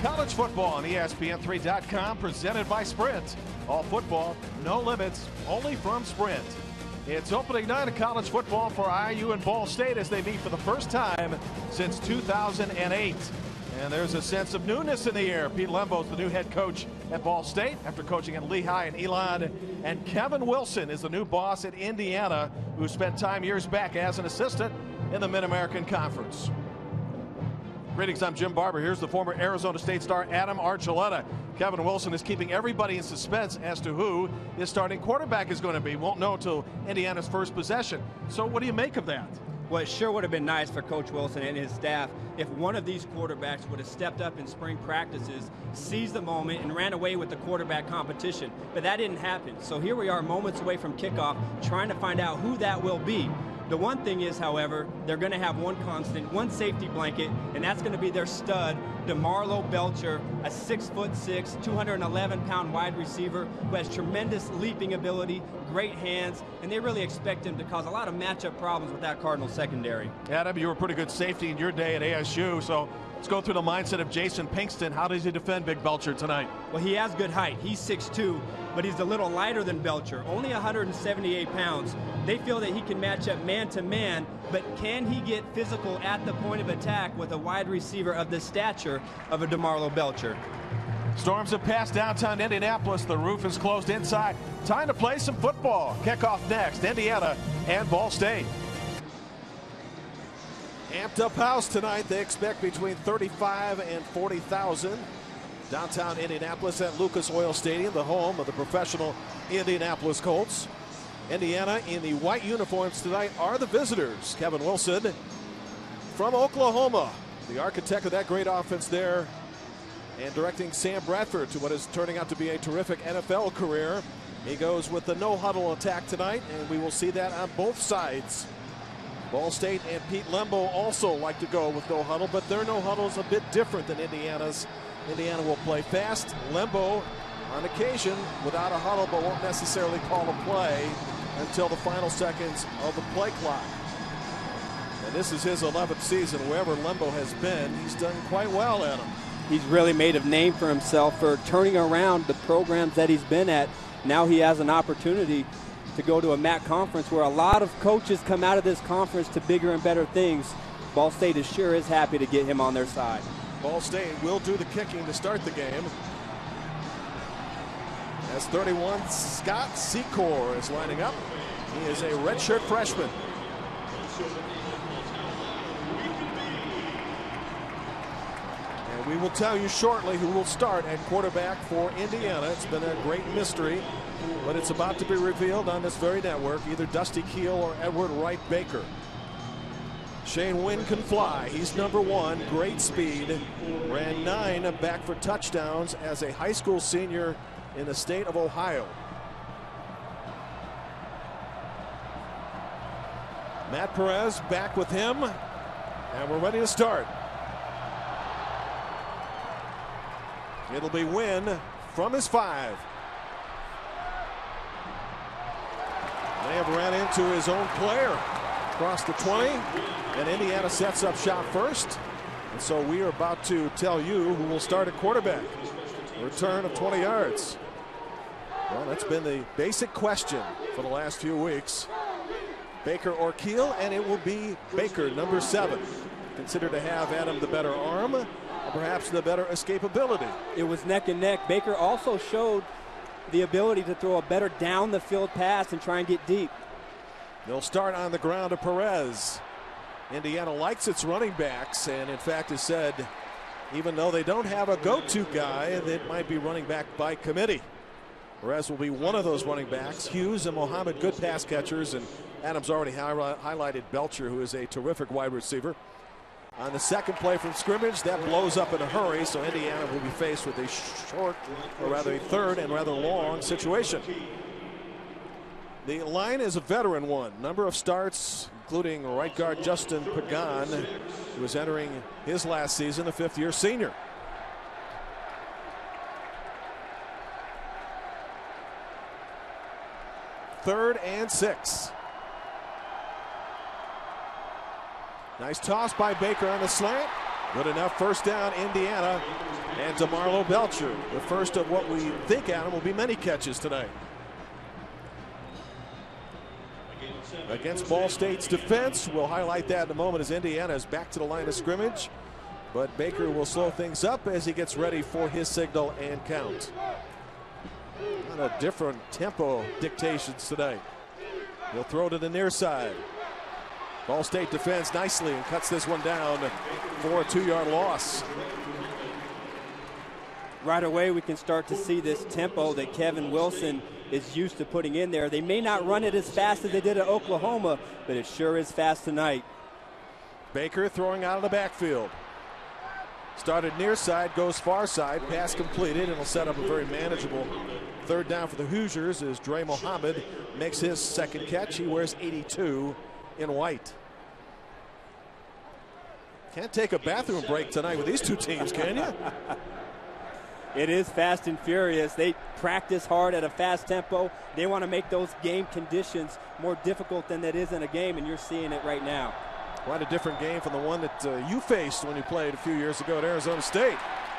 College football on ESPN3.com, presented by Sprint. All football, no limits, only from Sprint. It's opening night of college football for IU and Ball State as they meet for the first time since 2008. And there's a sense of newness in the air. Pete Lembo's the new head coach at Ball State after coaching at Lehigh and Elon. And Kevin Wilson is the new boss at Indiana, who spent time years back as an assistant in the Mid-American Conference. Greetings, I'm Jim Barber. Here's the former Arizona State star Adam Archuleta. Kevin Wilson is keeping everybody in suspense as to who his starting quarterback is going to be. Won't know until Indiana's first possession. So what do you make of that? Well, it sure would have been nice for Coach Wilson and his staff if one of these quarterbacks would have stepped up in spring practices, seized the moment, and ran away with the quarterback competition. But that didn't happen. So here we are moments away from kickoff trying to find out who that will be. The one thing is, however, they're going to have one constant, one safety blanket, and that's going to be their stud, DeMarlo Belcher, a 6'6", 211-pound wide receiver who has tremendous leaping ability, great hands, and they really expect him to cause a lot of matchup problems with that Cardinal secondary. Adam, you were a pretty good safety in your day at ASU, so let's go through the mindset of Jason Pinkston. How does he defend Big Belcher tonight? Well, he has good height. He's 6'2", but he's a little lighter than Belcher, only 178 pounds. They feel that he can match up man-to-man, but can he get physical at the point of attack with a wide receiver of the stature of a DeMarlo Belcher? Storms have passed downtown Indianapolis. The roof is closed inside. Time to play some football. Kickoff next, Indiana and Ball State. Amped up house tonight. They expect between 35 and 40,000. Downtown Indianapolis at Lucas Oil Stadium, the home of the professional Indianapolis Colts. Indiana in the white uniforms tonight are the visitors. Kevin Wilson from Oklahoma, the architect of that great offense there, and directing Sam Bradford to what is turning out to be a terrific NFL career. He goes with the no-huddle attack tonight, and we will see that on both sides. Ball State and Pete Lembo also like to go with no huddle, but their no huddle is a bit different than Indiana's. Indiana will play fast. Lembo, on occasion, without a huddle, but won't necessarily call a play until the final seconds of the play clock. And this is his 11th season. Wherever Lembo has been, he's done quite well at him. He's really made a name for himself for turning around the programs that he's been at. Now he has an opportunity to go to a MAC conference where a lot of coaches come out of this conference to bigger and better things. Ball State is sure is happy to get him on their side. Ball State will do the kicking to start the game. As 31, Scott Secor is lining up. He is a redshirt freshman. And we will tell you shortly who will start at quarterback for Indiana. It's been a great mystery, but it's about to be revealed on this very network, either Dusty Keel or Edward Wright Baker. Shane Wynn can fly. He's number one, great speed. Ran 9 back for touchdowns as a high school senior in the state of Ohio. Matt Perez back with him, and we're ready to start. It'll be Wynn from his 5. May have ran into his own player across the 20, and Indiana sets up shop first. And so we are about to tell you who will start at quarterback. A return of 20 yards. Well, that's been the basic question for the last few weeks. Baker or Keel, and it will be Baker, number 7. Considered to have, Adam, the better arm, or perhaps the better escapability. It was neck and neck. Baker also showed the ability to throw a better down the field pass and try and get deep. They'll start on the ground to Perez. Indiana likes its running backs, and in fact has said, even though they don't have a go-to guy, that might be running back by committee. Perez will be one of those running backs. Hughes and Mohammed, good pass catchers, and Adams already highlighted Belcher, who is a terrific wide receiver. On the second play from scrimmage, that blows up in a hurry, so Indiana will be faced with a short, or rather a third and rather long situation. The line is a veteran one. Number of starts, including right guard Justin Pagan, who is entering his last season, a 5th-year senior. Third and 6. Nice toss by Baker on the slant. Good enough, first down, Indiana. And DeMarlo Belcher, the first of what we think, Adam, will be many catches tonight. Against Ball State's defense, we'll highlight that in a moment as Indiana is back to the line of scrimmage. But Baker will slow things up as he gets ready for his signal and count. A lot of different tempo dictations today. He'll throw to the near side. Ball State defends nicely and cuts this one down for a 2-yard loss. Right away, we can start to see this tempo that Kevin Wilson is used to putting in there. They may not run it as fast as they did at Oklahoma, but it sure is fast tonight. Baker throwing out of the backfield. Started near side, goes far side, pass completed, and will set up a very manageable third down for the Hoosiers as Dre Mohammed makes his second catch. He wears 82 in white. Can't take a bathroom break tonight with these two teams, can you? It is fast and furious. They practice hard at a fast tempo. They want to make those game conditions more difficult than that is in a game, and you're seeing it right now. Quite a different game from the one that you faced when you played a few years ago at Arizona State.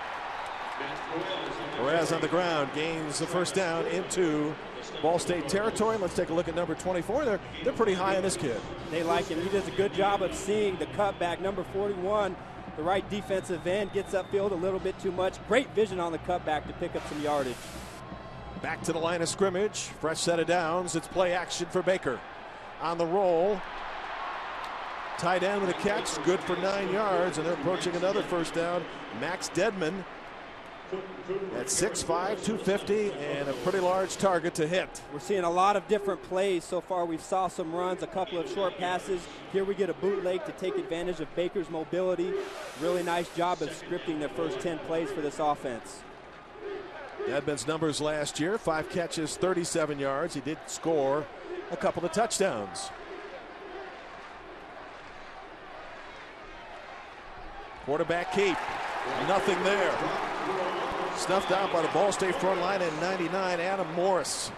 Perez on the ground gains the first down into Ball State territory. Let's take a look at number 24. They're pretty high on this kid. They like him. He does a good job of seeing the cutback. Number 41, the right defensive end, gets upfield a little bit too much. Great vision on the cutback to pick up some yardage. Back to the line of scrimmage. Fresh set of downs. It's play action for Baker. On the roll. Tight end with a catch. Good for 9 yards. And they're approaching another first down. Max Dedman at 6'5", 250, and a pretty large target to hit. We're seeing a lot of different plays so far. We saw some runs, a couple of short passes. Here we get a bootleg to take advantage of Baker's mobility. Really nice job of scripting their first 10 plays for this offense. Dedman's numbers last year, 5 catches, 37 yards. He did score a couple of touchdowns. Quarterback keep. Nothing there. Snuffed out by the Ball State front line in 99, Adam Morris.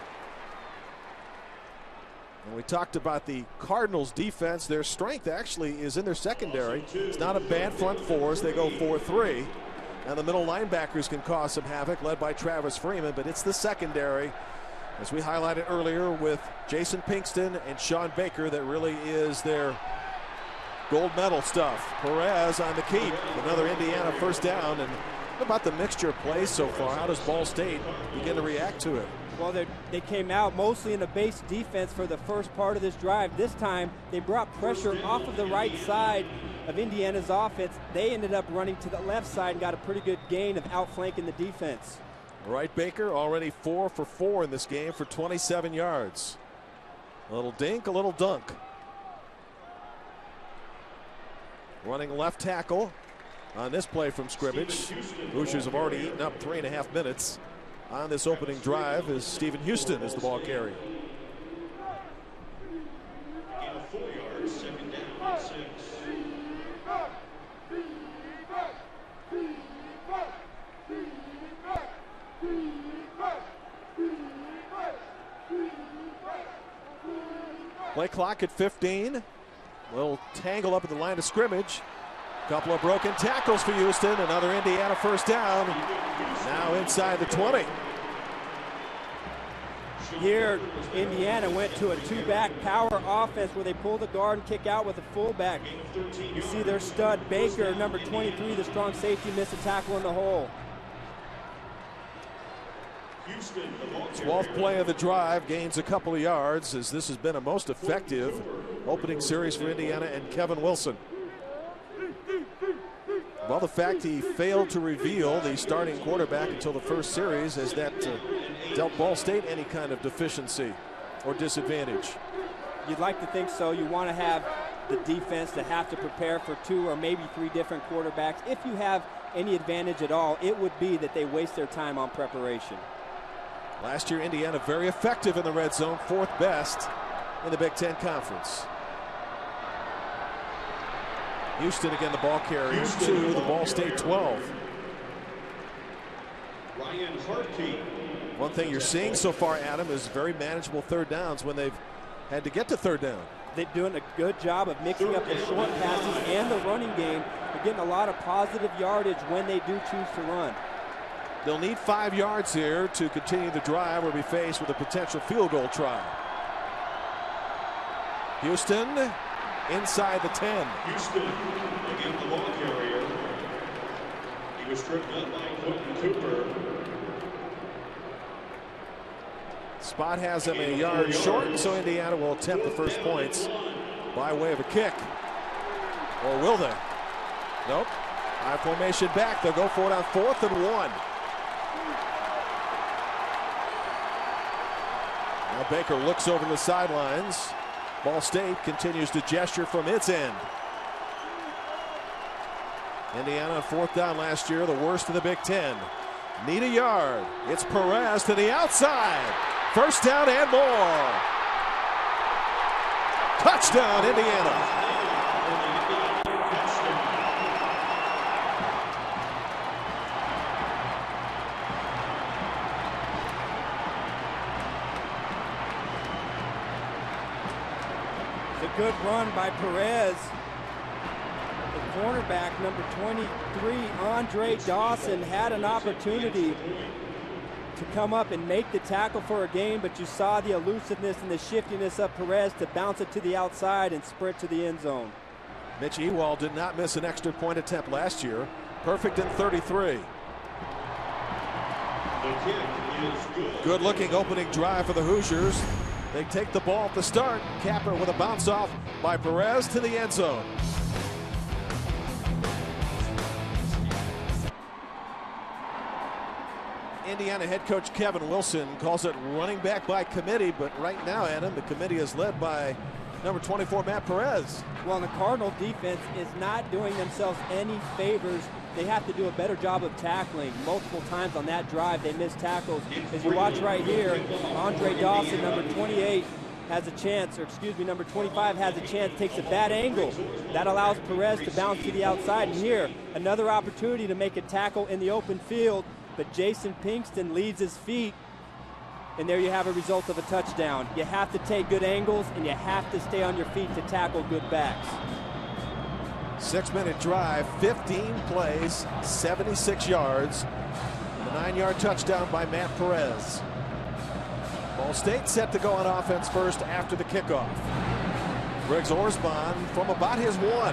And we talked about the Cardinals defense. Their strength actually is in their secondary. It's not a bad front four as they go 4-3. And the middle linebackers can cause some havoc, led by Travis Freeman, but it's the secondary, as we highlighted earlier with Jason Pinkston and Sean Baker, that really is their gold medal stuff. Perez on the keep. Another Indiana first down. And what about the mixture of plays so far? How does Ball State begin to react to it? Well, they came out mostly in the base defense for the first part of this drive. This time, they brought pressure off of the right side of Indiana's offense. They ended up running to the left side and got a pretty good gain of outflanking the defense. Right, Baker already 4 for 4 in this game for 27 yards. A little dink, a little dunk. Running left tackle on this play from scrimmage. Hoosiers have already eaten up 3.5 minutes on this opening drive as Stephen Houston is the ball carrier. Play clock at 15. Little tangle up at the line of scrimmage. Couple of broken tackles for Houston. Another Indiana first down. Now inside the 20. Here, Indiana went to a 2-back power offense where they pull the guard and kick out with a fullback. You see their stud Baker, number 23, the strong safety, missed a tackle in the hole. 12th play of the drive, gains a couple of yards, as this has been a most effective opening series for Indiana and Kevin Wilson. Well, the fact he failed to reveal the starting quarterback until the first series, has that dealt Ball State any kind of deficiency or disadvantage? You'd like to think so. You want to have the defense to have to prepare for 2 or maybe 3 different quarterbacks. If you have any advantage at all, it would be that they waste their time on preparation. Last year, Indiana very effective in the red zone, 4th best in the Big Ten Conference. Houston again, the ball carrier to the Ball State 12. One thing you're seeing so far, Adam, is very manageable third downs when they've had to get to third down. They're doing a good job of mixing up the short passes and the running game. You're getting a lot of positive yardage when they do choose to run. They'll need 5 yards here to continue the drive or be faced with a potential field goal try. Houston inside the 10. Houston again the ball carrier. He was stripped up by Quentin Cooper. Spot has him a yard short, so Indiana will attempt the first points by way of a kick. Or will they? Nope. High formation back. They'll go for it on 4th and 1. Now Baker looks over the sidelines. Ball State continues to gesture from its end. Indiana 4th down last year, the worst in the Big Ten. Need a yard. It's Perez to the outside. First down and more. Touchdown, Indiana. Good run by Perez. The cornerback, number 23, Andre Dawson, had an opportunity to come up and make the tackle for a gain, but you saw the elusiveness and the shiftiness of Perez to bounce it to the outside and sprint to the end zone. Mitch Ewald did not miss an extra point attempt last year. Perfect in 33. Good looking opening drive for the Hoosiers. They take the ball at the start. Capper with a bounce off by Perez to the end zone. Indiana head coach Kevin Wilson calls it running back by committee, but right now, Adam, the committee is led by number 24, Matt Perez. Well, the Cardinal defense is not doing themselves any favors. They have to do a better job of tackling. Multiple times on that drive, they missed tackles. As you watch right here, Andre Dawson, number 28, has a chance, or excuse me, number 25 has a chance, takes a bad angle. That allows Perez to bounce to the outside. And here, another opportunity to make a tackle in the open field, but Jason Pinkston leaves his feet, and there you have a result of a touchdown. You have to take good angles, and you have to stay on your feet to tackle good backs. 6-minute drive, 15 plays, 76 yards. A 9-yard touchdown by Matt Perez. Ball State set to go on offense first after the kickoff. Briggs Orsbon from about his 1.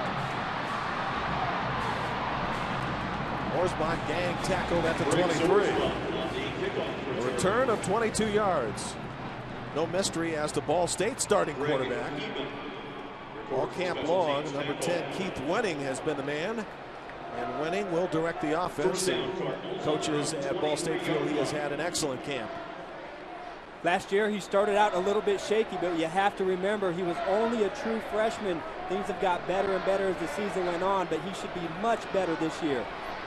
Orsbon gang tackled at the 23. A return of 22 yards. No mystery as to Ball State starting quarterback. All camp long, number 10, Keith Wenning, has been the man. And Wenning will direct the offense. Coaches at Ball State feel he has had an excellent camp. Last year, he started out a little bit shaky, but you have to remember he was only a true freshman. Things have got better and better as the season went on, but he should be much better this year.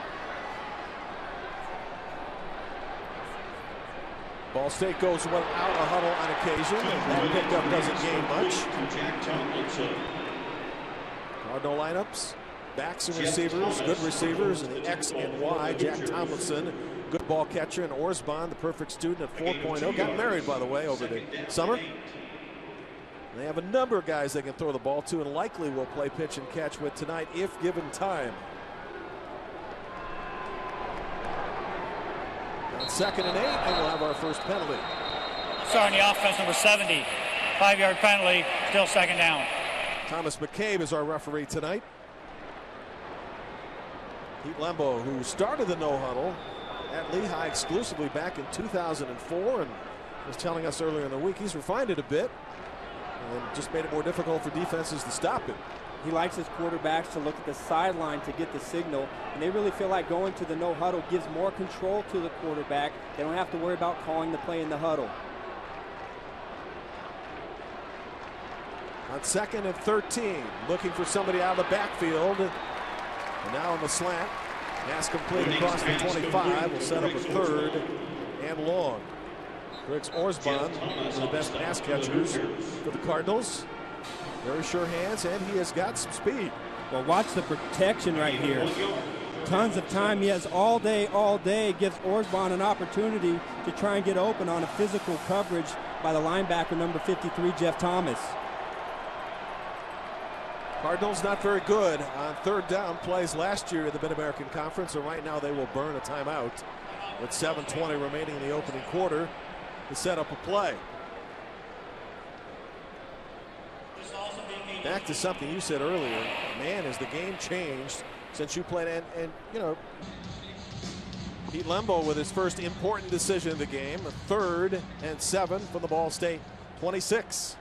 Ball State goes without a huddle on occasion. That pickup doesn't gain much. Cardinal lineups, backs and receivers, good receivers, and the X and Y. Jack Tomlinson, good ball catcher, and Orsbon, the perfect student at 4.0. Got married, by the way, over the summer. They have a number of guys they can throw the ball to and likely will play pitch and catch with tonight if given time. On 2nd and 8, and we'll have our first penalty. Starting the offense, number 70. 5-yard penalty, still 2nd down. Thomas McCabe is our referee tonight. Pete Lembo, who started the no huddle at Lehigh exclusively back in 2004, and was telling us earlier in the week he's refined it a bit and just made it more difficult for defenses to stop it. He likes his quarterbacks to look at the sideline to get the signal, and they really feel like going to the no huddle gives more control to the quarterback. They don't have to worry about calling the play in the huddle. On 2nd and 13, looking for somebody out of the backfield. And now on the slant, pass complete across the 25. Will set up a 3rd and long. Briggs Orsbon, one of the best pass catchers for the Cardinals. Very sure hands, and he has got some speed. Well, watch the protection right here. Tons of time he has all day. Gives Orsbon an opportunity to try and get open on a physical coverage by the linebacker, number 53, Jeff Thomas. Cardinals not very good on third down plays last year in the Mid-American Conference, and right now they will burn a timeout with 7:20 remaining in the opening quarter to set up a play. Back to something you said earlier, man, has the game changed since you played, and you know, Pete Lembo with his first important decision of the game, a 3rd and 7 from the Ball State 26.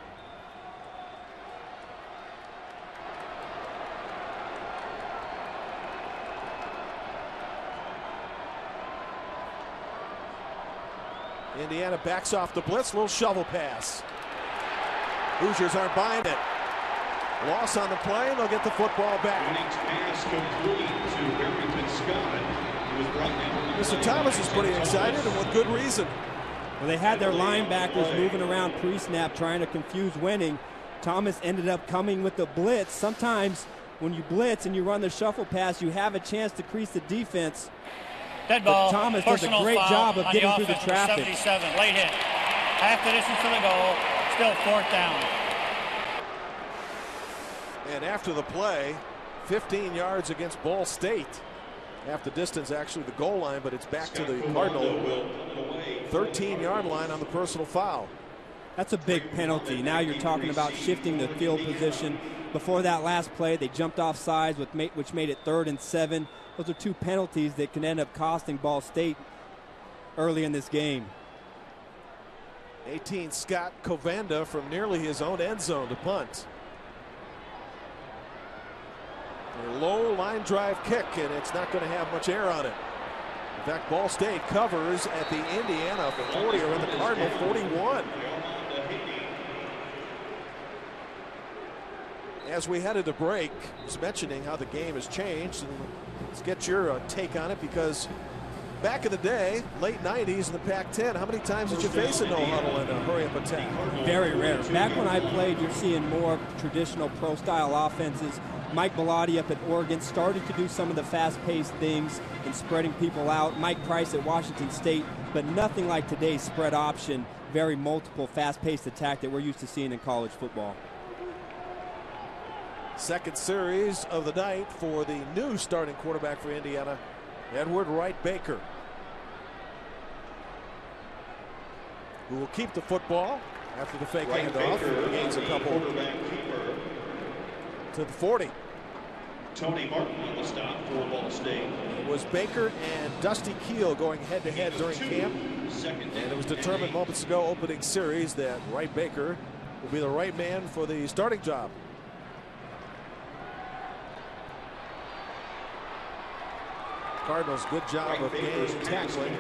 Indiana backs off the blitz, little shovel pass. Hoosiers aren't buying it. Loss on the play, and they'll get the football back. Pass complete to Barrington Scott. He was brought down. Mr. Thomas is pretty excited, and with good reason. Well, they had their linebackers moving around pre-snap trying to confuse winning. Thomas ended up coming with the blitz. Sometimes when you blitz and you run the shuffle pass, you have a chance to crease the defense. Dead ball. But Thomas does a great job of getting through the traffic. 77, late hit. Half the distance to the goal, still 4th down. And after the play, 15 yards against Ball State. Half the distance actually the goal line, but it's back to the Cardinal 13-yard line on the personal foul. That's a big penalty. Now you're talking about shifting the field position. Before that last play, they jumped off sides, which made it 3rd and 7. Those are 2 penalties that can end up costing Ball State early in this game. 18 Scott Covanda from nearly his own end zone to punt. A low line drive kick, and it's not going to have much air on it. In fact, Ball State covers at the Indiana 40 or in the Cardinal 41. As we headed to break, I was mentioning how the game has changed, and let's get your take on it, because back in the day, late 90s in the Pac-10, how many times did you face a no-huddle and a hurry-up attack? Very rare. Back when I played, you're seeing more traditional pro-style offenses. Mike Bellotti up at Oregon started to do some of the fast-paced things and spreading people out. Mike Price at Washington State, but nothing like today's spread option, very multiple fast-paced attack that we're used to seeing in college football. Second series of the night for the new starting quarterback for Indiana, Edward Wright Baker, who will keep the football after the fake handoff. Gains a couple to the 40. Tony Martin on the stop for Ball State. It was Baker and Dusty Keel going head-to-head during camp, and it was determined moments ago, opening series, that Wright Baker will be the right man for the starting job. Cardinals, good job of game tackling.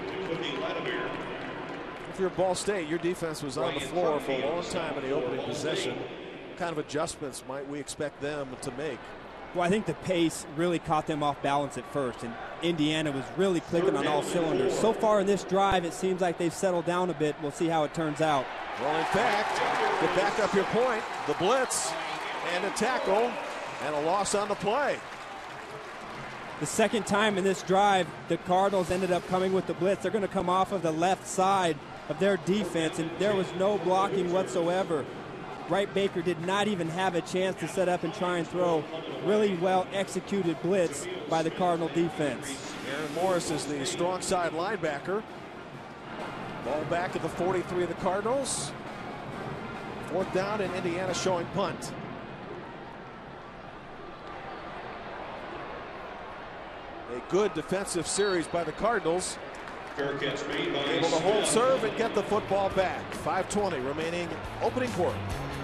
If you're Ball State, your defense was on the floor for a long time in the opening possession. What kind of adjustments might we expect them to make? Well, I think the pace really caught them off balance at first, and Indiana was really clicking on all cylinders. So far in this drive, it seems like they've settled down a bit. We'll see how it turns out. Well, in fact, to back up your point, the blitz and a tackle and a loss on the play. The second time in this drive, the Cardinals ended up coming with the blitz. They're going to come off of the left side of their defense, and there was no blocking whatsoever. Wright Baker did not even have a chance to set up and try and throw. Really well executed blitz by the Cardinal defense. Aaron Morris is the strong side linebacker. Ball back at the 43 of the Cardinals. 4th down, and Indiana showing punt. A good defensive series by the Cardinals. Able to hold serve and get the football back. 5:20 remaining opening quarter.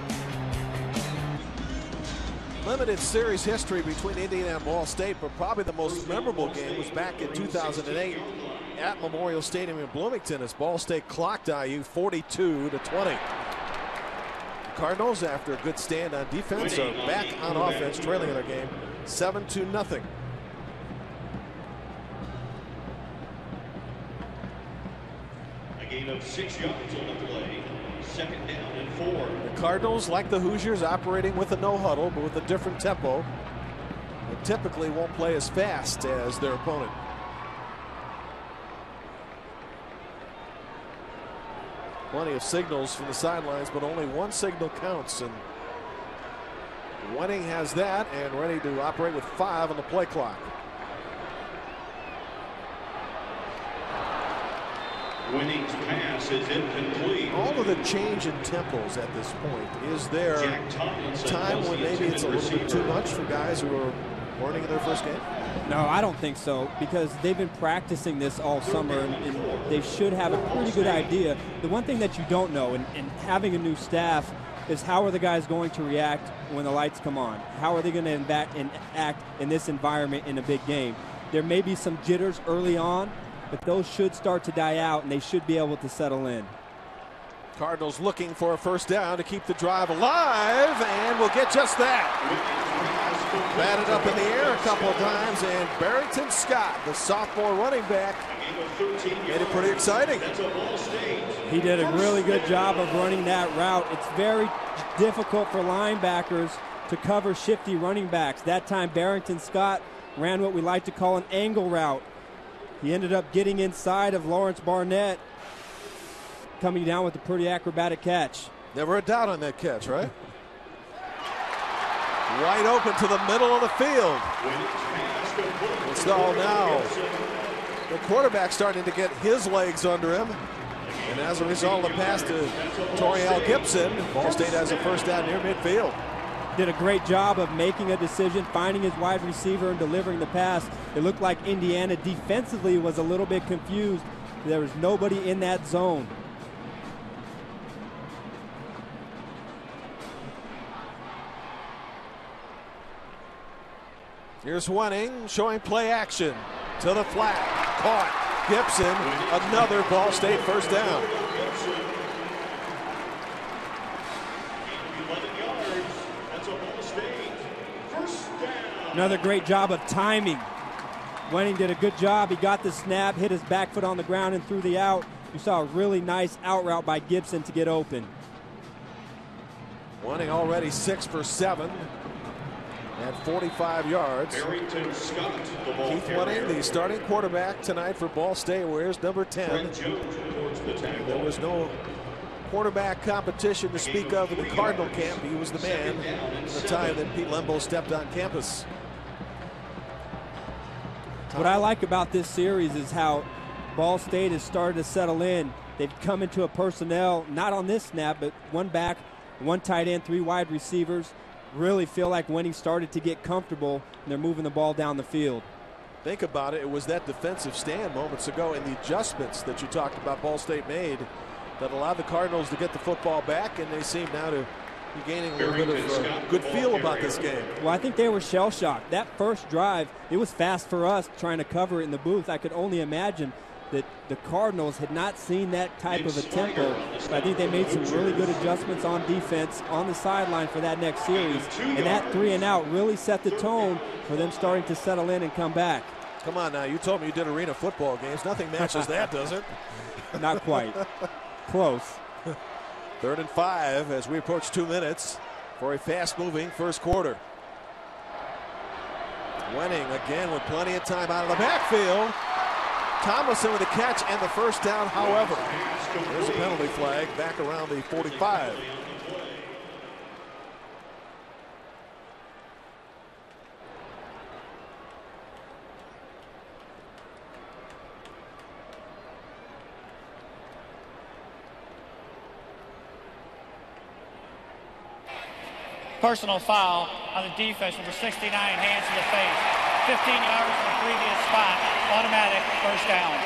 Limited series history between Indiana and Ball State, but probably the most memorable game was back in 2008 at Memorial Stadium in Bloomington, as Ball State clocked IU 42-20. The Cardinals, after a good stand on defense, are back on offense, trailing in their game 7-0. Gain of 6 yards on the play. 2nd down and 4. The Cardinals, like the Hoosiers, operating with a no huddle, but with a different tempo. They typically won't play as fast as their opponent. Plenty of signals from the sidelines, but only one signal counts, and Wenning has that and ready to operate with 5 on the play clock. Wenning's pass is incomplete. All of the change in tempos at this point, is there a time when maybe it's a little bit too much for guys who are learning in their first game? No, I don't think so, because they've been practicing this all summer, and they should have a pretty good idea. The one thing that you don't know in having a new staff is how are the guys going to react when the lights come on? How are they going to act in this environment in a big game? There may be some jitters early on, but those should start to die out, and they should be able to settle in. Cardinals looking for a first down to keep the drive alive, and will get just that. Batted up in the air a couple of times, and Barrington Scott, the sophomore running back, made it pretty exciting. He did a really good job of running that route. It's very difficult for linebackers to cover shifty running backs. That time Barrington Scott ran what we like to call an angle route. He ended up getting inside of Lawrence Barnett, coming down with a pretty acrobatic catch. Never a doubt on that catch, right? Wide open to the middle of the field. It's all now. The quarterback starting to get his legs under him. And as a result of the pass to Toriel Gibson, Ball State has a first down near midfield. Did a great job of making a decision, finding his wide receiver and delivering the pass. It looked like Indiana defensively was a little bit confused. There was nobody in that zone. Here's Wenning showing play action to the flat. Caught. Gibson, another Ball State first down. 11 yards. That's a Ball State first down. Another great job of timing. Wenning did a good job. He got the snap, hit his back foot on the ground, and threw the out. You saw a really nice out route by Gibson to get open. Wenning already 6 for 7. At 45 yards. Barrington Scott, the ball Keith carrier. Wenning, the starting quarterback tonight for Ball State, wears number 10. Brent Jones towards the tackle. There was no quarterback competition to speak of in the Cardinal camp. He was the man at the time that Pete Lembo stepped on campus. What I like about this series is how Ball State has started to settle in. They've come into a personnel, not on this snap, but one back, one tight end, 3 wide receivers. Really feel like Wenning started to get comfortable, and they're moving the ball down the field. Think about it. It was that defensive stand moments ago and the adjustments that you talked about Ball State made that allowed the Cardinals to get the football back, and they seem now to be gaining a little bit of a good feel about this game. Well, I think they were shell-shocked. That first drive, it was fast for us trying to cover it in the booth. I could only imagine that the Cardinals had not seen that type of a tempo. But I think they made some really good adjustments on defense on the sideline for that next series. And that 3 and out really set the tone for them starting to settle in and come back. Come on now, you told me you did arena football games. Nothing matches that, does it? Not quite. Close. 3rd and 5 as we approach 2 minutes for a fast-moving first quarter. Wenning again with plenty of time out of the backfield. Tomlinson with a catch and the first down, however. There's a penalty flag back around the 45. Personal foul on the defense, number 69, hands to the face. 15 yards from the previous spot, automatic first down.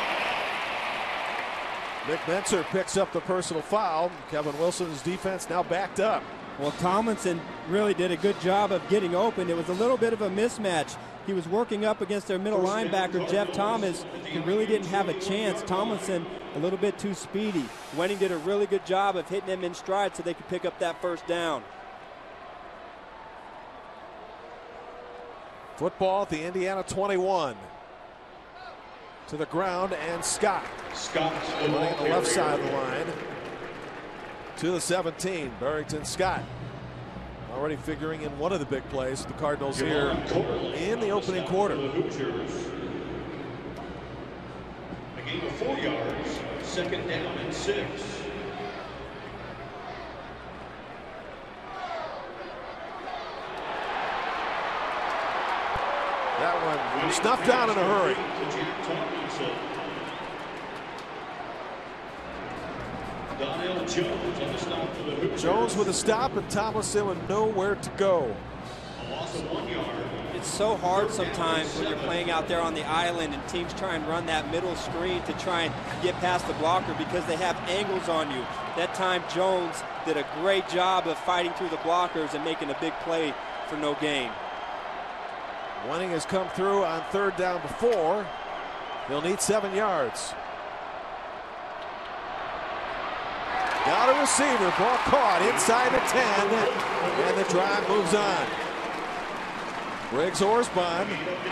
Nick Mentzer picks up the personal foul. Kevin Wilson's defense now backed up. Well, Tomlinson really did a good job of getting open. It was a little bit of a mismatch. He was working up against their middle linebacker, Jeff Thomas, who really didn't have a chance. Tomlinson a little bit too speedy. Wenning did a really good job of hitting him in stride so they could pick up that first down. Football at the Indiana 21. To the ground, and Scott. Scott, Running on the left side of the line. To the 17, Barrington Scott. Already figuring in one of the big plays for the Cardinals here in the opening quarter. A gain of 4 yards, 2nd down and 6. That one snuffed down in a hurry. Jones with a stop, and Tomlinson with nowhere to go. It's so hard sometimes when you're playing out there on the island and teams try and run that middle screen to try and get past the blocker because they have angles on you. That time Jones did a great job of fighting through the blockers and making a big play for no gain. Wenning has come through on third down before. He'll need 7 yards. Got a receiver, ball caught inside the 10, and the drive moves on. Briggs Orsbon,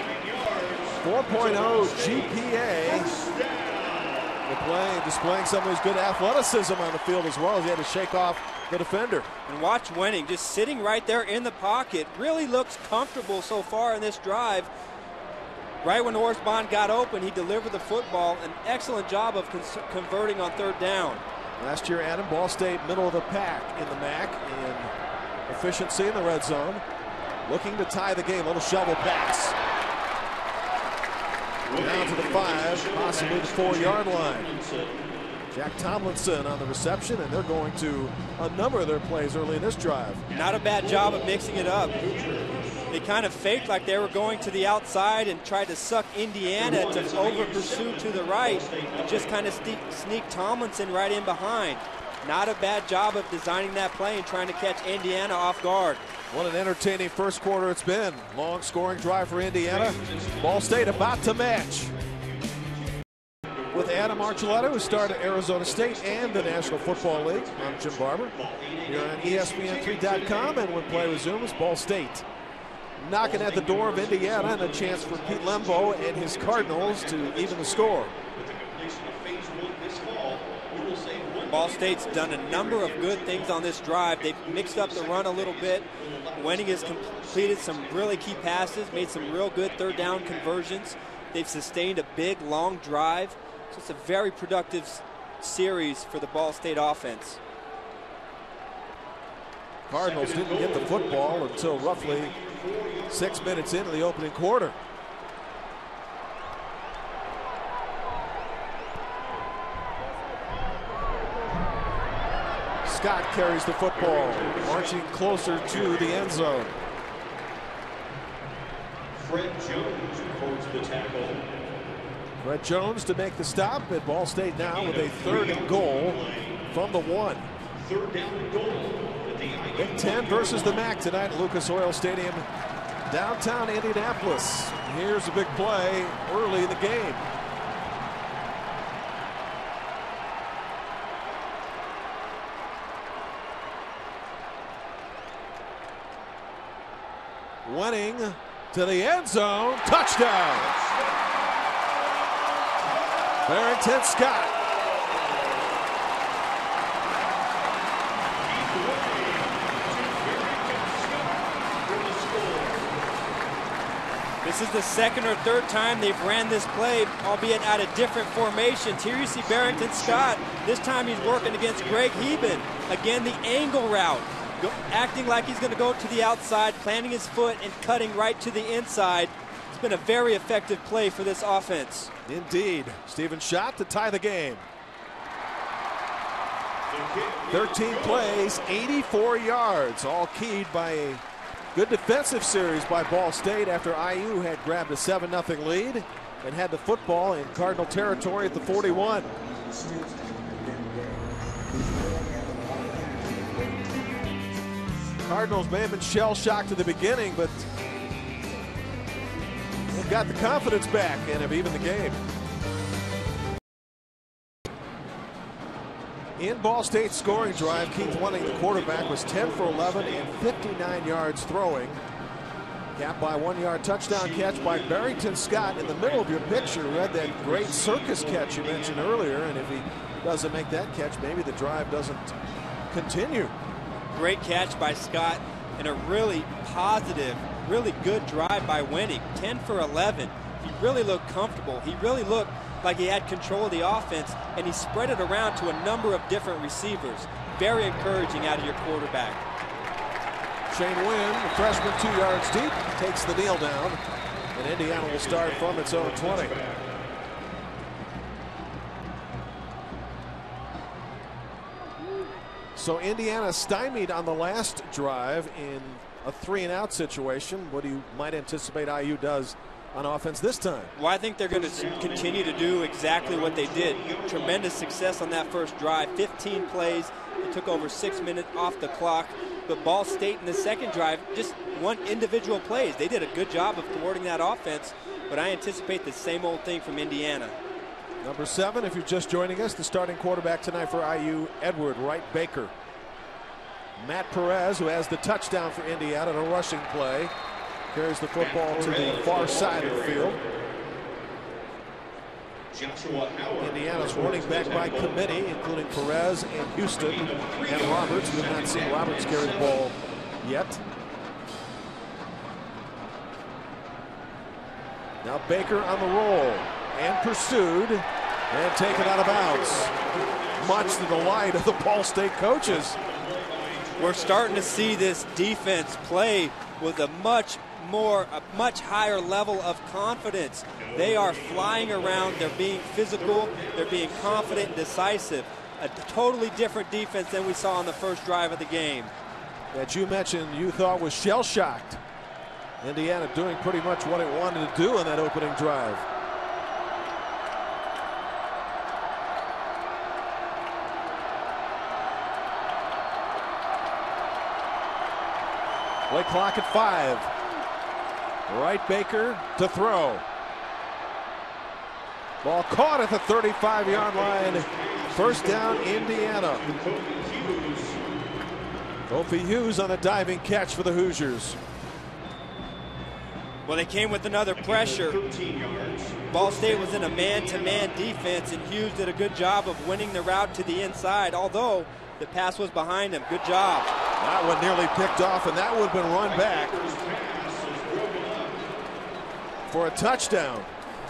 4.0 GPA. Displaying some of his good athleticism on the field as well as he had to shake off the defender. And watch Wenning just sitting right there in the pocket. Really looks comfortable so far in this drive. Right when Orsbon got open, he delivered the football. An excellent job of converting on third down. Last year, Adam, Ball State middle of the pack in the MAC in efficiency in the red zone. Looking to tie the game. Little shovel pass. Down to the 5, possibly the 4-yard line. Jack Tomlinson on the reception, and they're going to a number of their plays early in this drive. Not a bad job of mixing it up. They kind of faked like they were going to the outside and tried to suck Indiana to over-pursue to the right and just kind of sneak Tomlinson right in behind. Not a bad job of designing that play and trying to catch Indiana off guard. What an entertaining first quarter it's been. Long scoring drive for Indiana. Ball State about to match. With Adam Archuleta, who started at Arizona State and the National Football League. I'm Jim Barber. Here on ESPN3.com, and when play resumes, Ball State knocking at the door of Indiana, and a chance for Pete Lembo and his Cardinals to even the score. Ball State's done a number of good things on this drive. They've mixed up the run a little bit. Wenning has completed some really key passes, made some real good third down conversions. They've sustained a big, long drive. So it's a very productive series for the Ball State offense. Cardinals didn't get the football until roughly 6 minutes into the opening quarter. Scott carries the football, marching closer to the end zone. Fred Jones records the tackle. Fred Jones to make the stop at Ball State now with a 3rd and goal from the 1. 3rd down and goal. Big Ten versus the MAC tonight at Lucas Oil Stadium, downtown Indianapolis. Here's a big play early in the game. Wenning to the end zone, touchdown. Barrington Scott. This is the 2nd or 3rd time they've ran this play, albeit out of different formations. Here you see Barrington Scott. This time he's working against Greg Heben. Again, the angle route. Acting like he's going to go to the outside, planting his foot and cutting right to the inside. It's been a very effective play for this offense. Indeed. Stephen Schott to tie the game. 13 plays, 84 yards, all keyed by a good defensive series by Ball State after IU had grabbed a 7-0 lead and had the football in Cardinal territory at the 41. Cardinals may have been shell-shocked at the beginning, but they've got the confidence back and have evened the game. In Ball State's scoring drive, Keith Wenning, the quarterback, was 10 for 11 and 59 yards throwing. Capped by 1-yard touchdown catch by Barrington Scott. In the middle of your picture, we had that great circus catch you mentioned earlier, and if he doesn't make that catch, maybe the drive doesn't continue. Great catch by Scott and a really positive, really good drive by Wenning. 10 for 11. He really looked comfortable. He really looked like he had control of the offense, and he spread it around to a number of different receivers. Very encouraging out of your quarterback. Shane Wynn, the freshman, 2 yards deep, takes the kneel down. And Indiana will start from its own 20. So Indiana stymied on the last drive in a 3-and-out situation. What do you might anticipate IU does on offense this time? Well, I think they're going to continue to do exactly what they did. Tremendous success on that first drive. 15 plays. It took over 6 minutes off the clock. But Ball State in the second drive, just one individual plays. They did a good job of thwarting that offense, but I anticipate the same old thing from Indiana. Number 7, if you're just joining us, the starting quarterback tonight for IU, Edward Wright Baker. Matt Perez, who has the touchdown for Indiana, a rushing play, carries the football to the far side of the field. Indiana's running back by committee, including Perez and Houston and Roberts. We have not seen Roberts carry the ball yet. Now Baker on the roll and pursued and taken out of bounds. Much to the delight of the Ball State coaches. We're starting to see this defense play with a much higher level of confidence. They are flying around, they're being physical, they're being confident and decisive. A totally different defense than we saw on the first drive of the game. That you mentioned you thought was shell-shocked. Indiana doing pretty much what it wanted to do in that opening drive. Play clock at 5. Wright Baker to throw. Ball caught at the 35-yard line. First down, Indiana. Kofi Hughes on a diving catch for the Hoosiers. Well, they came with another pressure. Ball State was in a man-to-man defense, and Hughes did a good job of winning the route to the inside, although the pass was behind him. Good job. That one nearly picked off, and that would have been run back for a touchdown.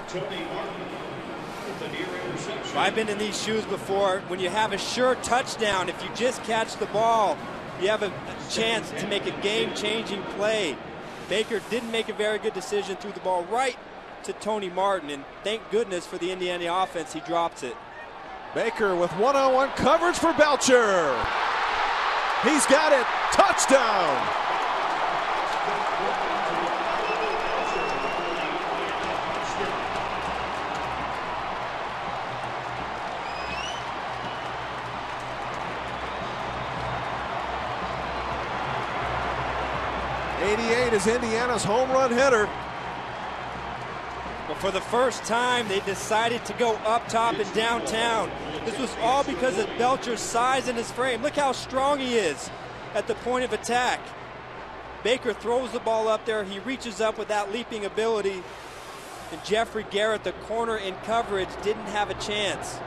I've been in these shoes before. When you have a sure touchdown, if you just catch the ball, you have a chance to make a game-changing play. Baker didn't make a very good decision, threw the ball right to Tony Martin, and thank goodness for the Indiana offense, he drops it. Baker with one-on-one coverage for Belcher. He's got it. Touchdown. .88 is Indiana's home run hitter. But for the first time, they decided to go up top and downtown. This was all because of Belcher's size and his frame. Look how strong he is at the point of attack. Baker throws the ball up there. He reaches up with that leaping ability. And Jeffrey Garrett, the corner in coverage, didn't have a chance.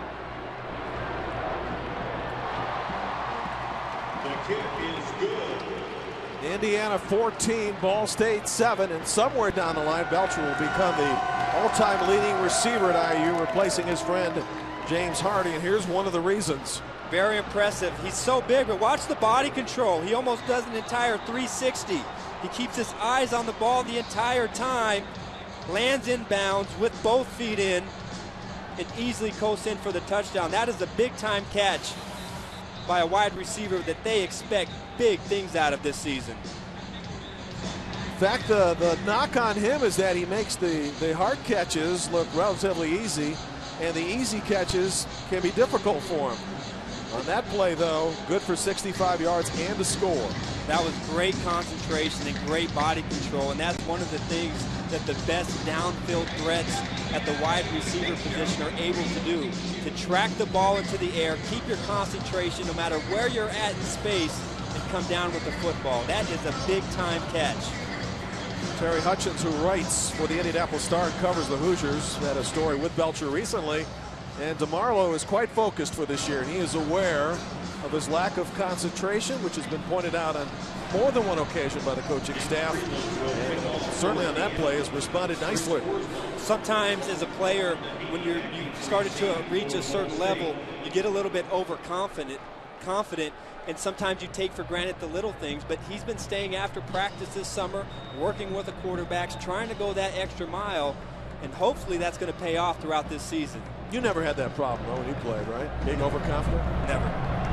The kick is good. Indiana 14, Ball State 7, and somewhere down the line, Belcher will become the all-time leading receiver at IU, replacing his friend James Hardy, and here's one of the reasons. Very impressive. He's so big, but watch the body control. He almost does an entire 360. He keeps his eyes on the ball the entire time, lands in bounds with both feet in, and easily coasts in for the touchdown. That is a big-time catch by a wide receiver that they expect big things out of this season. In fact, the knock on him is that he makes the hard catches look relatively easy, and the easy catches can be difficult for him. On that play, though, good for 65 yards and a score. That was great concentration and great body control, and that's one of the things that the best downfield threats at the wide receiver position are able to do, to track the ball into the air, keep your concentration no matter where you're at in space, and come down with the football. That is a big-time catch. Terry Hutchins, who writes for the Indianapolis Star and covers the Hoosiers, had a story with Belcher recently, and DeMarlo is quite focused for this year, and he is aware of his lack of concentration, which has been pointed out on more than one occasion by the coaching staff, and certainly on that play has responded nicely. Sometimes as a player, when you started to reach a certain level, you get a little bit overconfident, and sometimes you take for granted the little things, but he's been staying after practice this summer, working with the quarterbacks, trying to go that extra mile, and hopefully that's going to pay off throughout this season. You never had that problem, though, when you played, right? Being overconfident? Never.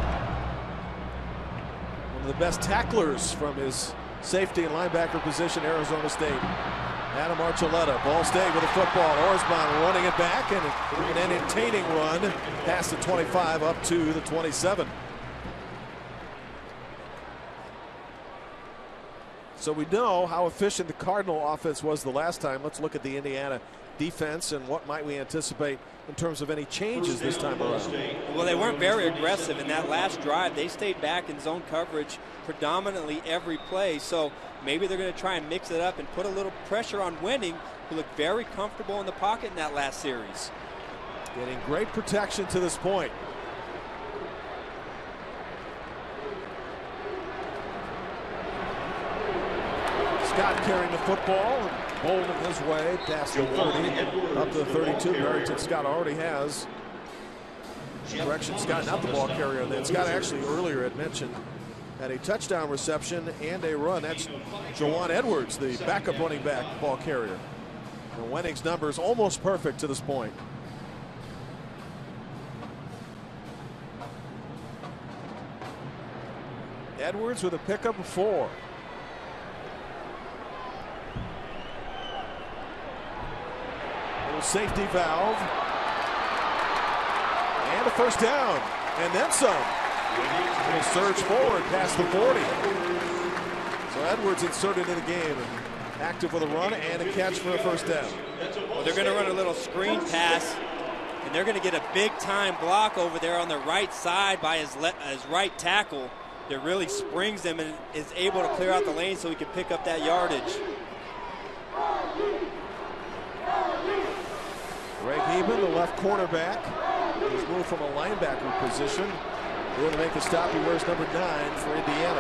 One of the best tacklers from his safety and linebacker position, Arizona State. Adam Archuleta, Ball State with the football. Orsbon running it back, and an entertaining run past the 25 up to the 27. So we know how efficient the Cardinal offense was the last time. Let's look at the Indiana defense and what might we anticipate in terms of any changes this time around. Well, they weren't very aggressive in that last drive. They stayed back in zone coverage predominantly every play. So maybe they're going to try and mix it up and put a little pressure on Wenning, who looked very comfortable in the pocket in that last series. Getting great protection to this point. Scott carrying the football, bowling his way past the 30, up to the 32. Barrington Scott already has. Correction, Scott not the ball carrier then. Scott actually earlier had mentioned had a touchdown reception and a run. That's Jawan Edwards, the backup running back ball carrier. And Wenning's numbers almost perfect to this point. Edwards with a pickup of 4. Little safety valve. And a first down. And then some. Little surge forward past the 40. So Edwards inserted in the game. Active with a run and a catch for a first down. Well, they're going to run a little screen pass, and they're going to get a big-time block over there on the right side by his right tackle that really springs him and is able to clear out the lane so he can pick up that yardage. Greg Heben, the left cornerback, he's moved from a linebacker position. Going to make the stop. He wears number 9 for Indiana.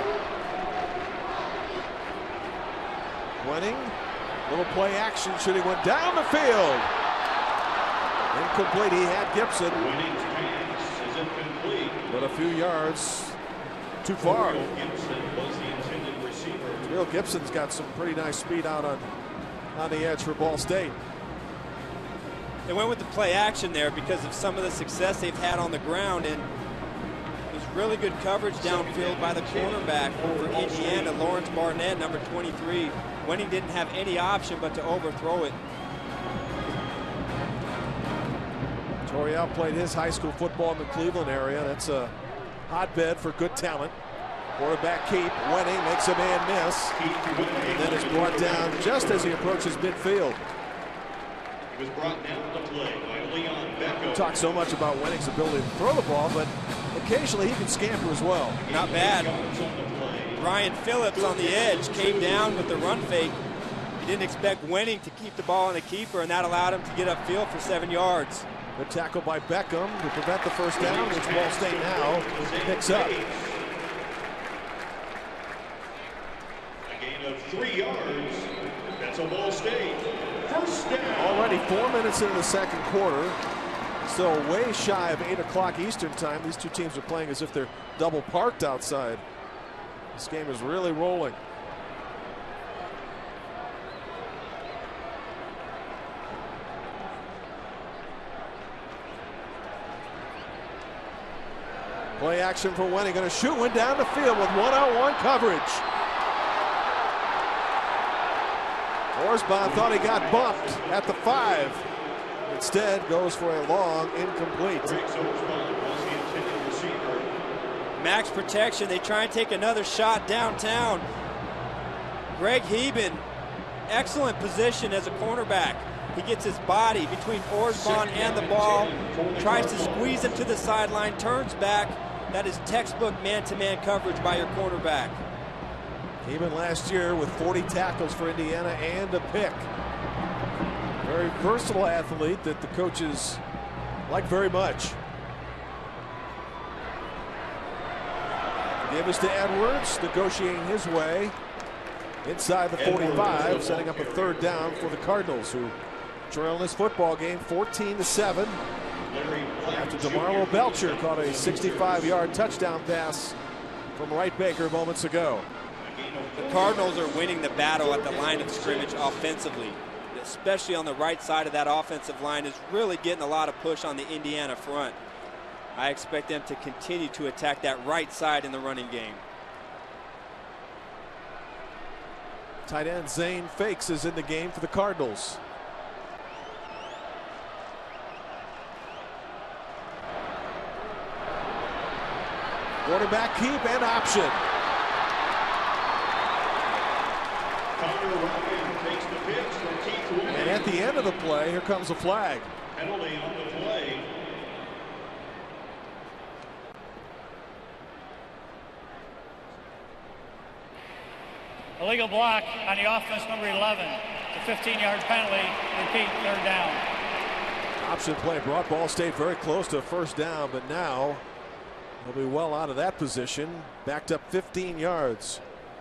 Wenning, little play action, shooting one down the field. Incomplete. He had Gibson, but a few yards too far. Will Gibson's got some pretty nice speed out on the edge for Ball State. They went with the play action there because of some of the success they've had on the ground, and there's really good coverage downfield by the cornerback for Indiana, Lawrence Barnett, number 23. Wenning didn't have any option but to overthrow it. Toriel played his high school football in the Cleveland area. That's a hotbed for good talent. Quarterback keep. Wenning makes a man miss, and then is brought down just as he approaches midfield. He was brought down to play by Leon Beckham. We talk so much about Wenning's ability to throw the ball, but occasionally he can scamper as well. Not bad. Brian Phillips on the edge came down with the run fake. He didn't expect Wenning to keep the ball on the keeper, and that allowed him to get upfield for 7 yards. Good tackle by Beckham to prevent the first down, which Ball State now picks up. A gain of 3 yards. That's a Ball State first down. Already 4 minutes into the second quarter. Still way shy of 8 o'clock Eastern time. These two teams are playing as if they're double parked outside. This game is really rolling. Play action for Wenning. Going to shoot one down the field with one-on-one coverage. Orsbon thought he got bumped at the 5. Instead, goes for a long incomplete. Max protection. They try and take another shot downtown. Greg Heben, excellent position as a cornerback. He gets his body between Orsbon and the ball, tries to squeeze him to the sideline, turns back. That is textbook man-to-man coverage by your cornerback. Heben last year with 40 tackles for Indiana and a pick. Very versatile athlete that the coaches like very much. Give us to Edwards, negotiating his way inside the 45, setting up a third down for the Cardinals, who trail in this football game 14-7. After DeMarlo Belcher caught a 65-yard touchdown pass from Wright Baker moments ago. The Cardinals are winning the battle at the line of scrimmage offensively, especially on the right side of that offensive line is really getting a lot of push on the Indiana front. I expect them to continue to attack that right side in the running game. Tight end Zane Fakes is in the game for the Cardinals. Quarterback keep and option. And at the end of the play, here comes a flag. Penalty on the play. Illegal block on the offense, number 11. The 15-yard penalty. Repeat, third down. Option play brought Ball State very close to a first down, but now they'll be well out of that position. Backed up 15 yards.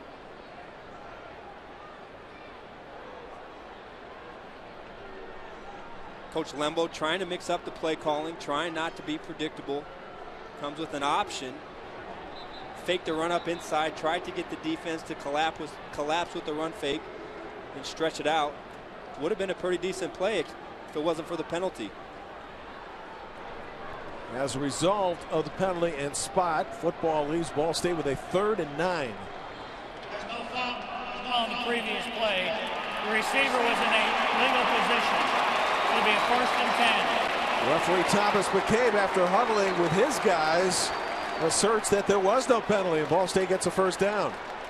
Coach Lembo trying to mix up the play calling, trying not to be predictable. Comes with an option. Fake the run up inside, tried to get the defense to collapse with the run fake and stretch it out. Would have been a pretty decent play if it wasn't for the penalty. As a result of the penalty and spot, football leaves Ball State with a 3rd and 9. There's no foul on the previous play. The receiver was in a legal position. It'll be a 1st and 10. Referee Thomas McCabe, after huddling with his guys, asserts that there was no penalty and Ball State gets a first down.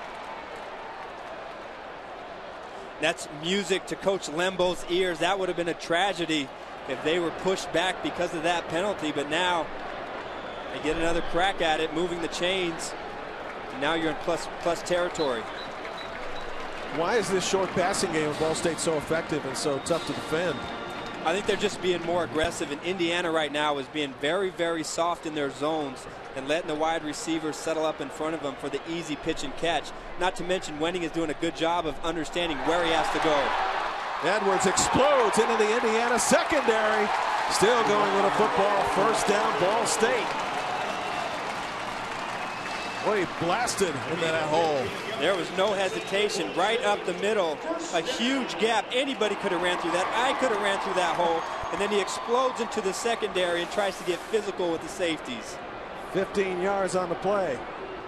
That's music to Coach Lembo's ears. That would have been a tragedy if they were pushed back because of that penalty, but now they get another crack at it, moving the chains. And now you're in plus territory. Why is this short passing game of Ball State so effective and so tough to defend? I think they're just being more aggressive, and Indiana right now is being very, very soft in their zones and letting the wide receivers settle up in front of them for the easy pitch and catch. Not to mention Wenning is doing a good job of understanding where he has to go. Edwards explodes into the Indiana secondary. Still going with a football, first down, Ball State. Boy, he blasted into that hole. There was no hesitation, right up the middle, a huge gap. Anybody could have ran through that. I could have ran through that hole. And then he explodes into the secondary and tries to get physical with the safeties. 15 yards on the play.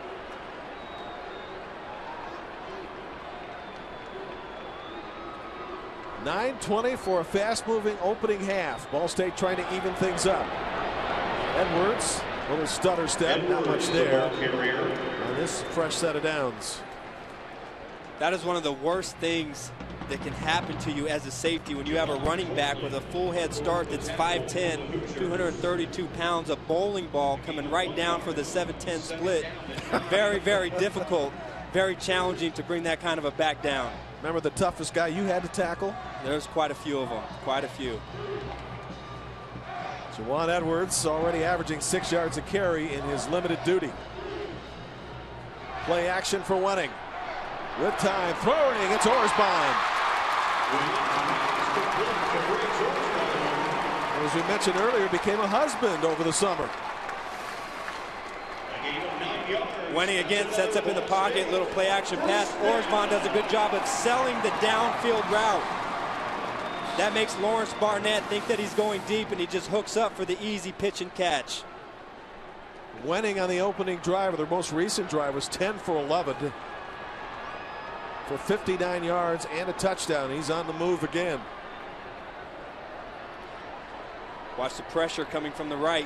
.920 for a fast-moving opening half. Ball State trying to even things up. Edwards, little stutter step, not much there on this fresh set of downs. That is one of the worst things that can happen to you as a safety when you have a running back with a full head start that's 5'10", 232 pounds, a bowling ball coming right down for the 7-10 split. Very, very difficult, very challenging to bring that kind of a back down. Remember the toughest guy you had to tackle? There's quite a few of them, quite a few. Juwan Edwards already averaging 6 yards a carry in his limited duty. Play action for Wenning. With time, throwing, it's Orsbon. As we mentioned earlier, became a husband over the summer. Wenning again sets up in the pocket, little play action pass. Orsbon does a good job of selling the downfield route. That makes Lawrence Barnett think that he's going deep, and he just hooks up for the easy pitch and catch. Wenning on the opening drive, or their most recent drive, was 10 for 11 for 59 yards and a touchdown. He's on the move again. Watch the pressure coming from the right.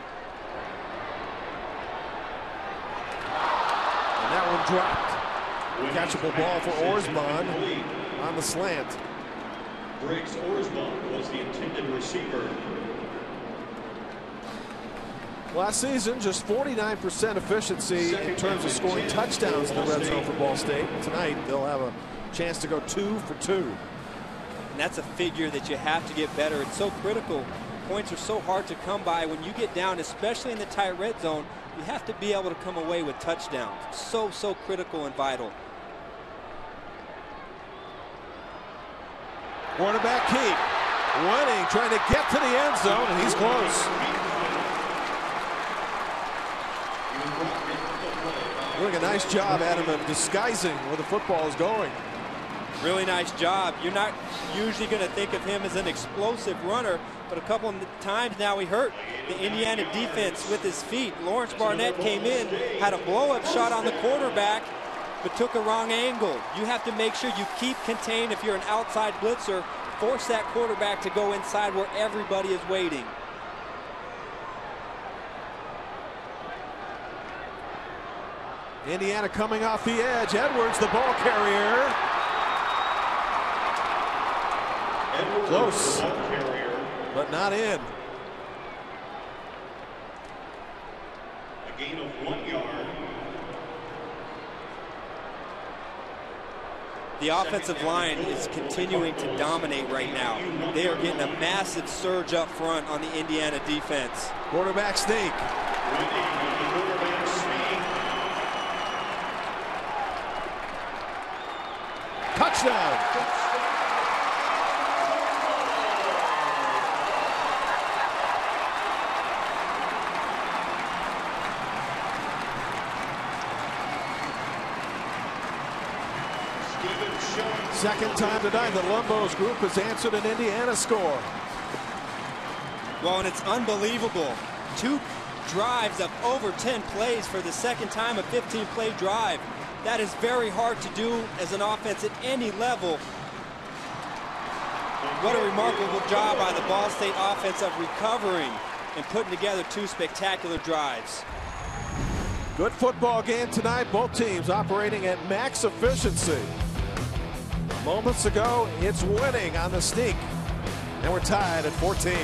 And that one dropped. Catchable ball for Orsbon on the slant. Briggs Orsbon was the intended receiver. Last season, just 49% efficiency in terms of scoring touchdowns in the red zone for Ball State. Tonight, they'll have a chance to go 2 for 2. And that's a figure that you have to get better. It's so critical. Points are so hard to come by when you get down, especially in the tight red zone. You have to be able to come away with touchdowns. So critical and vital. Quarterback keep. Wenning trying to get to the end zone, and he's close. Doing a nice job, Adam, of disguising where the football is going. Really nice job. You're not usually going to think of him as an explosive runner, but a couple of times now he hurt the Indiana defense with his feet. Lawrence Barnett came in, had a blow-up shot on the quarterback, but took a wrong angle. You have to make sure you keep contained if you're an outside blitzer. Force that quarterback to go inside where everybody is waiting. Indiana coming off the edge. Edwards, the ball carrier. Edwards, Close, the ball carrier. but not in. A gain of 1 yard. The offensive line is continuing to dominate right now. They are getting a massive surge up front on the Indiana defense. Quarterback sneak. Winning with the quarterback sneak. Touchdown. Second time tonight the Lumbos group has answered an Indiana score. Well, and it's unbelievable. 2 drives of over 10 plays for the second time, a 15-play drive. That is very hard to do as an offense at any level. What a remarkable job by the Ball State offense of recovering and putting together 2 spectacular drives. Good football game tonight. Both teams operating at max efficiency. Moments ago, it's winning on the sneak. And we're tied at 14.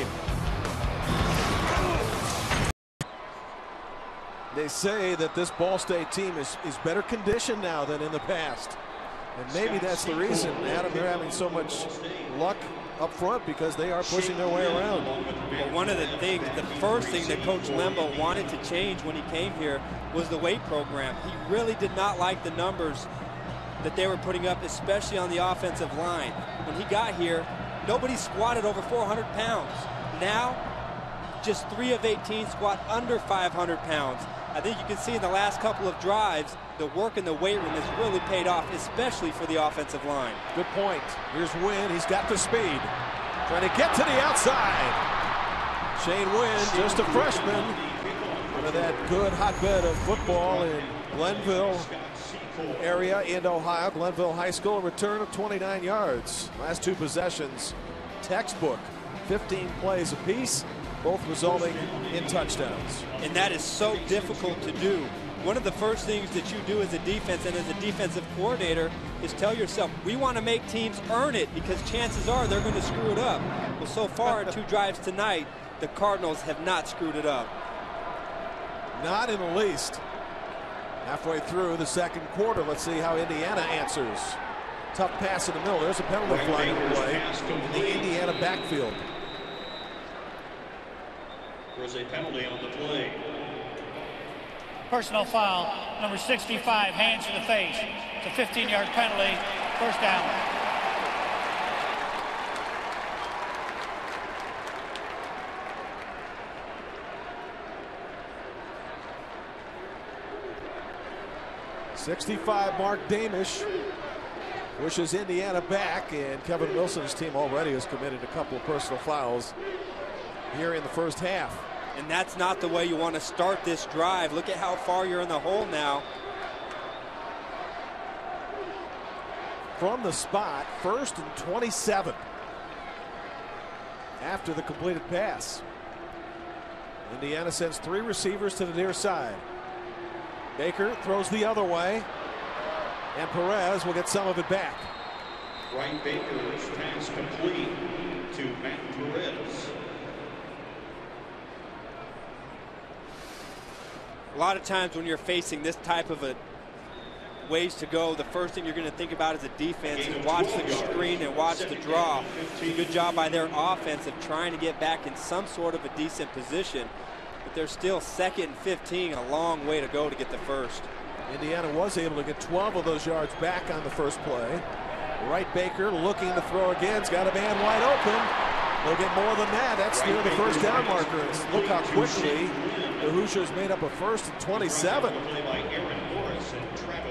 They say that this Ball State team is better conditioned now than in the past. And maybe that's the reason, Adam, they're having so much luck up front, because they are pushing their way around. Well, one of the things, the first thing that Coach Lembo wanted to change when he came here was the weight program. He really did not like the numbers that they were putting up, especially on the offensive line. When he got here, nobody squatted over 400 pounds. Now, just 3 of 18 squat under 500 pounds. I think you can see in the last couple of drives, the work in the weight room has really paid off, especially for the offensive line. Good point. Here's Wynn. He's got the speed. Trying to get to the outside. Shane Wynn, just a freshman. Out of that good hotbed of football in Glenville area in Ohio. Glenville High School, a return of 29 yards. Last 2 possessions, textbook. 15 plays apiece, both resulting in touchdowns. And that is so difficult to do. One of the first things that you do as a defense and as a defensive coordinator is tell yourself, we want to make teams earn it, because chances are they're going to screw it up. Well, so far in 2 drives tonight, the Cardinals have not screwed it up. Not in the least. Halfway through the second quarter, let's see how Indiana answers. Tough pass in the middle. There's a penalty flag away in the Indiana backfield. There was a penalty on the play. Personal foul, number 65, hands to the face. It's a 15-yard penalty, first down. '65 Mark Damish pushes Indiana back, and Kevin Wilson's team already has committed a couple of personal fouls here in the first half. And that's not the way you want to start this drive. Look at how far you're in the hole now. From the spot, 1st and 27 after the completed pass. Indiana sends 3 receivers to the near side. Baker throws the other way, and Perez will get some of it back. Wright Baker's pass complete to Matt Perez. A lot of times when you're facing this type of a ways to go, the first thing you're going to think about as a defense is watch the screen and watch the draw. Good job by their offense of trying to get back in some sort of a decent position, but they're still 2nd and 15, a long way to go to get the first. Indiana was able to get 12 of those yards back on the first play. Wright Baker looking to throw again. He's got a man wide open. They'll get more than that. That's near the first down marker. And look how quickly the Hoosiers made up a 1st and 27.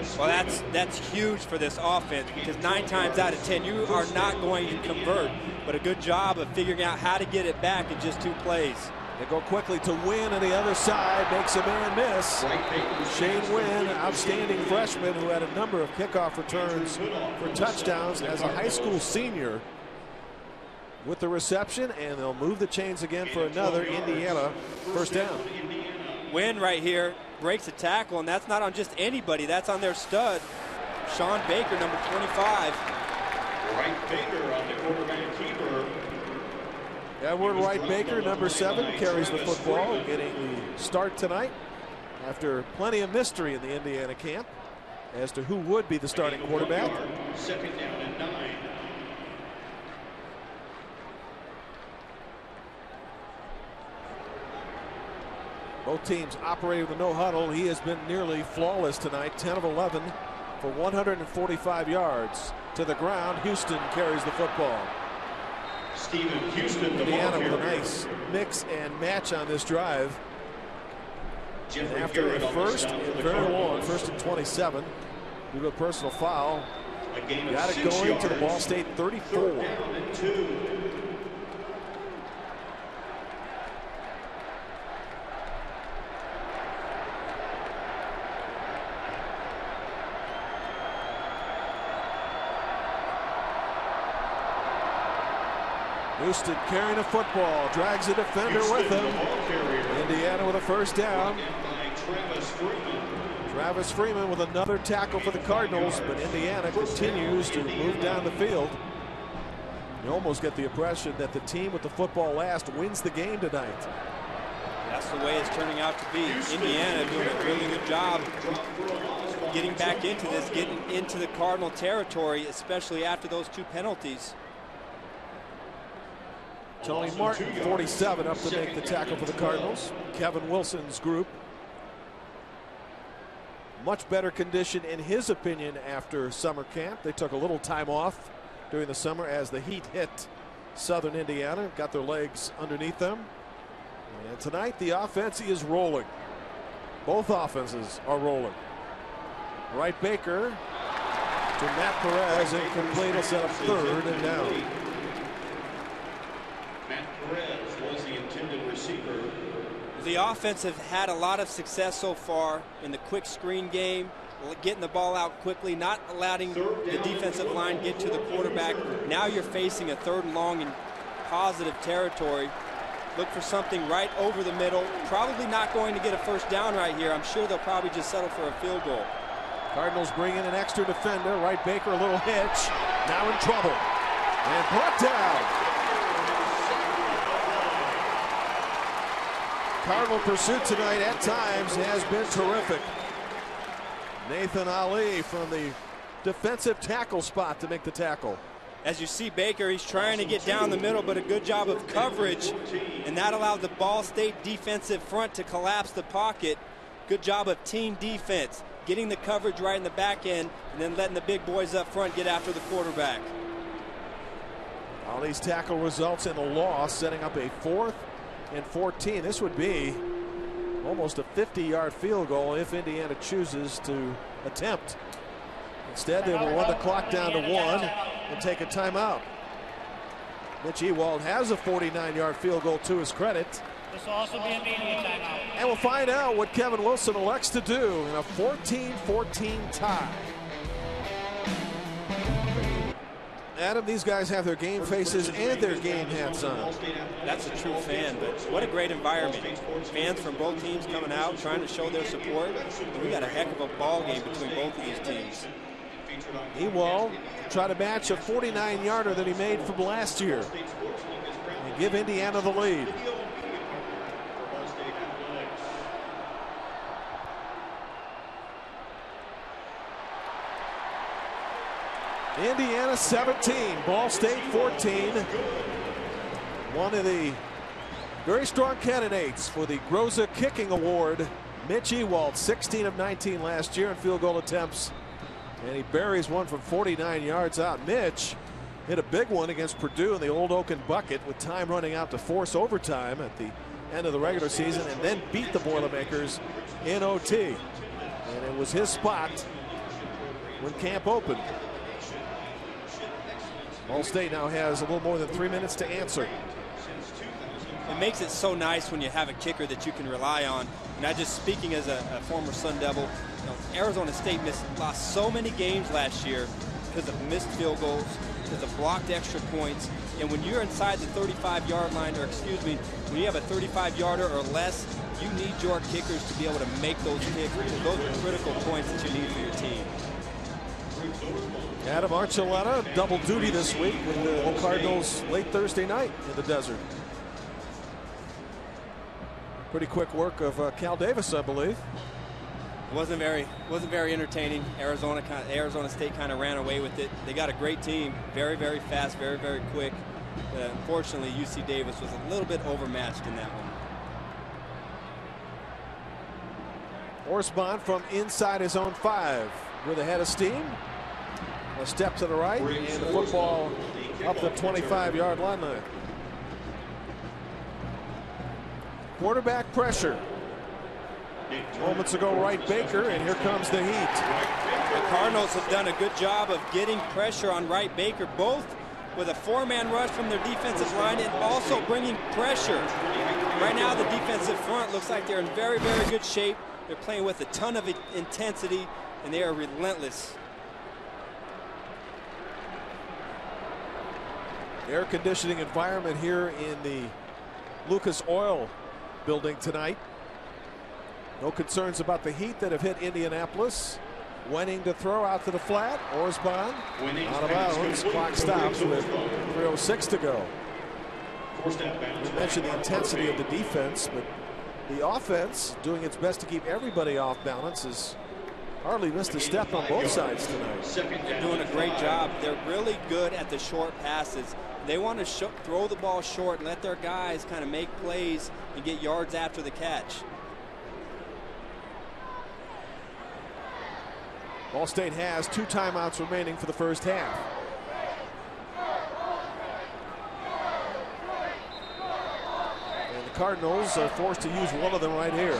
Well, that's huge for this offense, because 9 times out of 10 you are not going to convert, but a good job of figuring out how to get it back in just 2 plays. They go quickly to Wynn on the other side, makes a man miss. Shane Wynn, outstanding freshman who had a number of kickoff returns for touchdowns as a high school senior, with the reception, and they'll move the chains again for another Indiana first down. Wynn right here breaks a tackle, and that's not on just anybody, that's on their stud, Sean Baker, number 25. Wright Baker on the quarterback keeper. Edward Wright Baker, number 7, carries the football, getting the start tonight after plenty of mystery in the Indiana camp as to who would be the starting quarterback. Second down and 9. Both teams operating with no huddle. He has been nearly flawless tonight, 10 of 11 for 145 yards. To the ground, Houston carries the football. Stephen Houston, the Indiana ball with a carrier. nice mix and match on this drive. And Jeffrey after a Garrett on the first stop for and the very long, Cardinals. first and 27, due to a personal foul, A gain of got it 6 going to the yards. Ball State 34. Third down and 2. Houston carrying a football, drags a defender with Houston, the him. ball carrier. Indiana with a first down. Brought in by Travis Freeman. Travis Freeman with another tackle for the Cardinals, but Indiana continues to move down the field. You almost get the impression that the team with the football last wins the game tonight. That's the way it's turning out to be. Indiana doing a really good job getting back into this, getting into the Cardinal territory, especially after those 2 penalties. Tony Martin, 47, up to make the tackle for the Cardinals. Kevin Wilson's group. Much better condition in his opinion after summer camp. They took a little time off during the summer as the heat hit Southern Indiana, got their legs underneath them. And tonight the offense is rolling. Both offenses are rolling. Wright Baker to Matt Perez, incomplete, will set up 3rd and down. Matt Perez was the intended receiver. The offense have had a lot of success so far in the quick screen game, getting the ball out quickly, not allowing the defensive line get to the quarterback. Now you're facing a 3rd and long in positive territory. Look for something right over the middle. Probably not going to get a first down right here. I'm sure they'll probably just settle for a field goal. Cardinals bring in an extra defender. Wright Baker, a little hitch. Now in trouble. And brought down. Cardinal pursuit tonight at times has been terrific. Nathan Ali from the defensive tackle spot to make the tackle. As you see Baker, he's trying to get down the middle, but a good job of coverage, and that allowed the Ball State defensive front to collapse the pocket. Good job of team defense, getting the coverage right in the back end, and then letting the big boys up front get after the quarterback. Ali's tackle results in a loss, setting up a 4th and 14. This would be almost a 50-yard field goal if Indiana chooses to attempt. Instead, they will run the clock down to 1 and take a timeout. Mitch Ewald has a 49-yard field goal to his credit. This will also be a media timeout. And we'll find out what Kevin Wilson elects to do in a 14-14 tie. Adam, these guys have their game faces and their game hats on. That's a true fan, but what a great environment. Fans from both teams coming out, trying to show their support. And we got a heck of a ball game between both of these teams. Ewald try to match a 49-yarder that he made from last year and give Indiana the lead. Indiana 17, Ball State 14. One of the very strong candidates for the Groza Kicking Award, Mitch Ewald, 16 of 19 last year in field goal attempts. And he buries one from 49 yards out. Mitch hit a big one against Purdue in the Old Oaken Bucket with time running out to force overtime at the end of the regular season, and then beat the Boilermakers in OT. And it was his spot when camp opened. Ball State now has a little more than 3 minutes to answer. It makes it so nice when you have a kicker that you can rely on. And I just, speaking as a former Sun Devil, Arizona State lost so many games last year because of missed field goals, because of blocked extra points. And when you're inside the 35-yard line, or excuse me, when you have a 35-yarder or less, you need your kickers to be able to make those kicks, because those are critical points that you need for your team. Adam Archuleta, double duty this week with the Cardinals late Thursday night in the desert. Pretty quick work of Cal Davis, I believe. Wasn't very entertaining. Arizona State kind of ran away with it. They got a great team, very, very fast, very, very quick. But unfortunately, UC Davis was a little bit overmatched in that one. Orsbon from inside his own 5 with a head of steam. A step to the right, and the football up the 25-yard line. Quarterback pressure. Moments ago, Wright Baker, and here comes the heat. The Cardinals have done a good job of getting pressure on Wright Baker, both with a 4-man rush from their defensive line and also bringing pressure. Right now, the defensive front looks like they're in very, very good shape. They're playing with a ton of intensity, and they are relentless. Air conditioning environment here in the Lucas Oil building tonight. No concerns about the heat that have hit Indianapolis. Wenning to throw out to the flat. Orsbon out of bounds. Clock stops with 3:06 to go. We mentioned the intensity of the defense, but the offense doing its best to keep everybody off balance has hardly missed a step on both sides tonight. They're doing a great job. They're really good at the short passes. They want to throw the ball short and let their guys kind of make plays and get yards after the catch. Ball State has 2 timeouts remaining for the first half. And the Cardinals are forced to use one of them right here.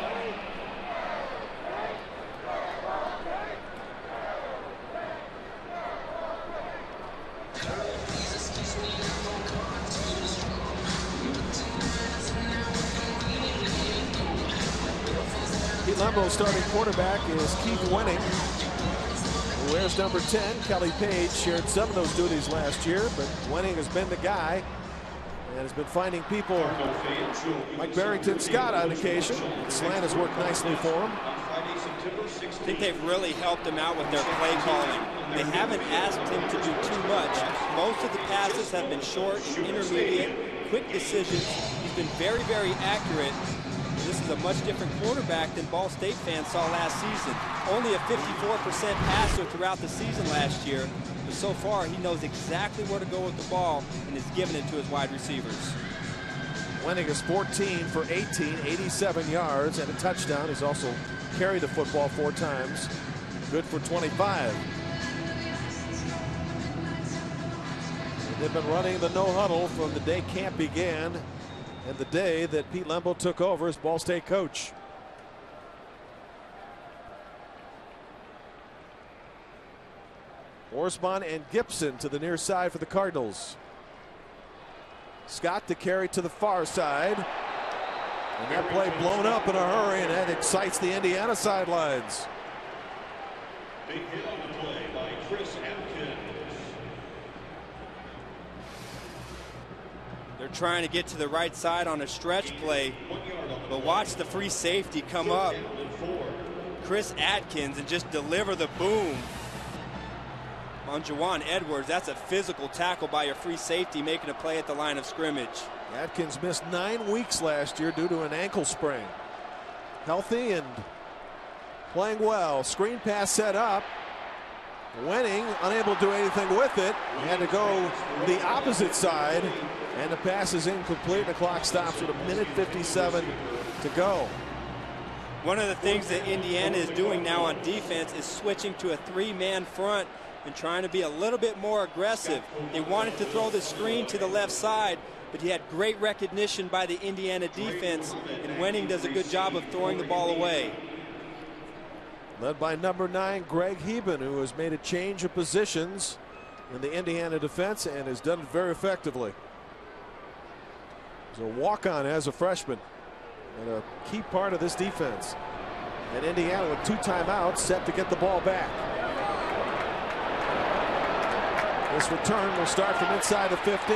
Lembo's starting quarterback is Keith Wenning, who wears number 10. Kelly Page shared some of those duties last year, but Wenning has been the guy and has been finding people like Barrington Scott on occasion. Slant has worked nicely for him. I think they've really helped him out with their play calling. They haven't asked him to do too much. Most of the passes have been short, intermediate, quick decisions. He's been very, very accurate. This is a much different quarterback than Ball State fans saw last season. Only a 54% passer throughout the season last year. But so far, he knows exactly where to go with the ball and is giving it to his wide receivers. Wenning is 14 for 18, 87 yards and a touchdown. He's also carried the football 4 times. Good for 25. And they've been running the no huddle from the day camp began and the day that Pete Lembo took over as Ball State coach. Orsbon and Gibson to the near side for the Cardinals. Scott to carry to the far side. And that play blown up in a hurry, and that excites the Indiana sidelines. Big hit on the play by Chris Atkins. They're trying to get to the right side on a stretch play, but watch the free safety come up. Chris Atkins and just deliver the boom on Jawan Edwards. That's a physical tackle by your free safety making a play at the line of scrimmage. Atkins missed 9 weeks last year due to an ankle sprain. Healthy and playing well. Screen pass set up. Wenning unable to do anything with it. He had to go the opposite side, and the pass is incomplete. The clock stops with 1:57 to go. One of the things that Indiana is doing now on defense is switching to a 3-man front and trying to be a little bit more aggressive. They wanted to throw the screen to the left side, but he had great recognition by the Indiana defense, and Wenning does a good job of throwing the ball away. led by number 9, Greg Heben, who has made a change of positions in the Indiana defense and has done it very effectively. He's a walk-on as a freshman and a key part of this defense. And Indiana with 2 timeouts set to get the ball back. This return will start from inside the 15.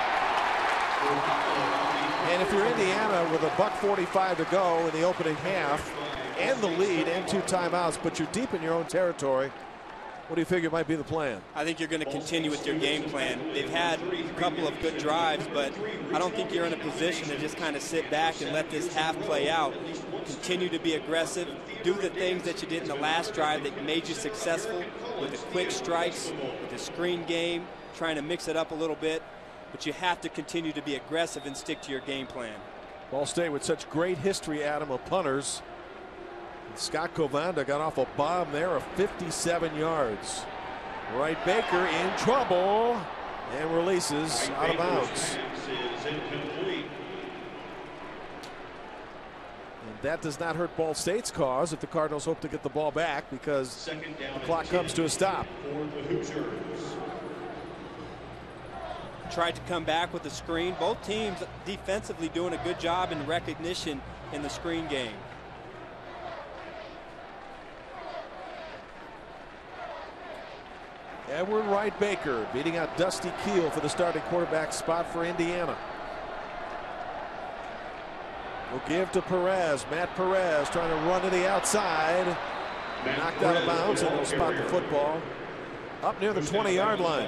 And if you're Indiana with $1:45 to go in the opening half and the lead and 2 timeouts, but you're deep in your own territory, what do you figure might be the plan? I think you're going to continue with your game plan. They've had a couple of good drives, but I don't think you're in a position to just kind of sit back and let this half play out. Continue to be aggressive. Do the things that you did in the last drive that made you successful with the quick strikes, with the screen game, trying to mix it up a little bit. But you have to continue to be aggressive and stick to your game plan. Ball State with such great history, Adam, of punters. And Scott Covanda got off a bomb there of 57 yards. Wright Baker in trouble and releases out of bounds. And that does not hurt Ball State's cause if the Cardinals hope to get the ball back, because the clock comes to a stop. Tried to come back with the screen. Both teams defensively doing a good job in recognition in the screen game. Edward Wright Baker beating out Dusty Keel for the starting quarterback spot for Indiana. We'll give to Perez. Matt Perez trying to run to the outside. Knocked out of bounds, and will spot the football up near the 20-yard line.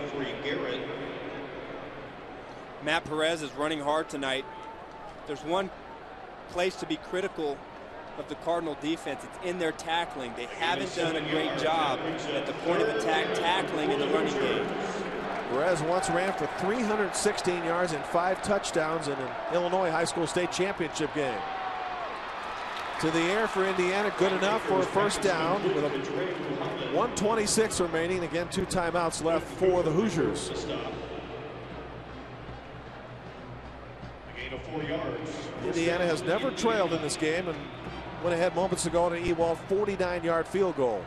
Matt Perez is running hard tonight. There's one place to be critical of the Cardinal defense. It's in their tackling. They haven't done a great job at the point of attack tackling in the running game. Perez once ran for 316 yards and 5 touchdowns in an Illinois high school state championship game. To the air for Indiana, good enough for a first down with a 1:26 remaining. Again, 2 timeouts left for the Hoosiers. Indiana has never trailed in this game and went ahead moments ago on an Ewald 49-yard field goal.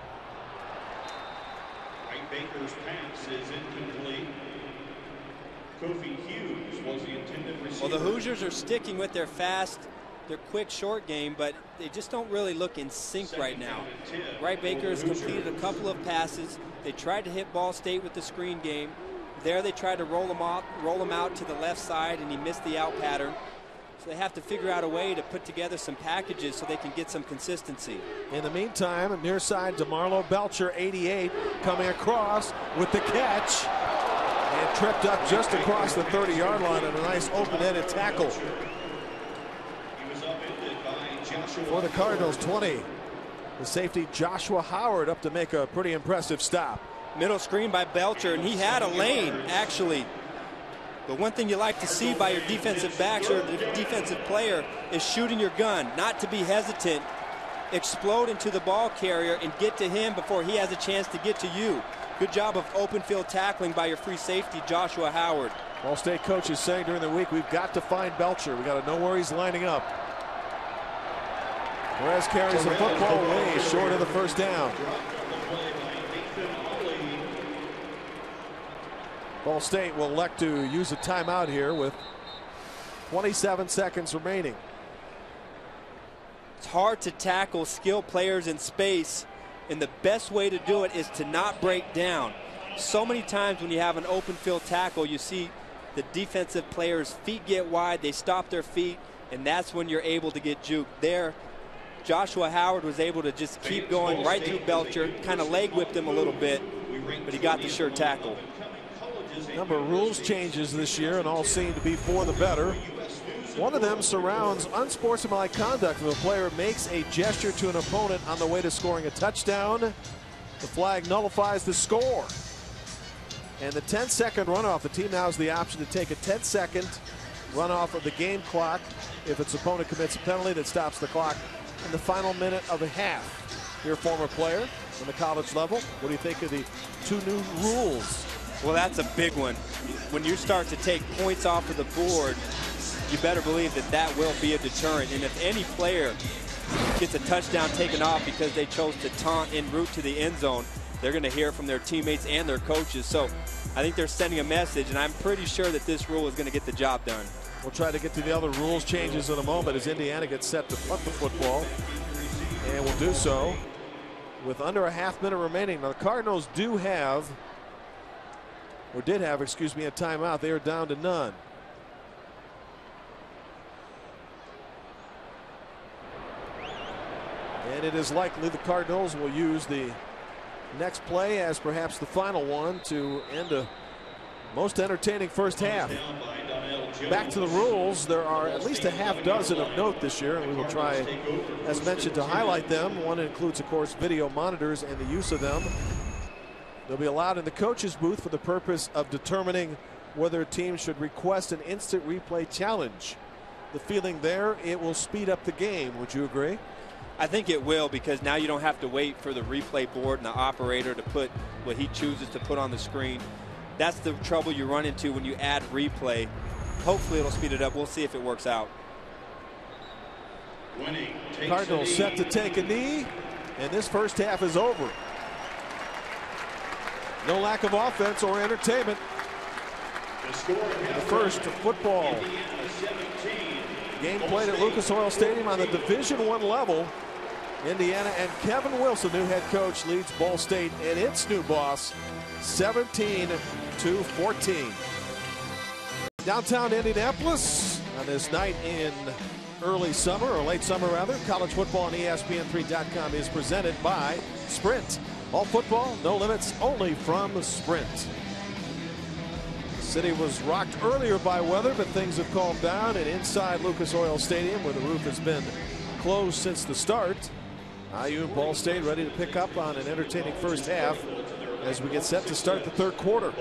Wright Baker's pass is incomplete. Kofi Hughes was the intended receiver. Well, the Hoosiers are sticking with their fast, their quick short game, but they just don't really look in sync right now. Wright Baker has completed a couple of passes. They tried to hit Ball State with the screen game. There they tried to roll him out to the left side, and he missed the out pattern. So they have to figure out a way to put together some packages so they can get some consistency. In the meantime, near side, DeMarlo Belcher, 88, coming across with the catch. And tripped up just across the 30-yard line on a nice open-ended tackle. For the Cardinals, 20. The safety Joshua Howard up to make a pretty impressive stop. Middle screen by Belcher, and he had a lane, actually. But one thing you like to see by your defensive backs or the defensive player is shooting your gun, not to be hesitant, explode into the ball carrier and get to him before he has a chance to get to you. Good job of open field tackling by your free safety, Joshua Howard. Ball State coach is saying during the week, we've got to find Belcher. We've got to know where he's lining up. Perez carries the football way short of the first down. Ball State will elect to use a timeout here with 27 seconds remaining. It's hard to tackle skilled players in space, and the best way to do it is to not break down. So many times when you have an open field tackle, you see the defensive players' feet get wide, they stop their feet, and that's when you're able to get juked. There, Joshua Howard was able to just keep going right through Belcher, kind of leg whipped him a little bit, but he got the sure tackle. Number of rules changes this year, and all seem to be for the better. One of them surrounds unsportsmanlike conduct. If a player makes a gesture to an opponent on the way to scoring a touchdown, the flag nullifies the score. And the 10-second runoff, the team now has the option to take a 10-second runoff of the game clock if its opponent commits a penalty that stops the clock in the final minute of a half. You're a former player on the college level. What do you think of the 2 new rules? Well, that's a big one. When you start to take points off of the board, you better believe that that will be a deterrent. And if any player gets a touchdown taken off because they chose to taunt en route to the end zone, they're going to hear it from their teammates and their coaches. So I think they're sending a message, and I'm pretty sure that this rule is going to get the job done. We'll try to get to the other rules changes in a moment as Indiana gets set to punt the football. And we'll do so with under a half-minute remaining. Now, the Cardinals do have, or did have, excuse me, a timeout. They are down to none. And it is likely the Cardinals will use the next play as perhaps the final one to end a most entertaining first half. Back to the rules. There are at least a half dozen of note this year, and we will try, as mentioned, to highlight them. One includes, of course, video monitors and the use of them. They'll be allowed in the coach's booth for the purpose of determining whether a team should request an instant replay challenge. The feeling there, it will speed up the game. Would you agree? I think it will, because now you don't have to wait for the replay board and the operator to put what he chooses to put on the screen. That's the trouble you run into when you add replay. Hopefully it'll speed it up. We'll see if it works out. Cardinals set to take a knee, and this first half is over. No lack of offense or entertainment. The first football game played at Lucas Oil Stadium on the Division I level. Indiana and Kevin Wilson, new head coach, leads Ball State and its new boss 17-14. Downtown Indianapolis on this night in early summer, or late summer rather. College football on ESPN3.com is presented by Sprint. All football, no limits, only from Sprint. The city was rocked earlier by weather, but things have calmed down. And inside Lucas Oil Stadium, where the roof has been closed since the start, IU and Ball State ready to pick up on an entertaining first half as we get set to start the third quarter.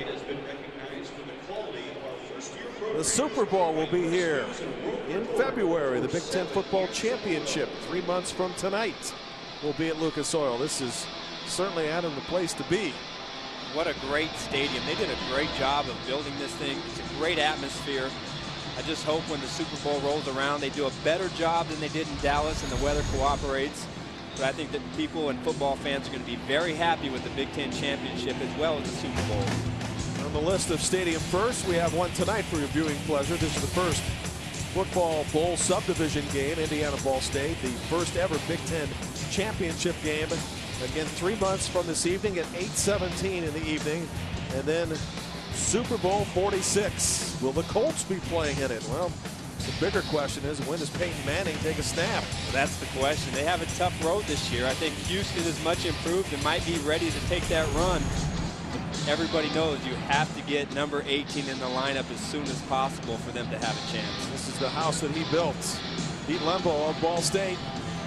The Super Bowl will be here in February. The Big Ten Football Championship, 3 months from tonight, will be at Lucas Oil. This is certainly, Adam, the place to be. What a great stadium. They did a great job of building this thing. It's a great atmosphere. I just hope when the Super Bowl rolls around, they do a better job than they did in Dallas and the weather cooperates. But I think that people and football fans are going to be very happy with the Big Ten Championship as well as the Super Bowl. On the list of stadium firsts, we have one tonight for your viewing pleasure. This is the first football bowl subdivision game, Indiana-Ball State, the first ever Big Ten Championship game. Again, 3 months from this evening at 8:17 in the evening. And then Super Bowl 46. Will the Colts be playing in it? Well, the bigger question is, when does Peyton Manning take a snap? Well, that's the question. They have a tough road this year. I think Houston is much improved and might be ready to take that run. Everybody knows you have to get number 18 in the lineup as soon as possible for them to have a chance. This is the house that he built. Pete Lembo of Ball State.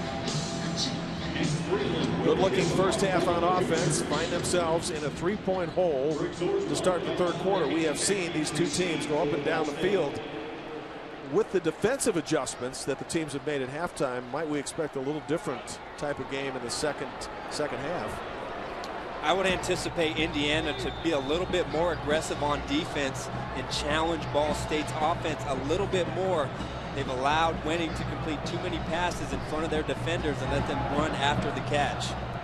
Good-looking first half on offense. Find themselves in a three-point hole to start the third quarter. We have seen these two teams go up and down the field. With the defensive adjustments that the teams have made at halftime, might we expect a little different type of game in the second half? I would anticipate Indiana to be a little bit more aggressive on defense and challenge Ball State's offense a little bit more. They've allowed Winning to complete too many passes in front of their defenders and let them run after the catch.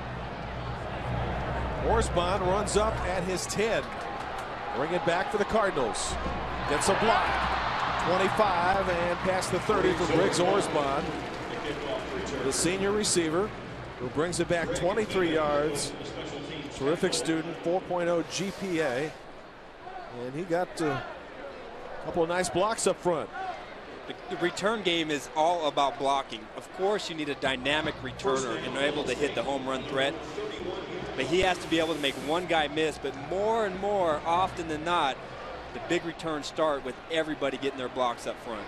Orsbon runs up at his 10. Bring it back for the Cardinals. Gets a block. 25 and past the 30 for Briggs Orsbon. The senior receiver who brings it back 23 yards. Terrific student, 4.0 GPA. And he got a couple of nice blocks up front. The return game is all about blocking. Of course, you need a dynamic returner and able to hit the home run threat. But he has to be able to make one guy miss. But more and more often than not, the big returns start with everybody getting their blocks up front.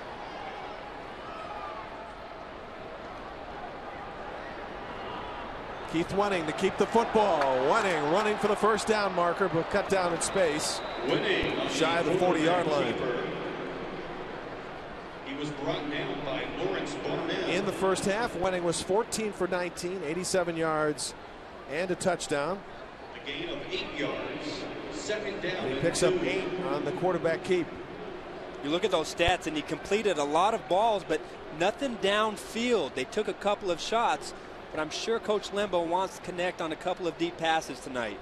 Keith Winning to keep the football. Winning running for the first down marker, but cut down in space. Shy of the 40-yard line. He was brought down by Lawrence Barnett. In the first half, Winning was 14 for 19, 87 yards and a touchdown. A gain of 8 yards. Second down. And he picks up 8 on the quarterback keep. You look at those stats, and he completed a lot of balls, but nothing downfield. They took a couple of shots, but I'm sure Coach Lembo wants to connect on a couple of deep passes tonight.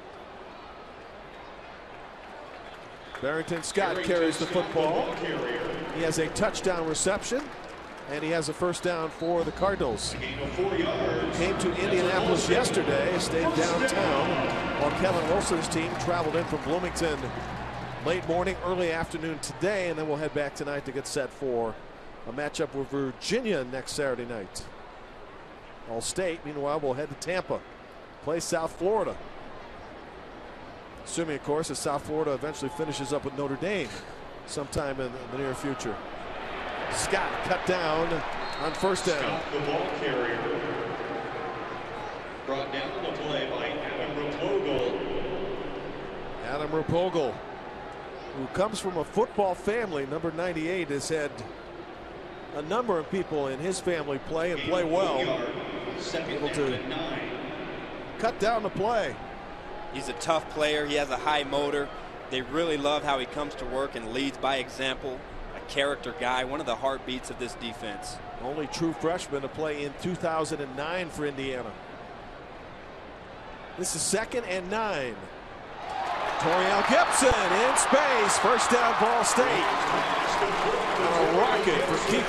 Barrington Scott carries the football. He has a touchdown reception, and he has a first down for the Cardinals. Came to Indianapolis yesterday, stayed downtown, while Kellen Wilson's team traveled in from Bloomington late morning, early afternoon today, and then we'll head back tonight to get set for a matchup with Virginia next Saturday night. All-State, meanwhile, will head to Tampa, play South Florida. Assuming, of course, that South Florida eventually finishes up with Notre Dame sometime in the near future. Scott cut down on first down. Scott, the ball carrier. Brought down the play by Adam Rapogel. Adam Rapogel, who comes from a football family. Number 98 has had a number of people in his family play and play well. Able to cut down the play. He's a tough player. He has a high motor. They really love how he comes to work and leads by example. A character guy, one of the heartbeats of this defense. Only true freshman to play in 2009 for Indiana. This is 2nd and 9. Toriel Gibson in space. First down, Ball State. And a rocket for Keith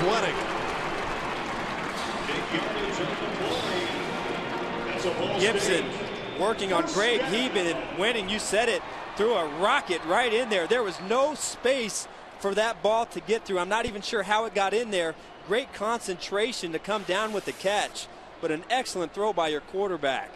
Lenning. Gibson working on Greg Heben and winning. You said it, threw a rocket right in there. There was no space for that ball to get through. I'm not even sure how it got in there. Great concentration to come down with the catch, but an excellent throw by your quarterback.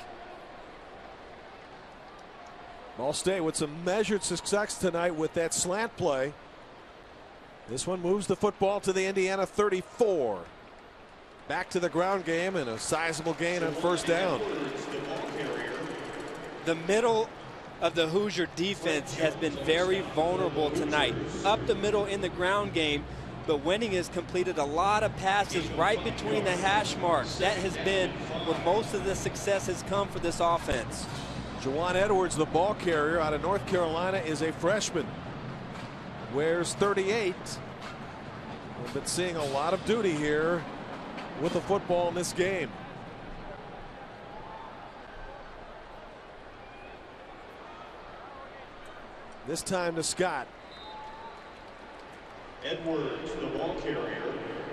Ball State with some measured success tonight with that slant play. This one moves the football to the Indiana 34. Back to the ground game and a sizable gain on first down. The middle of the Hoosier defense has been very vulnerable tonight. Up the middle in the ground game, but Wenning has completed a lot of passes right between the hash marks. That has been where most of the success has come for this offense. Juwan Edwards, the ball carrier out of North Carolina, is a freshman. Wears 38. We've been seeing a lot of duty here with the football in this game. This time to Scott. Edwards, the ball carrier.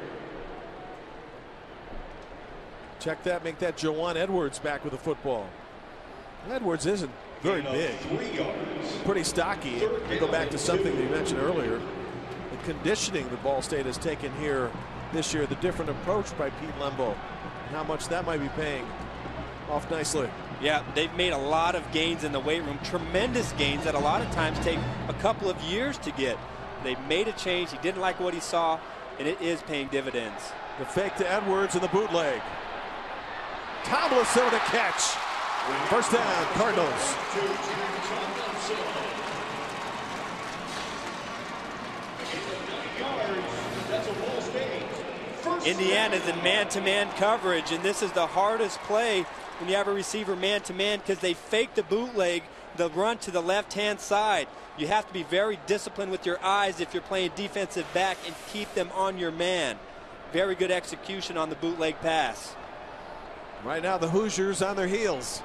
Check that, make that Juwan Edwards back with the football. Edwards isn't very big. 3 yards. Pretty stocky. You go back to something that you mentioned earlier. The conditioning that Ball State has taken here this year, the different approach by Pete Lembo, and how much that might be paying off nicely. Yeah, they've made a lot of gains in the weight room, tremendous gains that a lot of times take a couple of years to get. They made a change. He didn't like what he saw, and it is paying dividends. The fake to Edwards and the bootleg. Tomlinson with a catch. First down, Cardinals. Indiana's in man-to-man coverage, and this is the hardest play when you have a receiver man-to-man because they fake the bootleg, the run to the left-hand side. You have to be very disciplined with your eyes if you're playing defensive back and keep them on your man. Very good execution on the bootleg pass. Right now the Hoosiers on their heels.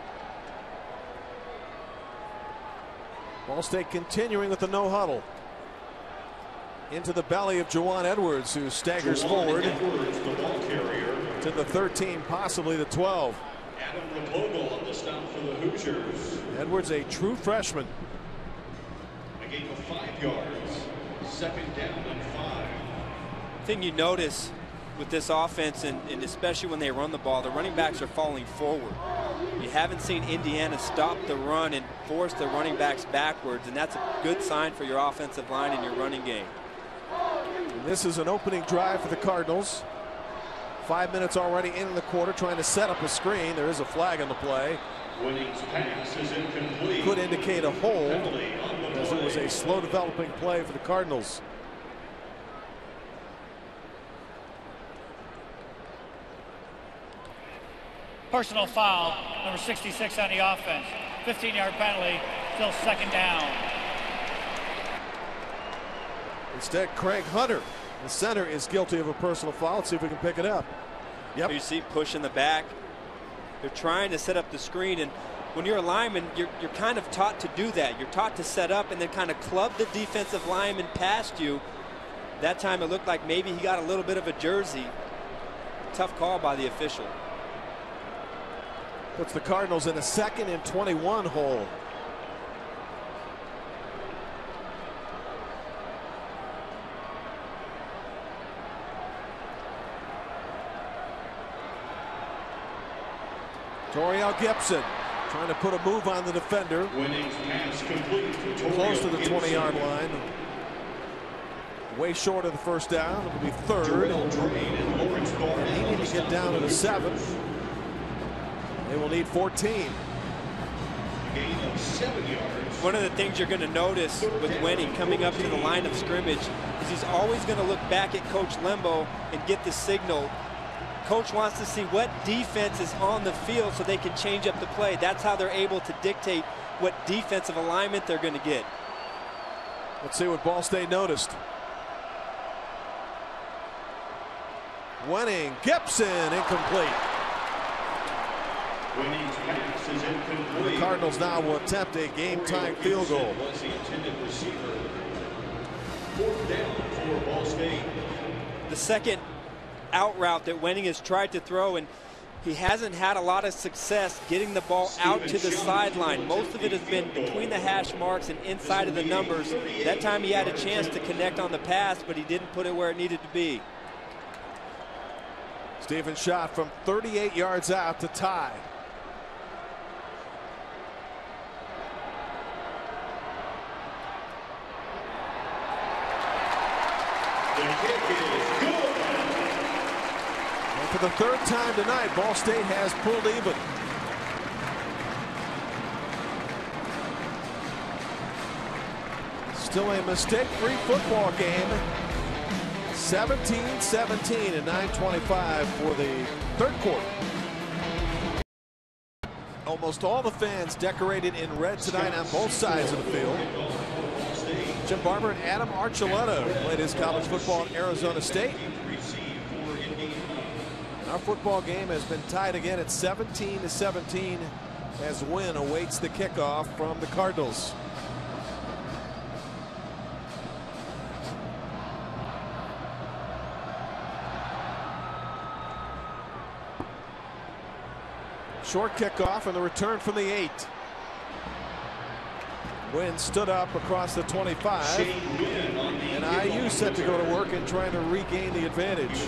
Ball State continuing with the no huddle. Into the belly of Juwan Edwards, who staggers forward Edwards, the ball carrier. to the 13, possibly the 12. Adam Rapogel on the stop for the Hoosiers. Edwards, a true freshman. A gain of 5 yards. 2nd down and 5. Thing you notice with this offense, and especially when they run the ball, the running backs are falling forward. You haven't seen Indiana stop the run and force the running backs backwards, and that's a good sign for your offensive line and your running game. And this is an opening drive for the Cardinals. 5 minutes already in the quarter, trying to set up a screen. There is a flag on the play. Wenning's pass is incomplete. Could indicate a hold, Penalty on the as it was play. a slow developing play for the Cardinals. Personal foul, number 66 on the offense. 15-yard penalty, still 2nd down. Instead, Craig Hunter, the center, is guilty of a personal foul. Let's see if we can pick it up. Yep. You see push in the back. They're trying to set up the screen, and when you're a lineman, you're kind of taught to do that. You're taught to set up and then kind of club the defensive lineman past you. That time it looked like maybe he got a little bit of a jersey. Tough call by the official. Puts the Cardinals in a 2nd and 21 hole. Toriel Gibson trying to put a move on the defender. Close to the 20-yard line. Way short of the first down. It'll be 3rd. And they need to get down to the 7th. They will need 14. Gain of 7 yards. One of the things you're going to notice with Wenning coming up to the line of scrimmage is he's always going to look back at Coach Lembo and get the signal. Coach wants to see what defense is on the field so they can change up the play. That's how they're able to dictate what defensive alignment they're going to get. Let's see what Ball State noticed. Wenning, Gibson, incomplete. Wenning's pass is incomplete. The Cardinals now will attempt a game-time field goal. Was the intended receiver. 4th down for Ball State. The second out route that Wenning has tried to throw, and he hasn't had a lot of success getting the ball out to the sideline. Most of it has been between the hash marks and inside of the numbers. That time he had a chance to connect on the pass, but he didn't put it where it needed to be. Stevens shot from 38 yards out to tie. The kick is good. And for the 3rd time tonight, Ball State has pulled even. Still a mistake-free football game. 17-17 and 9:25 for the 3rd quarter. Almost all the fans decorated in red tonight on both sides of the field. Jim Barber and Adam Archuleta played his college football at Arizona State. Our football game has been tied again at 17-17 as Wynn awaits the kickoff from the Cardinals. Short kickoff and the return from the 8. Wynn stood up across the 25. And IU set to go to work and trying to regain the advantage.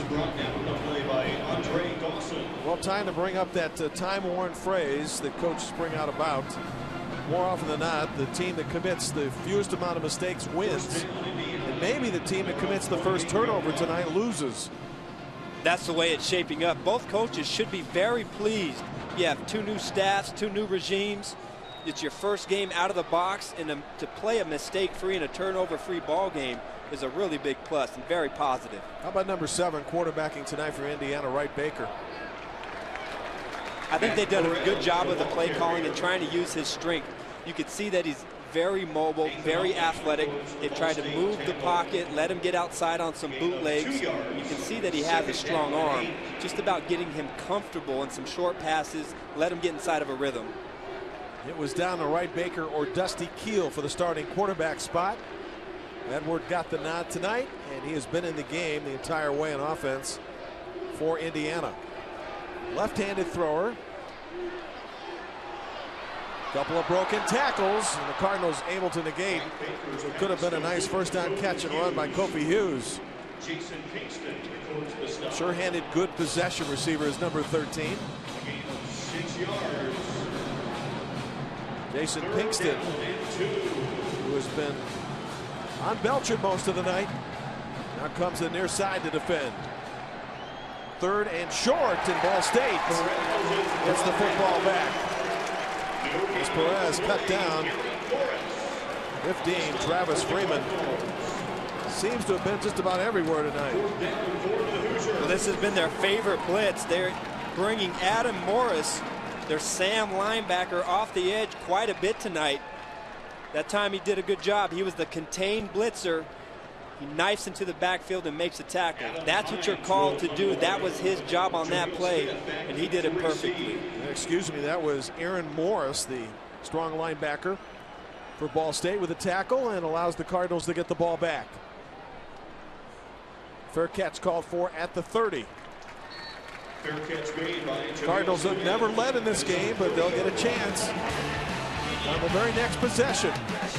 Well, time to bring up that time-worn phrase that coaches bring out about. More often than not, the team that commits the fewest amount of mistakes wins. And maybe the team that commits the first turnover tonight loses. That's the way it's shaping up. Both coaches should be very pleased. You have 2 new staffs, 2 new regimes. It's your first game out of the box, and to play a mistake-free and a turnover-free ball game is a really big plus and very positive. How about number 7 quarterbacking tonight for Indiana, Wright Baker? I think they've done a good job of the play calling and trying to use his strength. You could see that he's very mobile, very athletic. They've tried to move the pocket, let him get outside on some bootlegs. You can see that he has a strong arm. Just about getting him comfortable in some short passes, let him get inside of a rhythm. It was down to Wright Baker or Dusty Keel for the starting quarterback spot. Edward got the nod tonight, and he has been in the game the entire way on offense for Indiana. Left-handed thrower. Couple of broken tackles, and the Cardinals able to negate. It could have been a nice first down catch and run by Kofi Hughes. Sure-handed, good possession receiver is number 13. 6 yards. Jason Pinkston, who has been on Belcher most of the night, now comes to the near side to defend. 3rd and short, and Ball State gets the football back. As Perez cut down. 15, Travis Freeman seems to have been just about everywhere tonight. Well, this has been their favorite blitz. They're bringing Adam Morris, their Sam linebacker, off the edge quite a bit tonight. That time he did a good job. He was the contained blitzer. He knifes into the backfield and makes a tackle. That's what you're called to do. That was his job on that play, and he did it perfectly. Excuse me, that was Aaron Morris, the strong linebacker for Ball State, with a tackle and allows the Cardinals to get the ball back. Fair catch called for at the 30. Fair catch made by Cardinals have never led in this game, but they'll get a chance on the very next possession.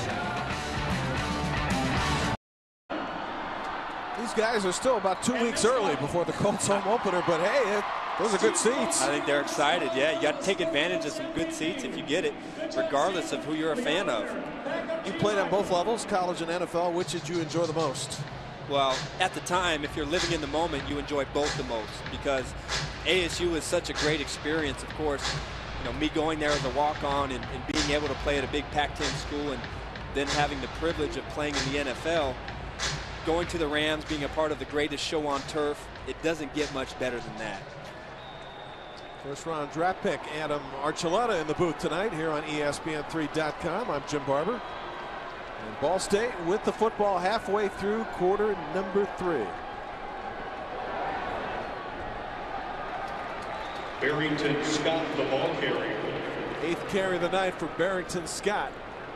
These guys are still about 2 weeks early before the Colts home opener, but hey, those are good seats. I think they're excited. Yeah, you got to take advantage of some good seats if you get it, regardless of who you're a fan of. You played on both levels, college and NFL. Which did you enjoy the most? Well, at the time, if you're living in the moment, you enjoy both the most, because ASU is such a great experience. Of course, you know, me going there as a walk-on and being able to play at a big Pac-10 school, and then having the privilege of playing in the NFL, going to the Rams, being a part of the greatest show on turf, it doesn't get much better than that. First round draft pick Adam Archuleta in the booth tonight here on ESPN3.com. I'm Jim Barber. And Ball State with the football halfway through quarter number 3. Barrington Scott, the ball carrier. 8th carry of the night for Barrington Scott.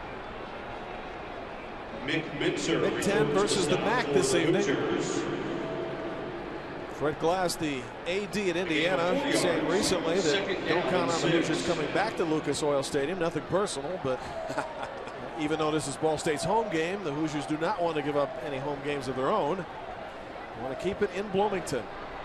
Mick Mitzer. Big Ten versus the MAC this evening. Fred Glass, the AD at Indiana, saying recently that don't count on the Hoosiers coming back to Lucas Oil Stadium. Nothing personal, but even though this is Ball State's home game, the Hoosiers do not want to give up any home games of their own. They want to keep it in Bloomington.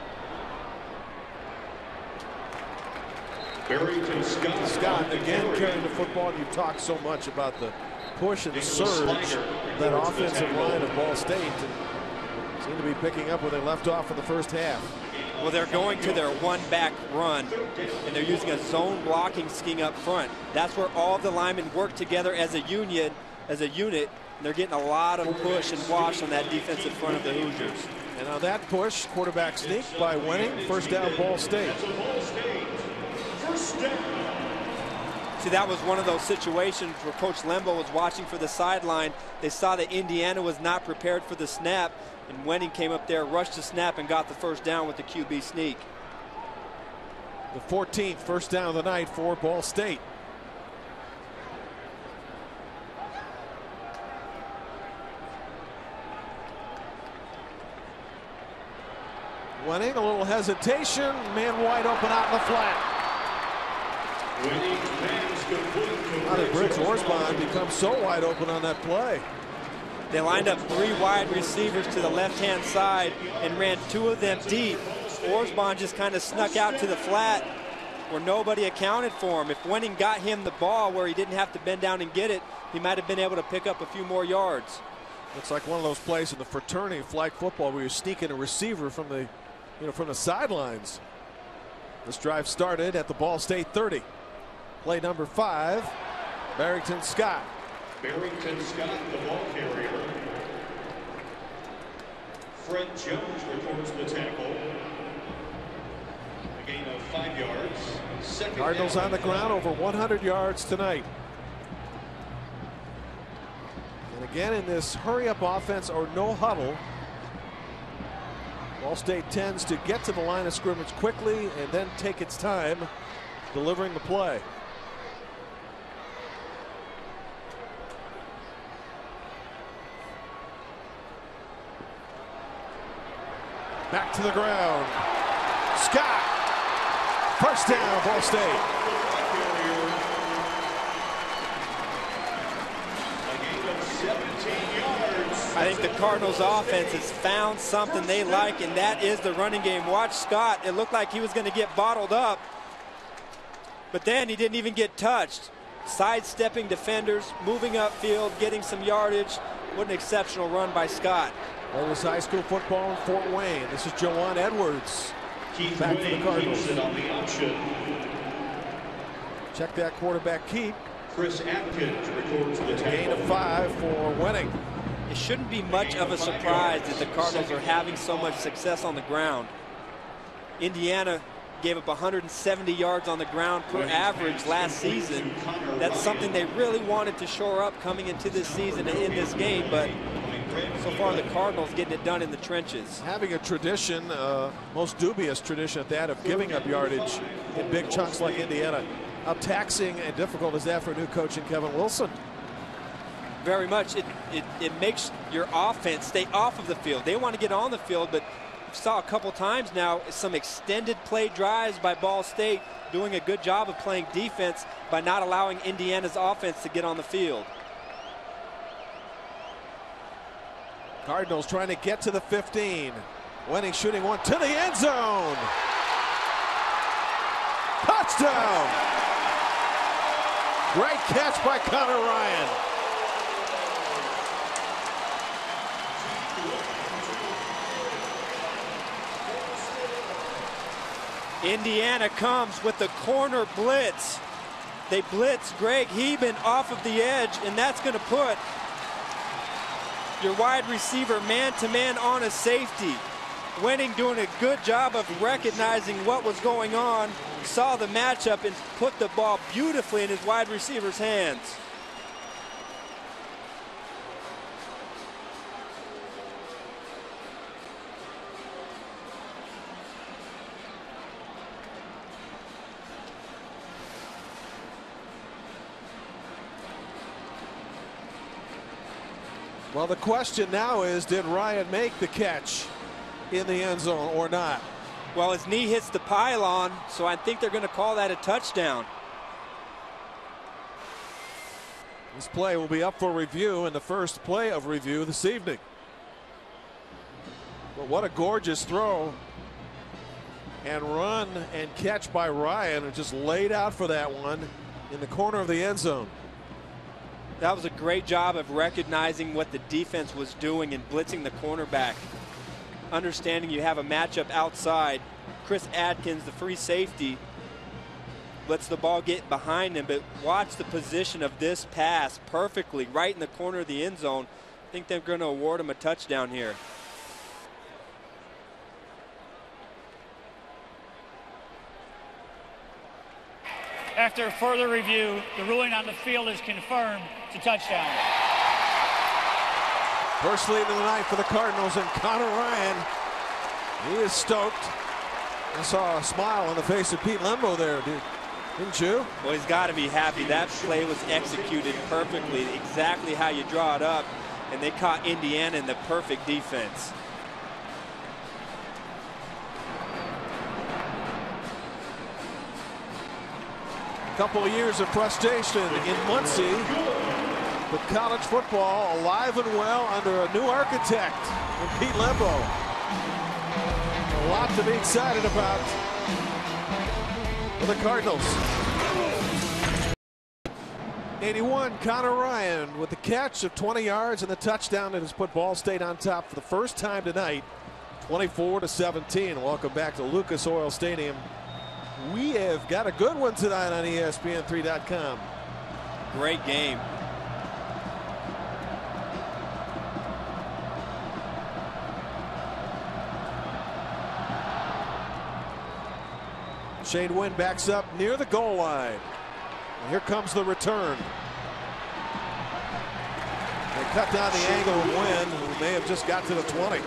Barrington Scott. Scott again carrying the football. And you've talked so much about the push and the surge that offensive line of Ball State, and seem to be picking up where they left off in the first half. Well, they're going to their one-back run, and they're using a zone blocking scheme up front. That's where all of the linemen work together as a unit, and they're getting a lot of push and wash on that defensive front of the Hoosiers. And on that push, quarterback sneak by Wenning, first down Ball State. See, that was one of those situations where Coach Lembo was watching for the sideline. They saw that Indiana was not prepared for the snap, and Wenning came up there, rushed the snap, and got the first down with the QB sneak. The 14th first down of the night for Ball State. Wenning, a little hesitation, man wide open out in the flat. How did Briggs Orsbon become so wide open on that play? They lined up 3 wide receivers to the left-hand side and ran 2 of them deep. Orsbon just kind of snuck out to the flat where nobody accounted for him. If Wenning got him the ball where he didn't have to bend down and get it, he might have been able to pick up a few more yards. It's like one of those plays in the fraternity flag football where you're sneaking a receiver from the sidelines. This drive started at the Ball State 30. Play number 5, Barrington Scott. Barrington Scott, the ball carrier. Fred Jones records the tackle. A gain of 5 yards. Cardinals on the ground over 100 yards tonight. And again, in this hurry-up offense or no huddle, Ball State tends to get to the line of scrimmage quickly and then take its time delivering the play. Back to the ground. Scott. First down, Ball State. I think the Cardinals offense has found something they like, and that is the running game. Watch Scott. It looked like he was going to get bottled up, but then he didn't even get touched. Sidestepping defenders, moving upfield, getting some yardage. What an exceptional run by Scott. Oldest high school football in Fort Wayne. This is Joanne Edwards. Keith back for the Cardinals. keeps it on the option. Check that quarterback keep. Chris Atkins records the tackle. Gain of 5 for Wenning. It shouldn't be much of a surprise that the Cardinals are having so much success on the ground. Indiana gave up 170 yards on the ground per average last season. That's something they really wanted to shore up coming into this season and in this game, but So far, the Cardinals getting it done in the trenches. Having a tradition, most dubious tradition at that, of giving up yardage in big chunks like Indiana. How taxing and difficult is that for new coach in Kevin Wilson? Very much. It makes your offense stay off of the field. They want to get on the field, but we saw a couple times now some extended play drives by Ball State, doing a good job of playing defense by not allowing Indiana's offense to get on the field. Cardinals trying to get to the 15. Wenning shooting one to the end zone. Touchdown! Great catch by Connor Ryan. Indiana comes with the corner blitz. They blitz Greg Heben off of the edge, and that's going to put your wide receiver man-to-man on a safety. Wenning doing a good job of recognizing what was going on, saw the matchup and put the ball beautifully in his wide receiver's hands. Well, the question now is, did Ryan make the catch in the end zone or not? Well, his knee hits the pylon, so I think they're going to call that a touchdown. This play will be up for review in the first play of review this evening. But what a gorgeous throw and run and catch by Ryan, and just laid out for that one in the corner of the end zone. That was a great job of recognizing what the defense was doing and blitzing the cornerback. Understanding you have a matchup outside. Chris Adkins, the free safety, lets the ball get behind him, but watch the position of this pass perfectly right in the corner of the end zone. I think they're going to award him a touchdown here. After further review, the ruling on the field is confirmed. It's a touchdown. First lead of the night for the Cardinals, and Connor Ryan, he is stoked. I saw a smile on the face of Pete Lembo there, didn't you? Well, he's got to be happy. That play was executed perfectly, exactly how you draw it up, and they caught Indiana in the perfect defense. Couple of years of frustration in Muncie, but college football alive and well under a new architect in Pete Lembo. A lot to be excited about for the Cardinals. 81, Connor Ryan with the catch of 20 yards and the touchdown that has put Ball State on top for the first time tonight, 24-17. Welcome back to Lucas Oil Stadium. We have got a good one tonight on ESPN3.com. Great game. Shane Wynn backs up near the goal line. And here comes the return. They cut down the angle of Wynn, who may have just got to the 20.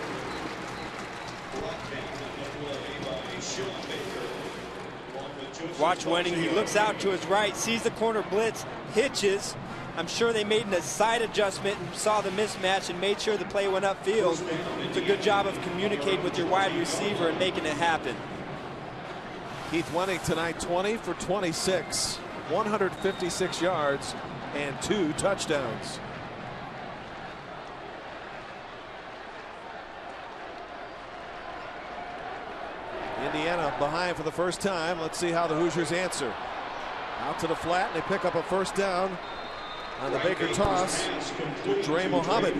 Watch Wenning. He looks out to his right, sees the corner blitz, hitches. I'm sure they made a side adjustment and saw the mismatch and made sure the play went upfield. It's a good job of communicating with your wide receiver and making it happen. Keith Wenning tonight 20 for 26, 156 yards and 2 touchdowns. Indiana behind for the first time. Let's see how the Hoosiers answer. Out to the flat, and they pick up a first down on the Baker toss to Dre Mohammed.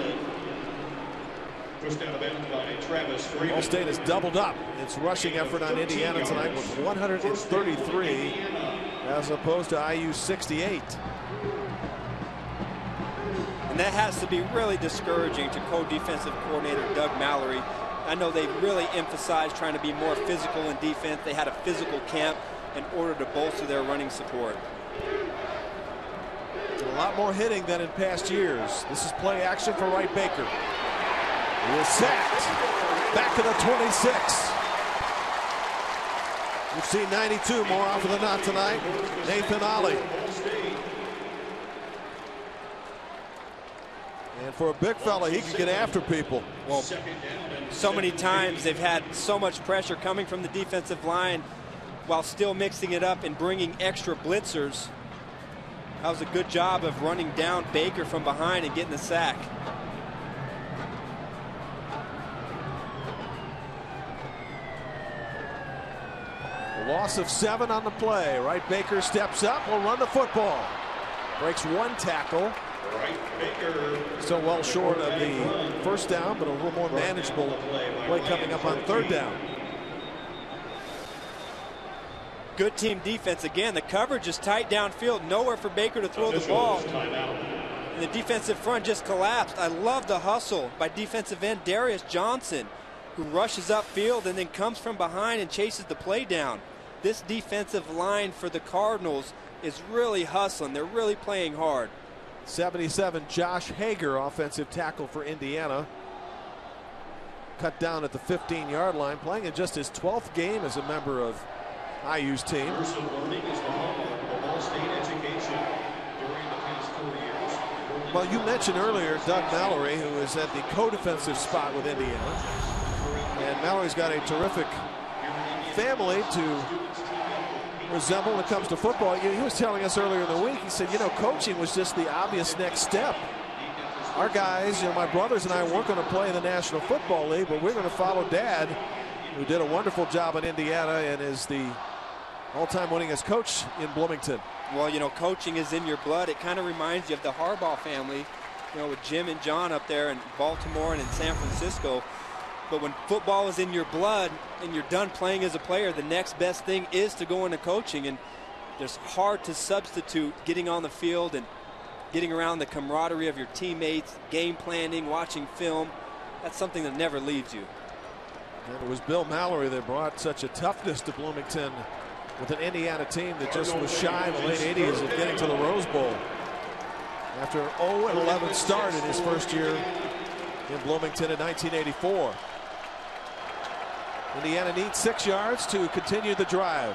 Ball State has doubled up its rushing effort on Indiana tonight with 133 as opposed to IU 68. And that has to be really discouraging to co-defensive coordinator Doug Mallory. I know they really emphasized trying to be more physical in defense. They had a physical camp in order to bolster their running support. A lot more hitting than in past years. This is play action for Wright Baker. He is sacked. Back to the 26. We've seen 92 more often than not tonight. Nathan Ollie. And for a big fella, he can get after people. Well, so many times they've had so much pressure coming from the defensive line while still mixing it up and bringing extra blitzers. That was a good job of running down Baker from behind and getting the sack. A loss of 7 on the play. Wright Baker steps up, will run the football. Breaks 1 tackle. Still well short of the first down, but a little more manageable play coming up on 3rd down. Good team defense. Again, the coverage is tight downfield. Nowhere for Baker to throw the ball. And the defensive front just collapsed. I love the hustle by defensive end Darius Johnson, who rushes upfield and then comes from behind and chases the play down. This defensive line for the Cardinals is really hustling. They're really playing hard. 77, Josh Hager, offensive tackle for Indiana. Cut down at the 15-yard line, playing in just his 12th game as a member of IU's team. Well, you mentioned earlier Doug Mallory, who is at the co-defensive spot with Indiana. And Mallory's got a terrific family to resemble when it comes to football. He was telling us earlier in the week, he said, you know, coaching was just the obvious next step. Our guys, you know, my brothers and I weren't going to play in the National Football League, but we're going to follow Dad, who did a wonderful job in Indiana and is the all-time winningest coach in Bloomington. Well, you know, coaching is in your blood. It kind of reminds you of the Harbaugh family, you know, with Jim and John up there in Baltimore and in San Francisco. But when football is in your blood and you're done playing as a player, the next best thing is to go into coaching. And it's hard to substitute getting on the field and getting around the camaraderie of your teammates, game planning, watching film. That's something that never leaves you. And it was Bill Mallory that brought such a toughness to Bloomington with an Indiana team that just was shy in the late 80s of getting to the Rose Bowl. After an 0-11 start in his first year in Bloomington in 1984. Indiana needs 6 yards to continue the drive.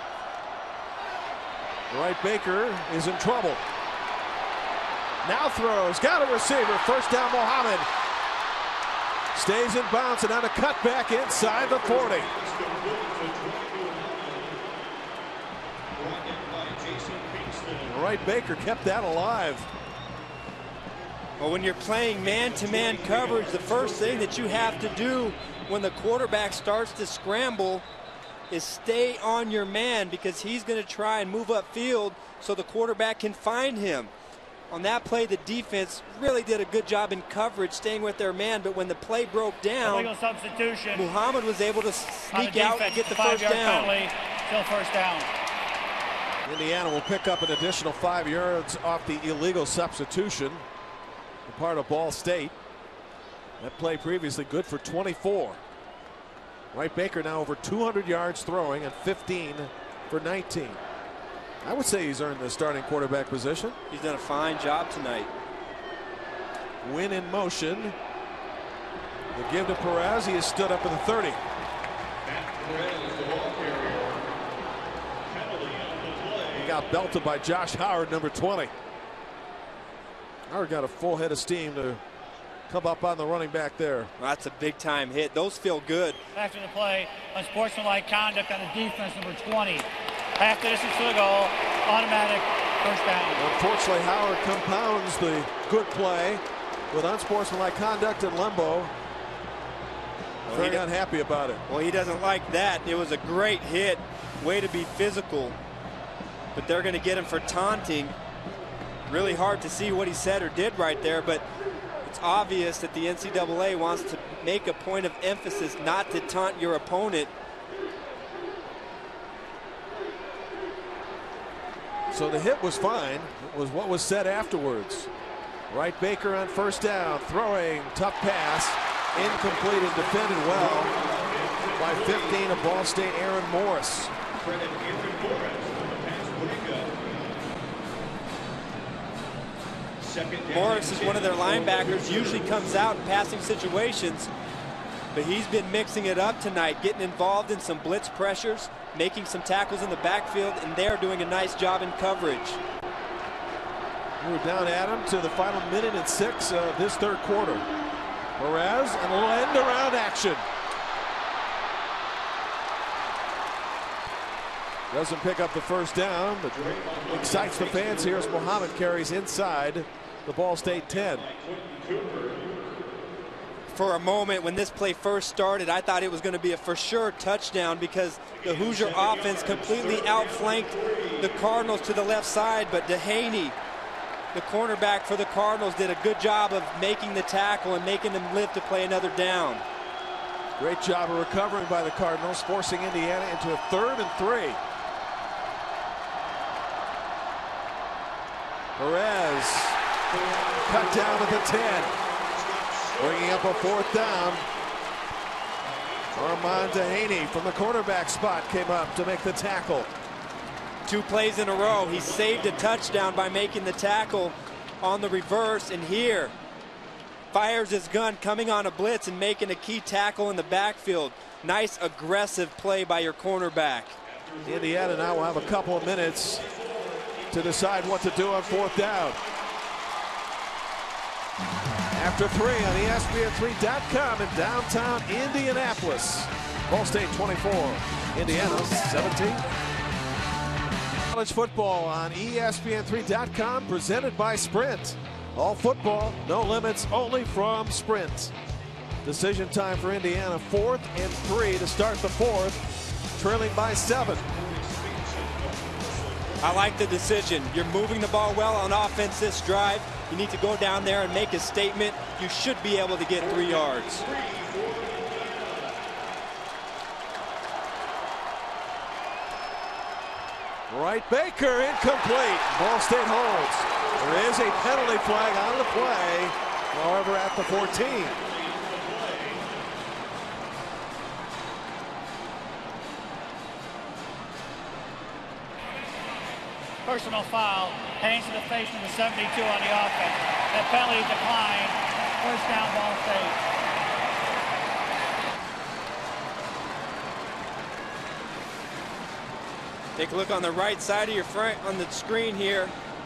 Wright Baker is in trouble. Now throws, got a receiver, first down Mohammed. Stays in bounds and on a cutback inside the 40. Wright Baker kept that alive. Well, when you're playing man-to-man coverage, the first thing that you have to do when the quarterback starts to scramble is stay on your man, because he's going to try and move upfield so the quarterback can find him. On that play, the defense really did a good job in coverage, staying with their man, but when the play broke down, illegal substitution. Muhammad was able to sneak out and get the first down. Penalty, still first down. Indiana will pick up an additional 5 yards off the illegal substitution. Part of Ball State. That play previously good for 24. Wright Baker now over 200 yards throwing and 15 for 19. I would say he's earned the starting quarterback position. He's done a fine job tonight. Win in motion. The give to Perez. He has stood up in the 30. He got belted by Josh Howard, number 20. Howard got a full head of steam to come up on the running back there. Well, that's a big time hit. Those feel good. After the play, unsportsmanlike conduct on the defense, number 20. Half the distance to the goal, automatic first down. Unfortunately, Howard compounds the good play with unsportsmanlike conduct in limbo. Very unhappy about it. Well, he doesn't like that. It was a great hit. Way to be physical. But they're going to get him for taunting. Really hard to see what he said or did right there, but it's obvious that the NCAA wants to make a point of emphasis not to taunt your opponent. So the hit was fine. It was what was said afterwards. Wright Baker on first down, throwing, tough pass, incomplete and defended well by 15 of Ball State Aaron Morris. Morris is one of their linebackers, usually comes out in passing situations, but he's been mixing it up tonight, getting involved in some blitz pressures, making some tackles in the backfield, and they're doing a nice job in coverage. We're down, Adam, to the final minute and 6 of this third quarter. Perez and a little end around action. Doesn't pick up the first down, but excites the fans here as Muhammad carries inside the Ball State 10. For a moment when this play first started, I thought it was going to be a for sure touchdown because the Hoosier offense completely outflanked the Cardinals to the left side, but Dehaney, the cornerback for the Cardinals, did a good job of making the tackle and making them live to play another down. Great job of recovering by the Cardinals, forcing Indiana into a 3rd and 3. Perez cut down at the 10. Bringing up a 4th down. Armand Dehaney from the cornerback spot came up to make the tackle. 2 plays in a row. He saved a touchdown by making the tackle on the reverse, and here fires his gun coming on a blitz and making a key tackle in the backfield. Nice aggressive play by your cornerback. Indiana now will have a couple of minutes to decide what to do on 4th down. After 3 on ESPN3.com in downtown Indianapolis. Ball State 24, Indiana 17. College football on ESPN3.com, presented by Sprint. All football, no limits, only from Sprint. Decision time for Indiana, 4th and 3 to start the 4th, trailing by 7. I like the decision. You're moving the ball well on offense this drive. You need to go down there and make a statement. You should be able to get 3 yards. Right, Baker, incomplete. Ball State holds. There is a penalty flag on the play, however, at the 14. Personal foul, hands to the face number 72 on the offense. That penalty declined. 1st down, Ball State. Take a look on the right side of your front on the screen here.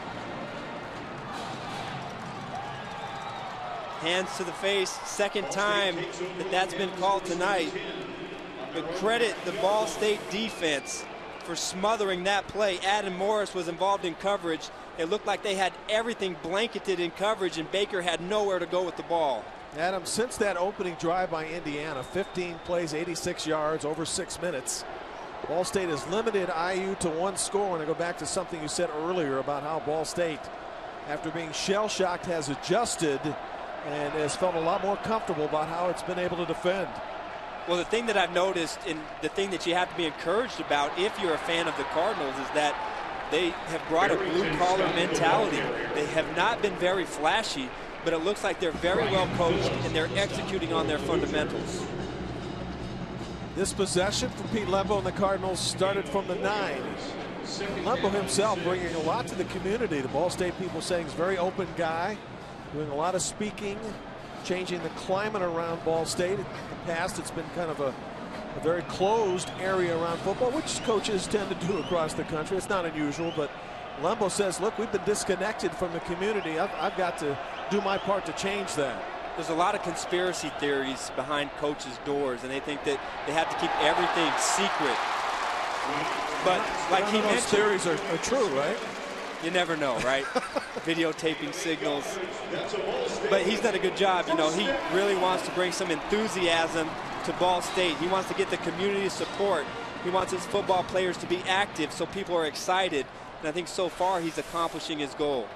Hands to the face, 2nd time that's been called tonight. But credit the Ball State defense for smothering that play. Adam Morris was involved in coverage. It looked like they had everything blanketed in coverage, and Baker had nowhere to go with the ball. Adam, since that opening drive by Indiana, 15 plays, 86 yards, over 6 minutes. Ball State has limited IU to 1 score. And I go back to something you said earlier about how Ball State, after being shell-shocked, has adjusted and has felt a lot more comfortable about how it's been able to defend. Well, the thing that I've noticed, and the thing that you have to be encouraged about if you're a fan of the Cardinals, is that they have brought a blue-collar mentality. They have not been very flashy, but it looks like they're very well coached and they're executing on their fundamentals. This possession for Pete Lembo and the Cardinals started from the 9. Lembo himself bringing a lot to the community. The Ball State people saying he's a very open guy, doing a lot of speaking, changing the climate around Ball State. In the past, it's been kind of a very closed area around football, which coaches tend to do across the country. It's not unusual, but Lembo says, look, we've been disconnected from the community. I've got to do my part to change that. There's a lot of conspiracy theories behind coaches' doors, and they think that they have to keep everything secret. But like he mentioned, theories are true, right? You never know, right? Videotaping signals. But he's done a good job. You know, he really wants to bring some enthusiasm to Ball State. He wants to get the community support. He wants his football players to be active so people are excited. And I think so far he's accomplishing his goal.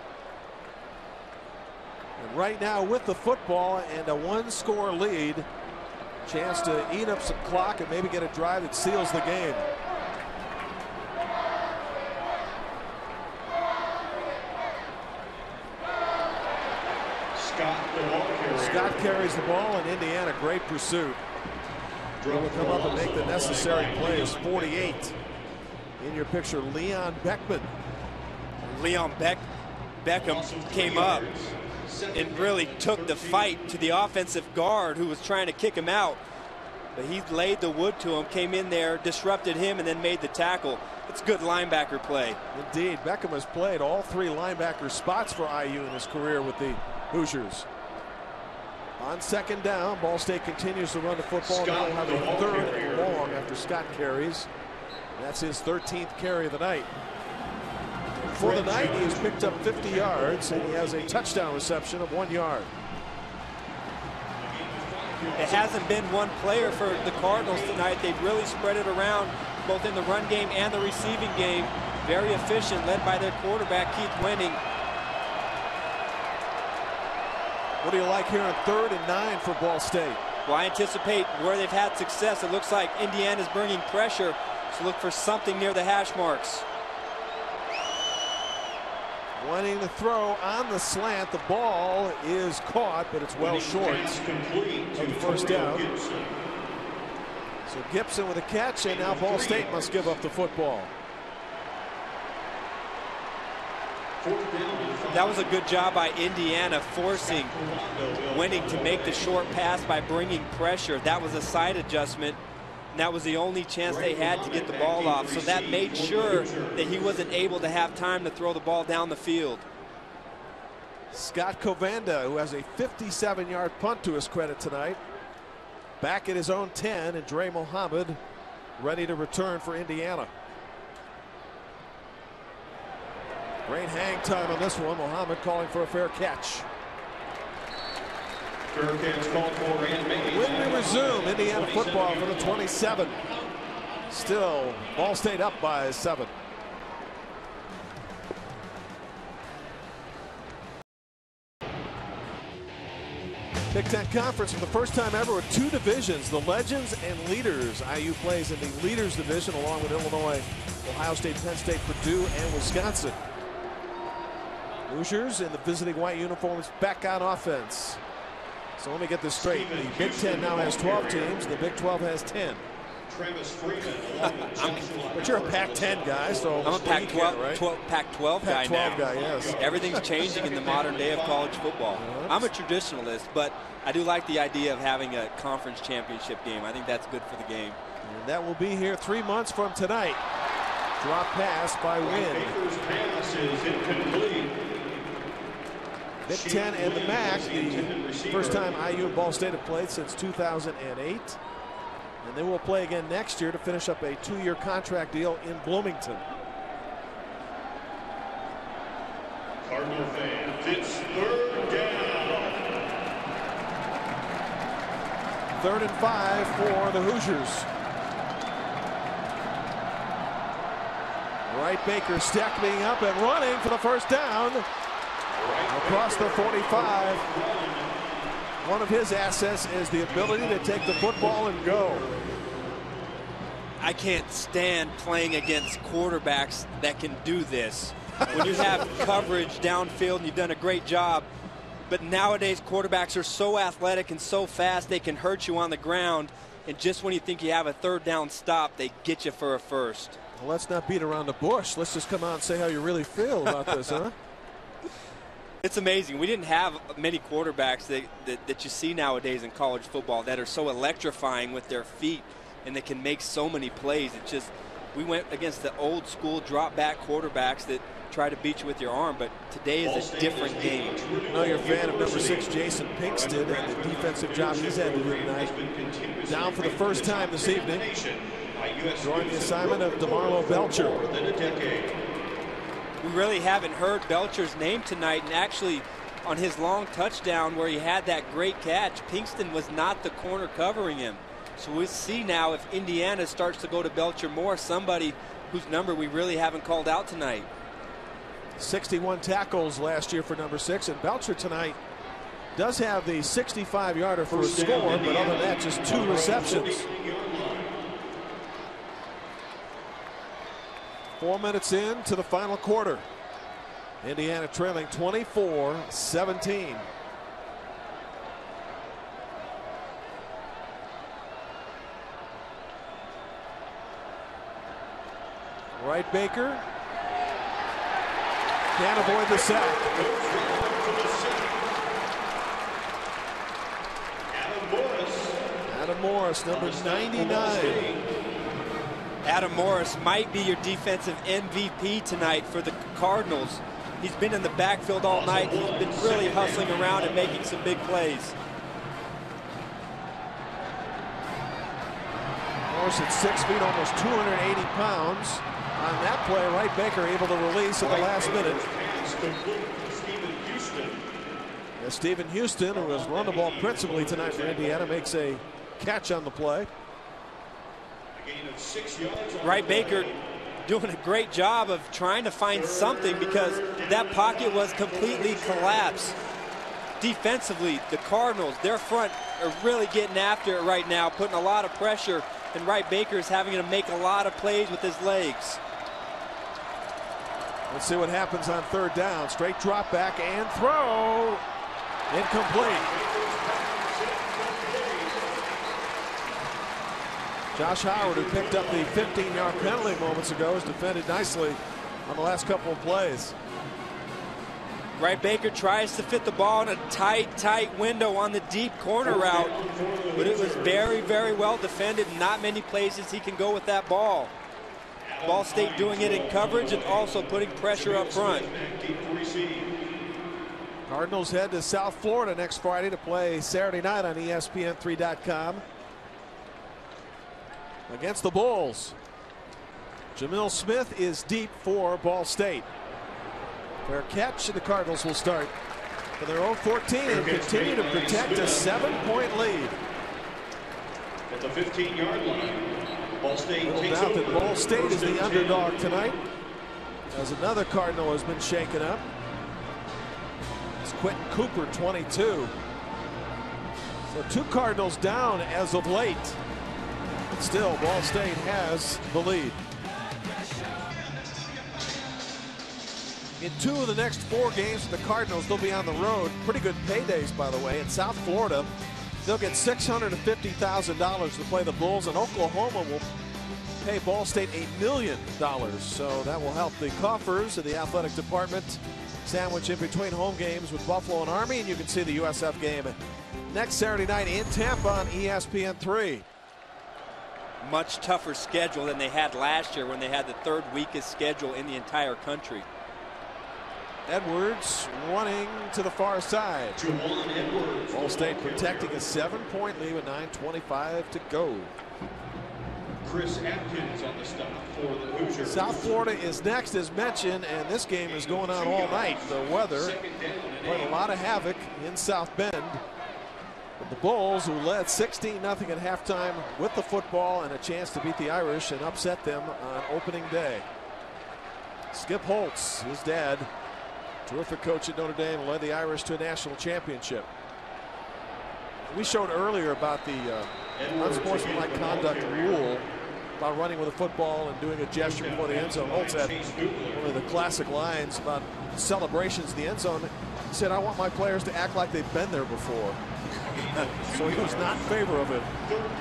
And right now with the football and a 1-score lead, chance to eat up some clock and maybe get a drive that seals the game. Scott carries the ball, and Indiana, great pursuit. He will come up and make the necessary plays. 48. In your picture, Leon Beckman. Leon Beckham came up and really took the fight to the offensive guard who was trying to kick him out. But he laid the wood to him, came in there, disrupted him, and then made the tackle. It's good linebacker play. Indeed. Beckham has played all 3 linebacker spots for IU in his career with the Hoosiers. On second down, Ball State continues to run the football. Now we'll have a 3rd and long after Scott carries. That's his 13th carry of the night. For the night, he has picked up 50 yards, and he has a touchdown reception of 1 yard. It hasn't been one player for the Cardinals tonight. They've really spread it around, both in the run game and the receiving game. Very efficient, led by their quarterback, Keith Wenning. What do you like here on 3rd and 9 for Ball State? Well, I anticipate where they've had success. It looks like Indiana's bringing pressure, so look for something near the hash marks. Wanting to throw on the slant. The ball is caught, but it's well short of the first down. So Gibson with a catch, and now Ball State must give up the football. That was a good job by Indiana, forcing Wenning to make the short pass by bringing pressure. That was a side adjustment. And that was the only chance they had to get the ball off. So that made sure that he wasn't able to have time to throw the ball down the field. Scott Covanda, who has a 57-yard punt to his credit tonight, back at his own 10, and Dre Mohammed ready to return for Indiana. Great hang time on this one. Mohammed calling for a fair catch. When we resume, Indiana football for the 27. Still, Ball State up by 7. Big Ten Conference for the first time ever with 2 divisions, the Legends and Leaders. IU plays in the Leaders division along with Illinois, Ohio State, Penn State, Purdue, and Wisconsin. Hoosiers in the visiting white uniforms back on offense. So let me get this straight. The Big Ten now has 12 teams. The Big 12 has 10. But you're a Pac-10 guy, so I'm a Pac-12 right? Pac-12 guy now. Pac-12 guy, yes. Everything's changing in the modern day of college football. I'm a traditionalist, but I do like the idea of having a conference championship game. I think that's good for the game. And that will be here 3 months from tonight. Drop pass by Wynn. Pass is incomplete. Big Ten and the MAC, the first time IU and Ball State have played since 2008. And they will play again next year to finish up a 2-year contract deal in Bloomington. Cardinal fans, it's 3rd down. 3rd and 5 for the Hoosiers. Wright Baker stepping up and running for the first down. Across the 45. One of his assets is the ability to take the football and go. I can't stand playing against quarterbacks that can do this. When you have coverage downfield, and you've done a great job, but nowadays quarterbacks are so athletic and so fast they can hurt you on the ground, and just when you think you have a 3rd down stop, they get you for a first. Well, let's not beat around the bush. Let's just come out and say how you really feel about this, huh? It's amazing. We didn't have many quarterbacks that you see nowadays in college football that are so electrifying with their feet and they can make so many plays. It's just, we went against the old school drop back quarterbacks that try to beat you with your arm, but today is a different game. I know you're a fan of number 6, Jason Pinkston, and the defensive job he's had to do tonight. Down for the first time this evening. Drawing the assignment of DeMarlo Belcher. We really haven't heard Belcher's name tonight, and actually on his long touchdown where he had that great catch, Pinkston was not the corner covering him. So we'll see now if Indiana starts to go to Belcher more, somebody whose number we really haven't called out tonight. 61 tackles last year for number 6, and Belcher tonight does have the 65-yarder for a score, but other than that, just 2 receptions. 4 minutes into the final quarter. Indiana trailing 24-17. Wright Baker Can't avoid the sack. Adam Morris, number 99. Adam Morris might be your defensive MVP tonight for the Cardinals. He's been in the backfield all night. He's been really hustling around and making some big plays. Morris at 6 feet, almost 280 pounds. On that play, Wright Baker able to release at the last minute. Stephen Houston, who has run the ball principally tonight for Indiana, makes a catch on the play. Wright Baker doing a great job of trying to find something because that pocket was completely collapsed. Defensively, the Cardinals, their front are really getting after it right now, putting a lot of pressure, and Wright Baker's having to make a lot of plays with his legs. Let's see what happens on third down. Straight drop back and throw. Incomplete. Josh Howard, who picked up the 15-yard penalty moments ago, has defended nicely on the last couple of plays. Wright Baker tries to fit the ball in a tight window on the deep corner route, but it was very, very well defended. Not many places he can go with that ball. Ball State doing it in coverage and also putting pressure up front. Cardinals head to South Florida next Friday to play Saturday night on ESPN3.com against the Bulls. Jamil Smith is deep for Ball State. Fair catch, and the Cardinals will start for their own 14 and continue to protect a 7-point lead. At the 15-yard line, Ball State takes doubt that over. Ball State is the underdog tonight, as another Cardinal has been shaken up. It's Quentin Cooper, 22. So 2 Cardinals down as of late. But still, Ball State has the lead. In 2 of the next 4 games for the Cardinals, they'll be on the road. Pretty good paydays, by the way. In South Florida, they'll get $650,000 to play the Bulls, and Oklahoma will pay Ball State $1 million. So that will help the coffers of the athletic department. Sandwich in between home games with Buffalo and Army, and you can see the USF game next Saturday night in Tampa on ESPN3. Much tougher schedule than they had last year when they had the 3rd weakest schedule in the entire country. Edwards running to the far side. Edwards. Ball State protecting a 7-point lead with 9:25 to go. Chris Atkins on the stop for the Hoosiers. South Florida is next, as mentioned, and this game is going on all night. The weather playing a lot of havoc in South Bend. But the Bulls, who led 16-0 at halftime with the football and a chance to beat the Irish and upset them on opening day. Skip Holtz, his dad, terrific coach at Notre Dame, led the Irish to a national championship. We showed earlier about the unsportsmanlike conduct rule about running with a football and doing a gesture before the end zone. Holtz had one of the classic lines about celebrations in the end zone. He said, "I want my players to act like they've been there before." So he was not in favor of it.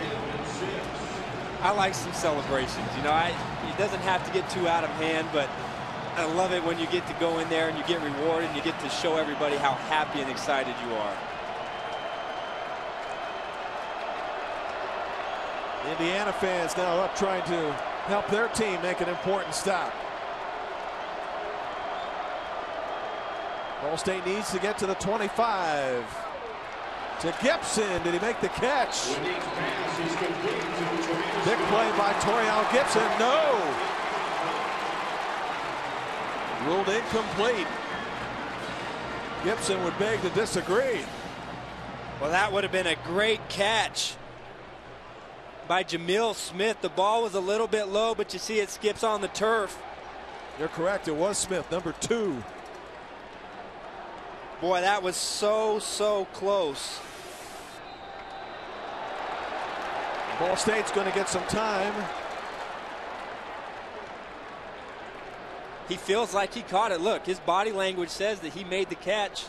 I like some celebrations. You know, it doesn't have to get too out of hand, but I love it when you get to go in there and you get rewarded and you get to show everybody how happy and excited you are. Indiana fans now up trying to help their team make an important stop. Ball State needs to get to the 25. To Gibson. Did he make the catch? Big play by Toriel Gibson. No. Ruled incomplete. Gibson would beg to disagree. Well, that would have been a great catch by Jamil Smith. The ball was a little bit low, but you see it skips on the turf. You're correct. It was Smith, number 2. Boy, that was so close. Ball State's going to get some time. He feels like he caught it. Look, his body language says that he made the catch.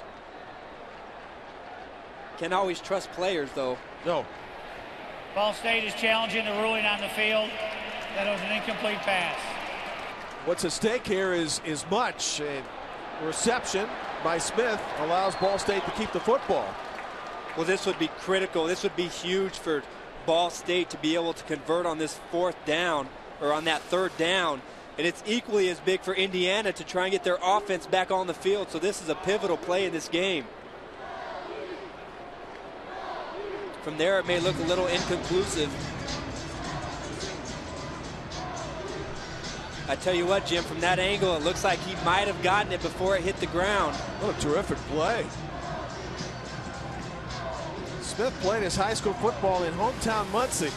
Can't always trust players, though. No. Ball State is challenging the ruling on the field that it was an incomplete pass. What's at stake here is much. Reception by Smith allows Ball State to keep the football. Well, this would be critical. This would be huge for Ball State to be able to convert on this fourth down, or on that third down. And it's equally as big for Indiana to try and get their offense back on the field. So this is a pivotal play in this game. From there, it may look a little inconclusive. I tell you what, Jim, from that angle, it looks like he might have gotten it before it hit the ground. What a terrific play. Smith played his high school football in hometown Muncie.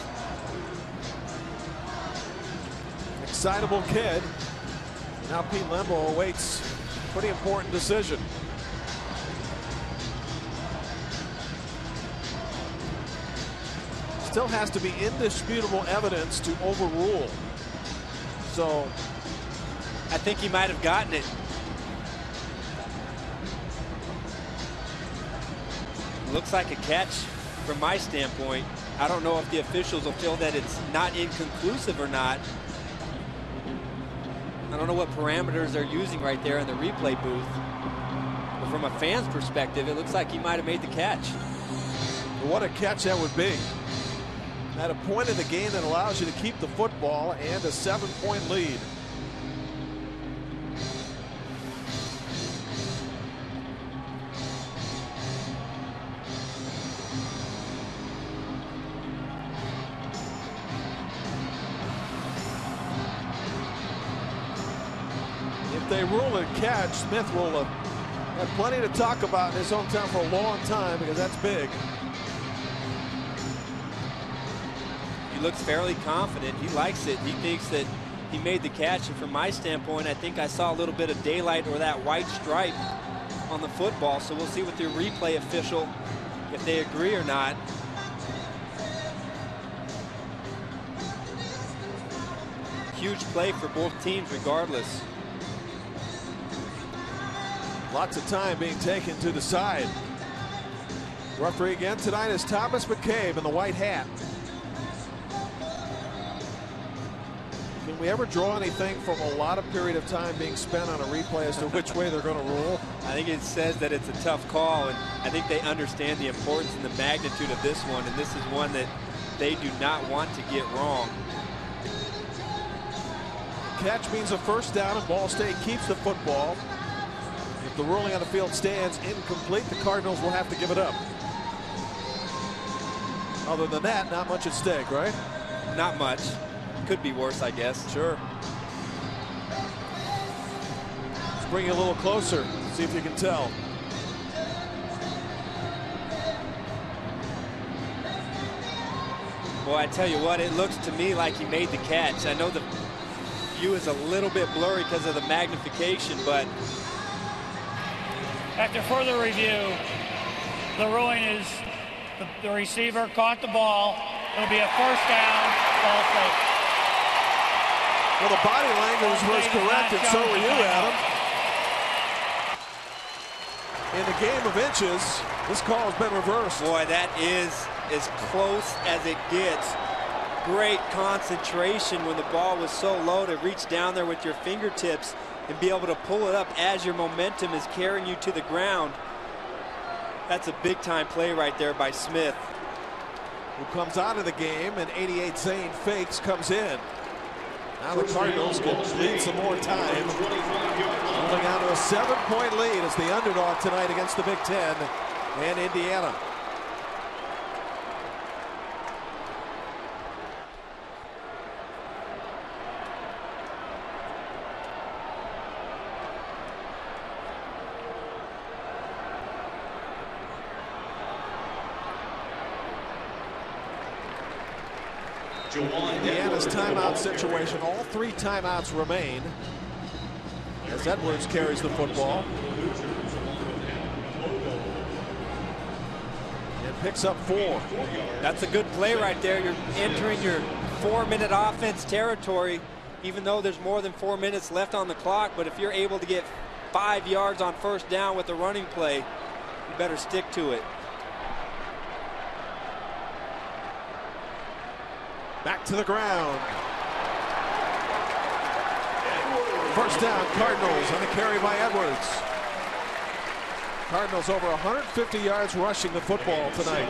Excitable kid. Now Pete Lembo awaits a pretty important decision. Still has to be indisputable evidence to overrule. So I think he might have gotten it. Looks like a catch from my standpoint. I don't know if the officials will feel that it's not inconclusive or not. I don't know what parameters they're using right there in the replay booth. But from a fan's perspective, it looks like he might have made the catch. What a catch that would be. At a point in the game that allows you to keep the football and a 7-point lead. If they rule a catch, Smith will have had plenty to talk about in his hometown for a long time, because that's big. He looks fairly confident. He likes it. He thinks that he made the catch. And from my standpoint, I think I saw a little bit of daylight or that white stripe on the football. So we'll see with the replay official if they agree or not. Huge play for both teams regardless. Lots of time being taken to the side. Referee again tonight is Thomas McCabe in the white hat. Can we ever draw anything from a lot of period of time being spent on a replay as to which way they're going to rule? I think it says that it's a tough call, and I think they understand the importance and the magnitude of this one, and this is one that they do not want to get wrong. Catch means a first down, and Ball State keeps the football. If the ruling on the field stands incomplete, the Cardinals will have to give it up. Other than that, not much at stake, right? Not much. Could be worse, I guess. Sure. Let's bring you a little closer, see if you can tell. Boy, I tell you what, it looks to me like he made the catch. I know the view is a little bit blurry because of the magnification, but After further review, the ruling is the receiver caught the ball. It'll be a first down, Ball State. Well, the body language was correct, and so were you, Adam. In the game of inches, this call has been reversed. Boy, that is as close as it gets. Great concentration when the ball was so low to reach down there with your fingertips and be able to pull it up as your momentum is carrying you to the ground. That's a big-time play right there by Smith. Who comes out of the game, and 88 Zane Fakes comes in. Now the Cardinals can lead some more time. Moving on to a 7-point lead as the underdog tonight against the Big Ten and Indiana. Indiana's timeout situation, all 3 timeouts remain as Edwards carries the football and picks up 4. That's a good play right there. You're entering your 4-minute offense territory, even though there's more than 4 minutes left on the clock. But if you're able to get 5 yards on first down with a running play, you better stick to it. Back to the ground. First down, Cardinals on the carry by Edwards. Cardinals over 150 yards rushing the football tonight.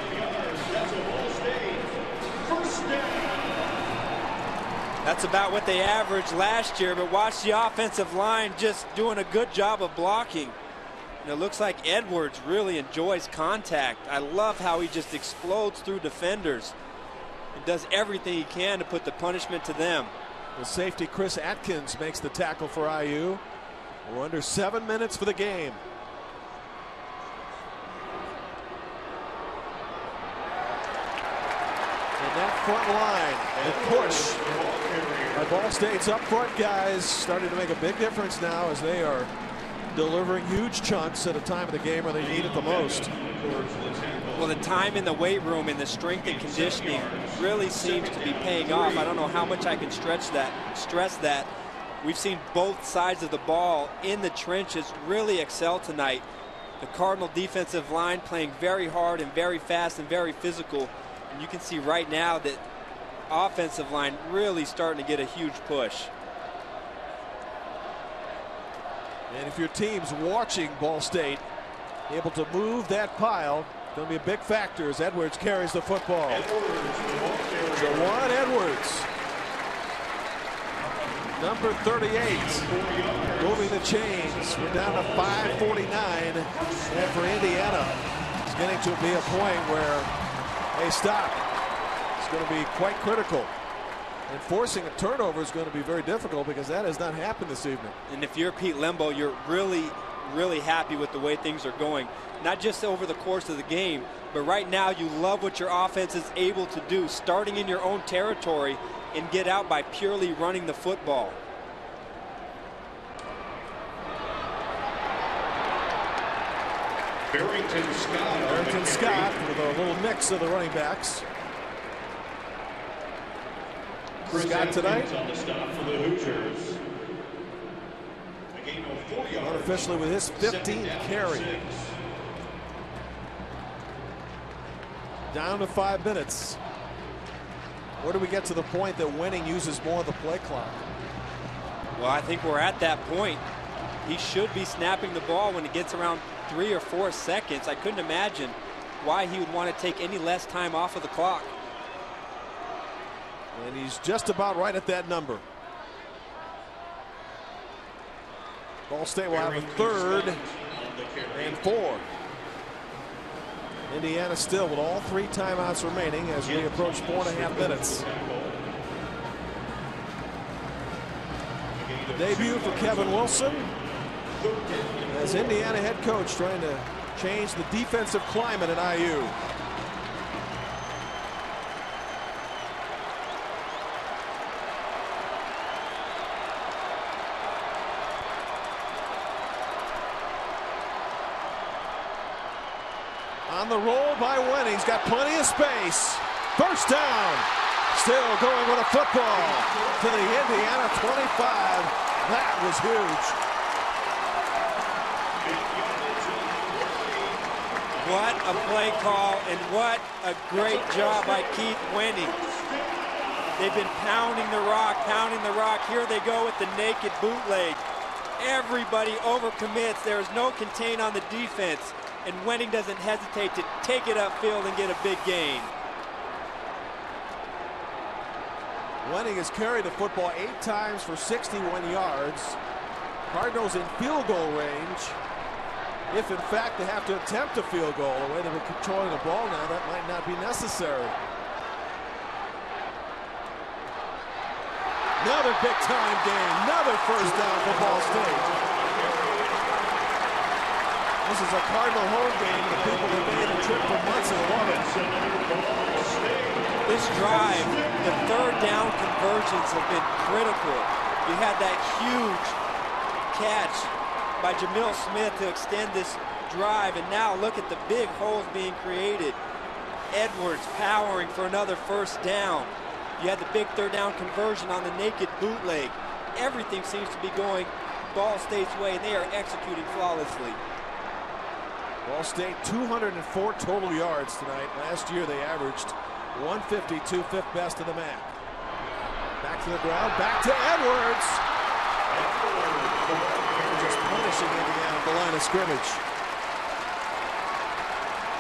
That's about what they averaged last year, but watch the offensive line just doing a good job of blocking. And it looks like Edwards really enjoys contact. I love how he just explodes through defenders. He does everything he can to put the punishment to them. The safety Chris Atkins makes the tackle for IU. We're under 7 minutes for the game. And that front line, the push by Ball State's up front guys starting to make a big difference now as they are delivering huge chunks at a time of the game where they need it the most. Well, the time in the weight room and the strength and conditioning really seems to be paying off. I don't know how much I can stress that. We've seen both sides of the ball in the trenches really excel tonight. The Cardinal defensive line playing very hard and very fast and very physical. And you can see right now that offensive line really starting to get a huge push. And if your team's watching Ball State, able to move that pile, going to be a big factor as Edwards carries the football. Jawan Edwards, number 38, moving the chains. We're down to 5:49, and for Indiana, it's getting to be a point where they stop. It's going to be quite critical. And forcing a turnover is going to be very difficult because that has not happened this evening. And if you're Pete Lembo, you're really, really happy with the way things are going. Not just over the course of the game, but right now you love what your offense is able to do, starting in your own territory and get out by purely running the football. Barrington Scott with a little mix of the running backs. Scott tonight on the stop for the Hoosiers. A gain of 4 yards. Unofficially with his 15th carry. Down to 5 minutes. Where do we get to the point that winning uses more of the play clock? Well, I think we're at that point. He should be snapping the ball when it gets around 3 or 4 seconds. I couldn't imagine why he would want to take any less time off of the clock. And he's just about right at that number. Ball State will have a 3rd and 4. Indiana still with all 3 timeouts remaining as we approach 4.5 minutes. The debut for Kevin Wilson as Indiana head coach trying to change the defensive climate at IU. On the roll by Wenning. He's got plenty of space. First down. Still going with a football to the Indiana 25. That was huge. What a play call and what a great job by Keith Wenning. They've been pounding the rock, pounding the rock. Here they go with the naked bootleg. Everybody overcommits. There is no contain on the defense. And Wenning doesn't hesitate to take it upfield and get a big gain. Wenning has carried the football 8 times for 61 yards. Cardinals in field goal range. If in fact they have to attempt a field goal, the way they've been controlling the ball now, that might not be necessary. Another big time game, another first down for Ball State. This is a Cardinal home game. The people that made the trip for months and love it. This drive, the 3rd down conversions have been critical. You had that huge catch by Jamil Smith to extend this drive, and now look at the big holes being created. Edwards powering for another first down. You had the big 3rd down conversion on the naked bootleg. Everything seems to be going Ball State's way, and they are executing flawlessly. Ball State 204 total yards tonight. Last year they averaged 152, 5th best in the MAC. Back to the ground, back to Edwards. Just punishing Indiana at the line of scrimmage.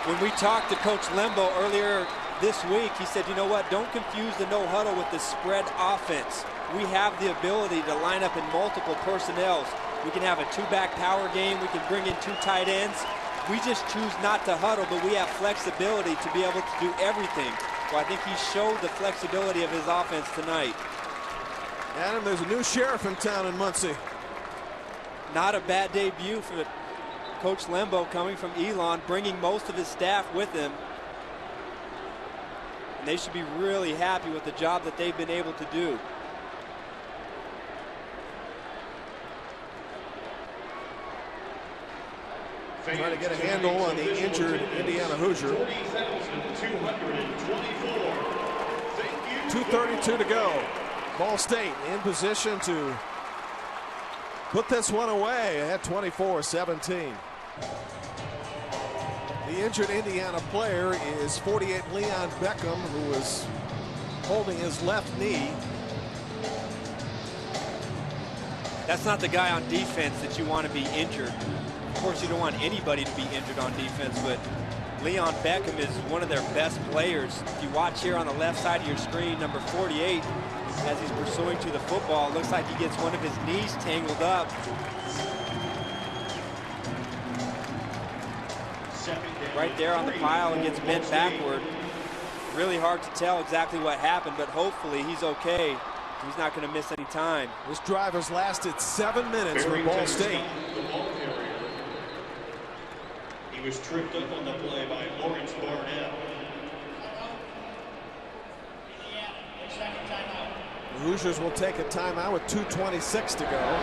When we talked to Coach Lembo earlier this week, he said, you know what, don't confuse the no huddle with the spread offense. We have the ability to line up in multiple personnels. We can have a two-back power game. We can bring in two tight ends. We just choose not to huddle, but we have flexibility to be able to do everything. Well, I think he showed the flexibility of his offense tonight. Adam, there's a new sheriff in town in Muncie. Not a bad debut for Coach Lembo, coming from Elon, bringing most of his staff with him. And they should be really happy with the job that they've been able to do. Trying to get a handle on the injured Indiana Hoosier. 2:32 to go. Ball State in position to put this one away at 24-17. The injured Indiana player is 48 Leon Beckham, who is holding his left knee. That's not the guy on defense that you want to be injured. Of course, you don't want anybody to be injured on defense, but Leon Beckham is one of their best players. If you watch here on the left side of your screen, number 48, as he's pursuing to the football, it looks like he gets one of his knees tangled up. Right there on the pile and gets bent backward. Really hard to tell exactly what happened, but hopefully he's okay. He's not going to miss any time. This drive has lasted 7 minutes for Ball State. He was tripped up on the play by Lawrence Barnett. The Hoosiers will take a timeout with 2:26 to go.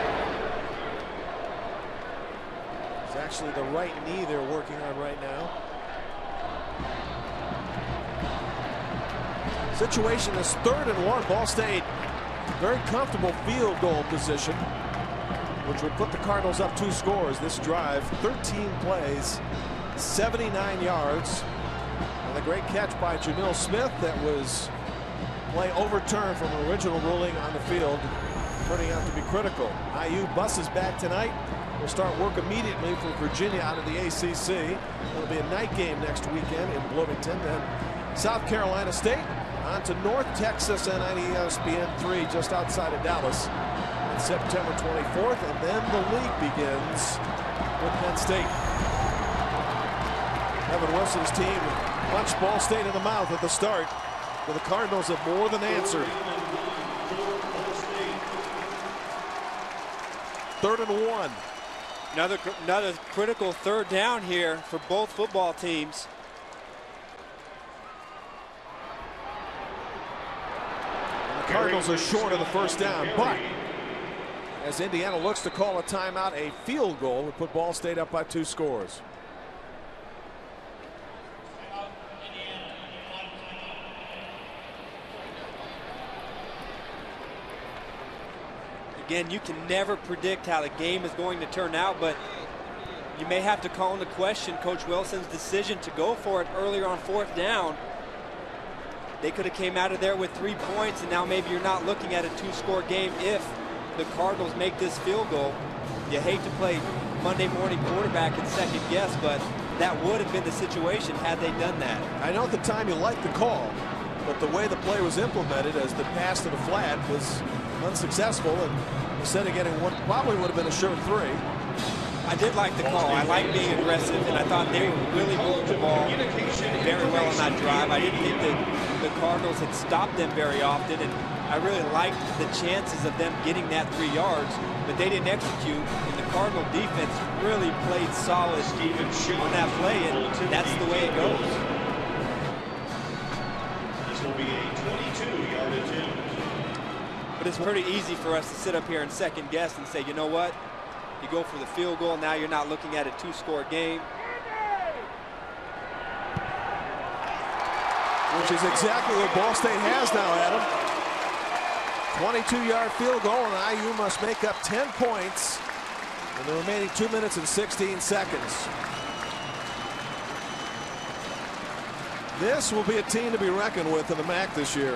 It's actually the right knee they're working on right now. Situation is 3rd and 1. Ball State, very comfortable field goal position, which would put the Cardinals up 2 scores. This drive, 13 plays, 79 yards. And the great catch by Jamil Smith that was play overturned from an original ruling on the field, turning out to be critical. IU buses back tonight. We'll start work immediately for Virginia out of the ACC. It'll be a night game next weekend in Bloomington. Then South Carolina State on to North Texas and on ESPN3 just outside of Dallas on September 24th. And then the league begins with Penn State. Evan Wilson's team punched Ball State in the mouth at the start. But the Cardinals have more than answered. 3rd and 1. Another critical 3rd down here for both football teams. And the Cardinals are short of the 1st down, but as Indiana looks to call a timeout, a field goal would put Ball State up by 2 scores. Again, you can never predict how the game is going to turn out, but you may have to call into question Coach Wilson's decision to go for it earlier on 4th down. They could have came out of there with 3 points, and now maybe you're not looking at a 2-score game if the Cardinals make this field goal. You hate to play Monday morning quarterback and second guess, but that would have been the situation had they done that. I know at the time you liked the call, but the way the play was implemented as the pass to the flat was unsuccessful, and instead of getting one, probably would have been a sure 3. I did like the call. I like being aggressive, and I thought they really moved the ball very well on that drive. I didn't think that the Cardinals had stopped them very often, and I really liked the chances of them getting that 3 yards, but they didn't execute, and the Cardinal defense really played solid on that play, and that's the way it goes. This will be a 22-yard attempt. But it's pretty easy for us to sit up here and second guess and say, you know what? You go for the field goal, now you're not looking at a 2-score game. Which is exactly what Ball State has now, Adam. 22-yard field goal, and IU must make up 10 points in the remaining 2 minutes and 16 seconds. This will be a team to be reckoned with in the MAC this year.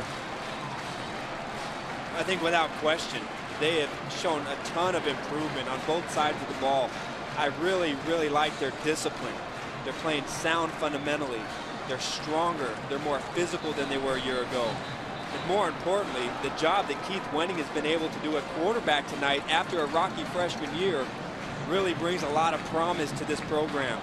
I think without question, they have shown a ton of improvement on both sides of the ball. I really, really like their discipline. They're playing sound fundamentally. They're stronger. They're more physical than they were a year ago. And more importantly, the job that Keith Wenning has been able to do at quarterback tonight after a rocky freshman year really brings a lot of promise to this program.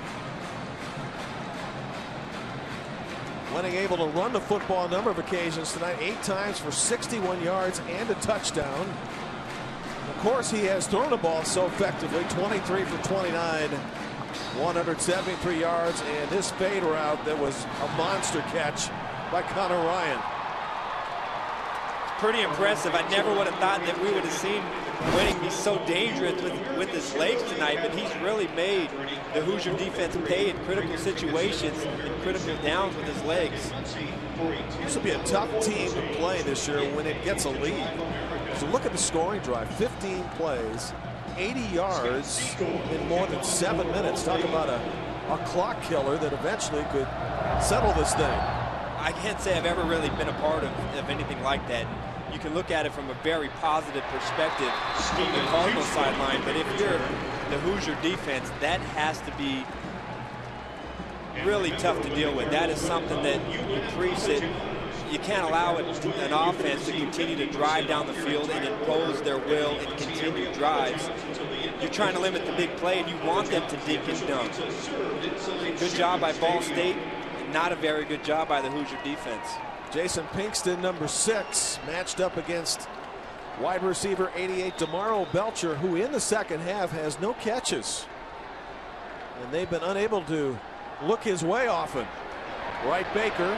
Wenning able to run the football a number of occasions tonight, 8 times for 61 yards and a touchdown. Of course, he has thrown the ball so effectively, 23 for 29, 173 yards, and his fade route that was a monster catch by Connor Ryan. Pretty impressive. I never would have thought that we would have seen Wenning be so dangerous with his legs tonight, but he's really made the Hoosier defense pay in critical situations and critical downs with his legs. This will be a tough team to play this year when it gets a lead. So look at the scoring drive, 15 plays, 80 yards in more than 7 minutes. Talk about a clock killer that eventually could settle this thing. I can't say I've ever really been a part of anything like that. You can look at it from a very positive perspective from the Cardinals sideline, but if you're the Hoosier defense, that has to be really tough to deal with. That is something that you preach that you can't allow an offense to continue to drive down the field and impose their will and continue drives. You're trying to limit the big play, and you want them to dink and dunk. Good job by Ball State. Not a very good job by the Hoosier defense. Jason Pinkston, number 6, matched up against wide receiver 88 DeMarlo Belcher, who in the second half has no catches. And they've been unable to look his way often. Wright Baker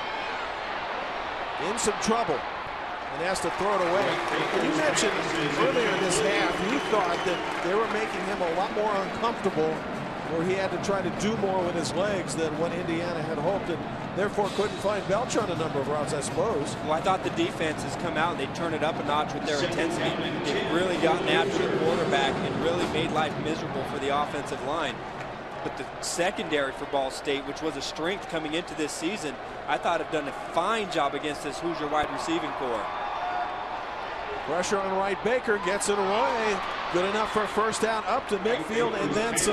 in some trouble and has to throw it away. And you mentioned earlier in this half, you thought that they were making him a lot more uncomfortable, where he had to try to do more with his legs than what Indiana had hoped, and therefore couldn't find Belcher on a number of routes, I suppose. Well, I thought the defense has come out and they turned it up a notch with their intensity. They've really gotten after the quarterback and really made life miserable for the offensive line. But the secondary for Ball State, which was a strength coming into this season, I thought have done a fine job against this Hoosier wide receiving corps. Pressure on Wright Baker, gets it away. Good enough for a first down up to midfield and then some.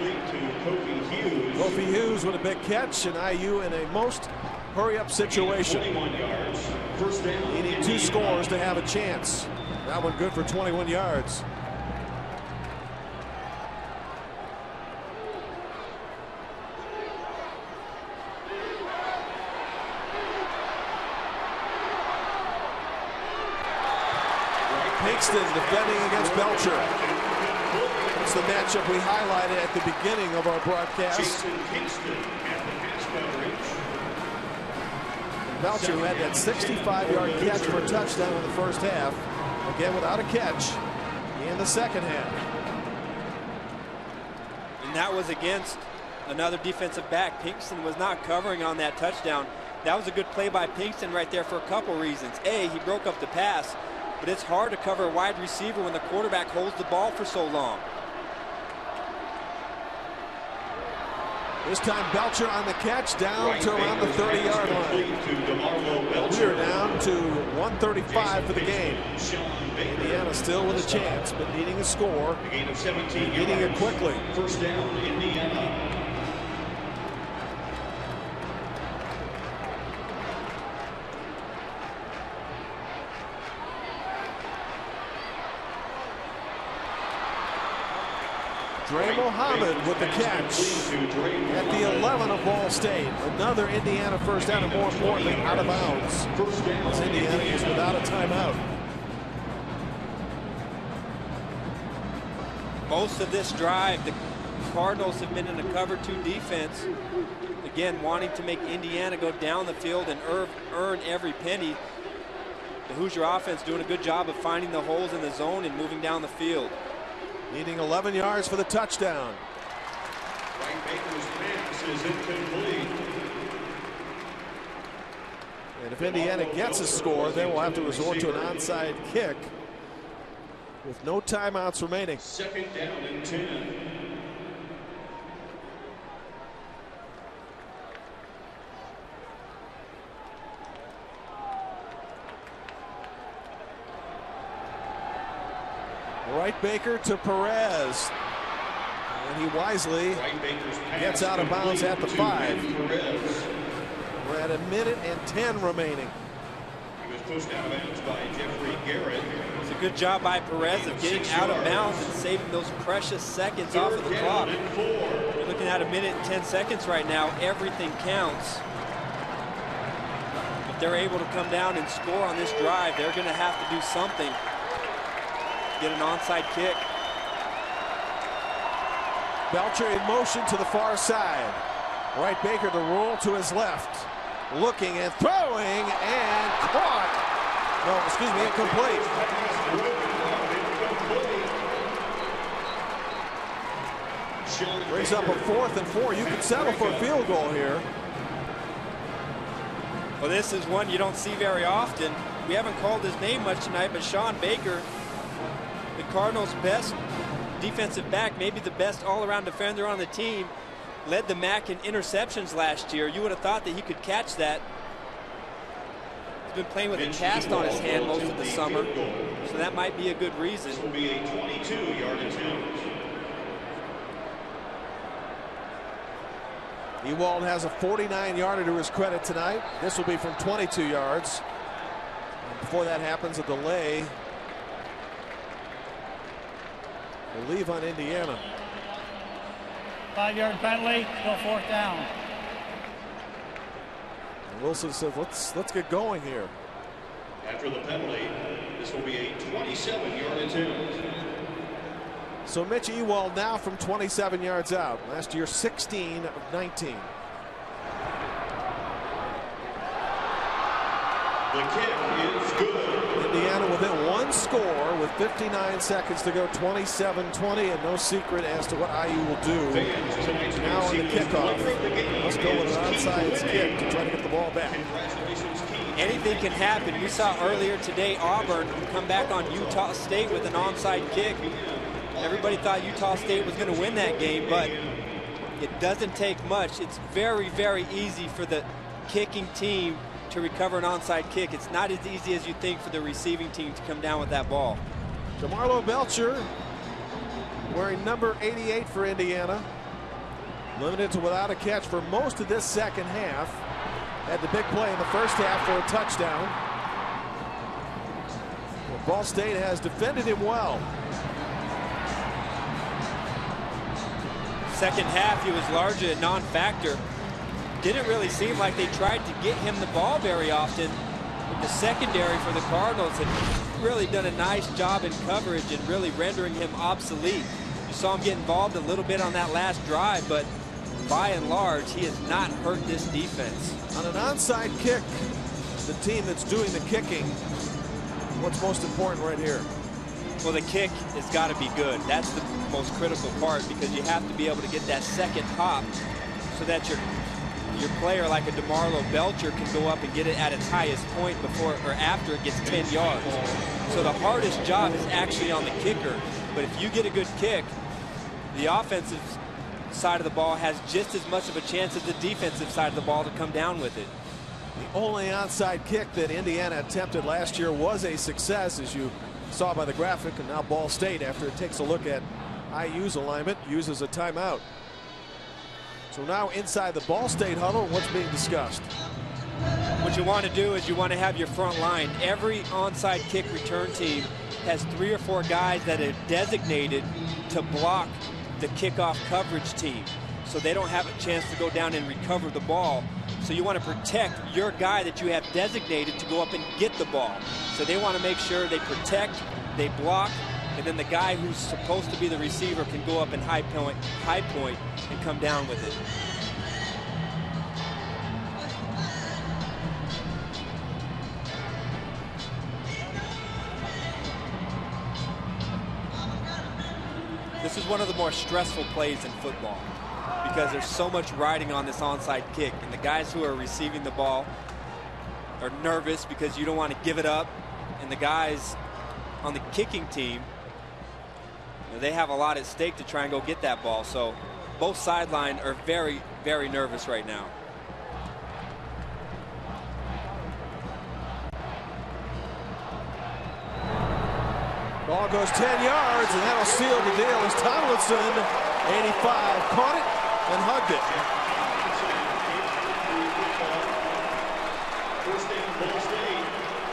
Kofi Hughes with a big catch, and IU in a most hurry-up situation. Needing 2 scores to have a chance. That one good for 21 yards. Pinkston defending against Belcher. It's the matchup we highlighted at the beginning of our broadcast. Belcher, who had that 65-yard catch for a touchdown in the first half, again without a catch in the second half. And that was against another defensive back. Pinkston was not covering on that touchdown. That was a good play by Pinkston right there for a couple reasons. A, he broke up the pass, but it's hard to cover a wide receiver when the quarterback holds the ball for so long. This time Belcher on the catch, down to around the 30-yard line. We are down to 1:35 for the game. Indiana still with a chance, but needing a score, needing it quickly. First down, Indiana. Dre Mohammed with the catch at the 11 of Ball State. Another Indiana first down, and more importantly, out of bounds. As Indiana is without a timeout. Most of this drive, the Cardinals have been in a cover 2 defense. Again, wanting to make Indiana go down the field and earn every penny. The Hoosier offense doing a good job of finding the holes in the zone and moving down the field. Needing 11 yards for the touchdown. Wright Baker's pass is incomplete. And if Indiana gets a score, then we'll have to resort to an onside kick with no timeouts remaining. Second down and 10. Wright Baker to Perez. And he wisely gets out of bounds at the 5. We're at 1:10 remaining. He was pushed out of bounds by Jeffrey Garrett. It's a good job by Perez of getting out of bounds and saving those precious seconds off of the clock. We're looking at 1:10 right now. Everything counts. If they're able to come down and score on this drive, they're going to have to do something. Get an onside kick. Belcher in motion to the far side. Wright Baker to roll to his left. Looking and throwing and caught. No, excuse me, incomplete. Brings up a 4th and 4. You can settle for a field goal here. Well, this is one you don't see very often. We haven't called his name much tonight, but Sean Baker, the Cardinals' best defensive back, maybe the best all-around defender on the team, led the MAC in interceptions last year. You would have thought that he could catch that. He's been playing with a cast on his hand most of the summer, so that might be a good reason. This will be a 22-yard attempt. Ewald has a 49-yarder to his credit tonight. This will be from 22 yards. And before that happens, a delay. We'll leave on Indiana. 5-yard penalty, go 4th down. And Wilson says, let's get going here. After the penalty, this will be a 27-yard attempt. So Mitch Ewald now from 27 yards out. Last year, 16 of 19. The kick is good. Indiana within 1 score with 59 seconds to go, 27-20, and no secret as to what IU will do now on the kickoff. Let's go with an onside kick to try to get the ball back. Anything can happen. We saw earlier today Auburn come back on Utah State with an onside kick. Everybody thought Utah State was going to win that game, but it doesn't take much. It's very, very easy for the kicking team to recover an onside kick. It's not as easy as you think for the receiving team to come down with that ball. DeMarlo Belcher wearing number 88 for Indiana. Limited to without a catch for most of this second half. Had the big play in the first half for a touchdown. Well, Ball State has defended him well. Second half, he was largely a non-factor. Didn't really seem like they tried to get him the ball very often. But the secondary for the Cardinals had really done a nice job in coverage and really rendering him obsolete. You saw him get involved a little bit on that last drive, but by and large, he has not hurt this defense. On an onside kick, the team that's doing the kicking, what's most important right here? Well, the kick has got to be good. That's the most critical part, because you have to be able to get that second hop so that your player like a DeMarlo Belcher can go up and get it at its highest point before or after it gets 10 yards. So the hardest job is actually on the kicker. But if you get a good kick, the offensive side of the ball has just as much of a chance as the defensive side of the ball to come down with it. The only onside kick that Indiana attempted last year was a success, as you saw by the graphic, and now Ball State, after it takes a look at IU's alignment, uses a timeout. So now inside the Ball State huddle, what's being discussed? What you want to do is you want to have your front line. Every onside kick return team has 3 or 4 guys that are designated to block the kickoff coverage team, so they don't have a chance to go down and recover the ball. So you want to protect your guy that you have designated to go up and get the ball. So they want to make sure they protect, they block, and then the guy who's supposed to be the receiver can go up and high point and come down with it. This is one of the more stressful plays in football because there's so much riding on this onside kick, and the guys who are receiving the ball are nervous because you don't want to give it up, and the guys on the kicking team, they have a lot at stake to try and go get that ball. So both sidelines are very, very nervous right now. Ball goes 10 yards, and that'll seal the deal as Tomlinson 85, caught it and hugged it. First down, Ball State.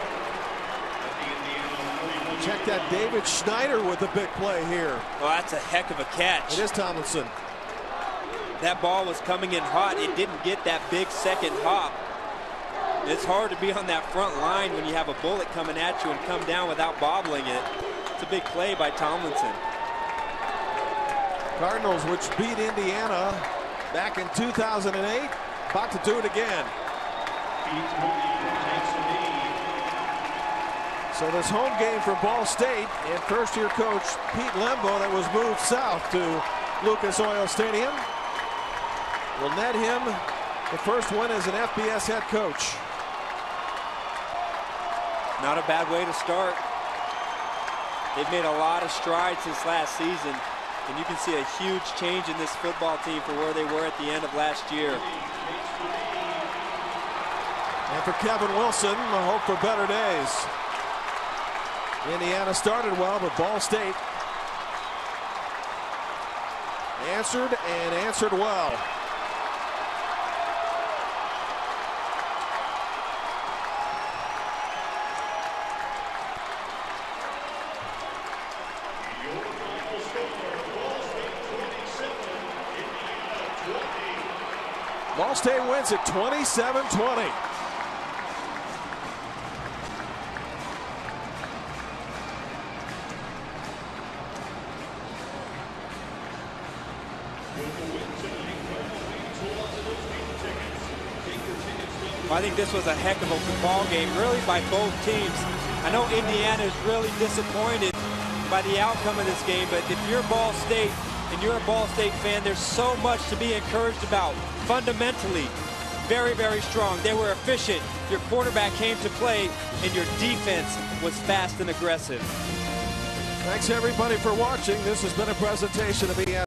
Check that David Schneider with the big play here. Well, that's a heck of a catch. It is Tomlinson. That ball was coming in hot. It didn't get that big second hop. It's hard to be on that front line when you have a bullet coming at you and come down without bobbling it. It's a big play by Tomlinson. Cardinals, which beat Indiana back in 2008, about to do it again. So this home game for Ball State and first-year coach Pete Lembo that was moved south to Lucas Oil Stadium will net him the first win as an FBS head coach. Not a bad way to start. They've made a lot of strides this last season, and you can see a huge change in this football team for where they were at the end of last year. And for Kevin Wilson, the hope for better days. Indiana started well, but Ball State answered and answered well. Ball State wins at 27-20. I think this was a heck of a ball game, really, by both teams. I know Indiana is really disappointed by the outcome of this game, but if you're Ball State and you're a Ball State fan, there's so much to be encouraged about. Fundamentally, very, very strong. They were efficient. Your quarterback came to play, and your defense was fast and aggressive. Thanks, everybody, for watching. This has been a presentation of ES.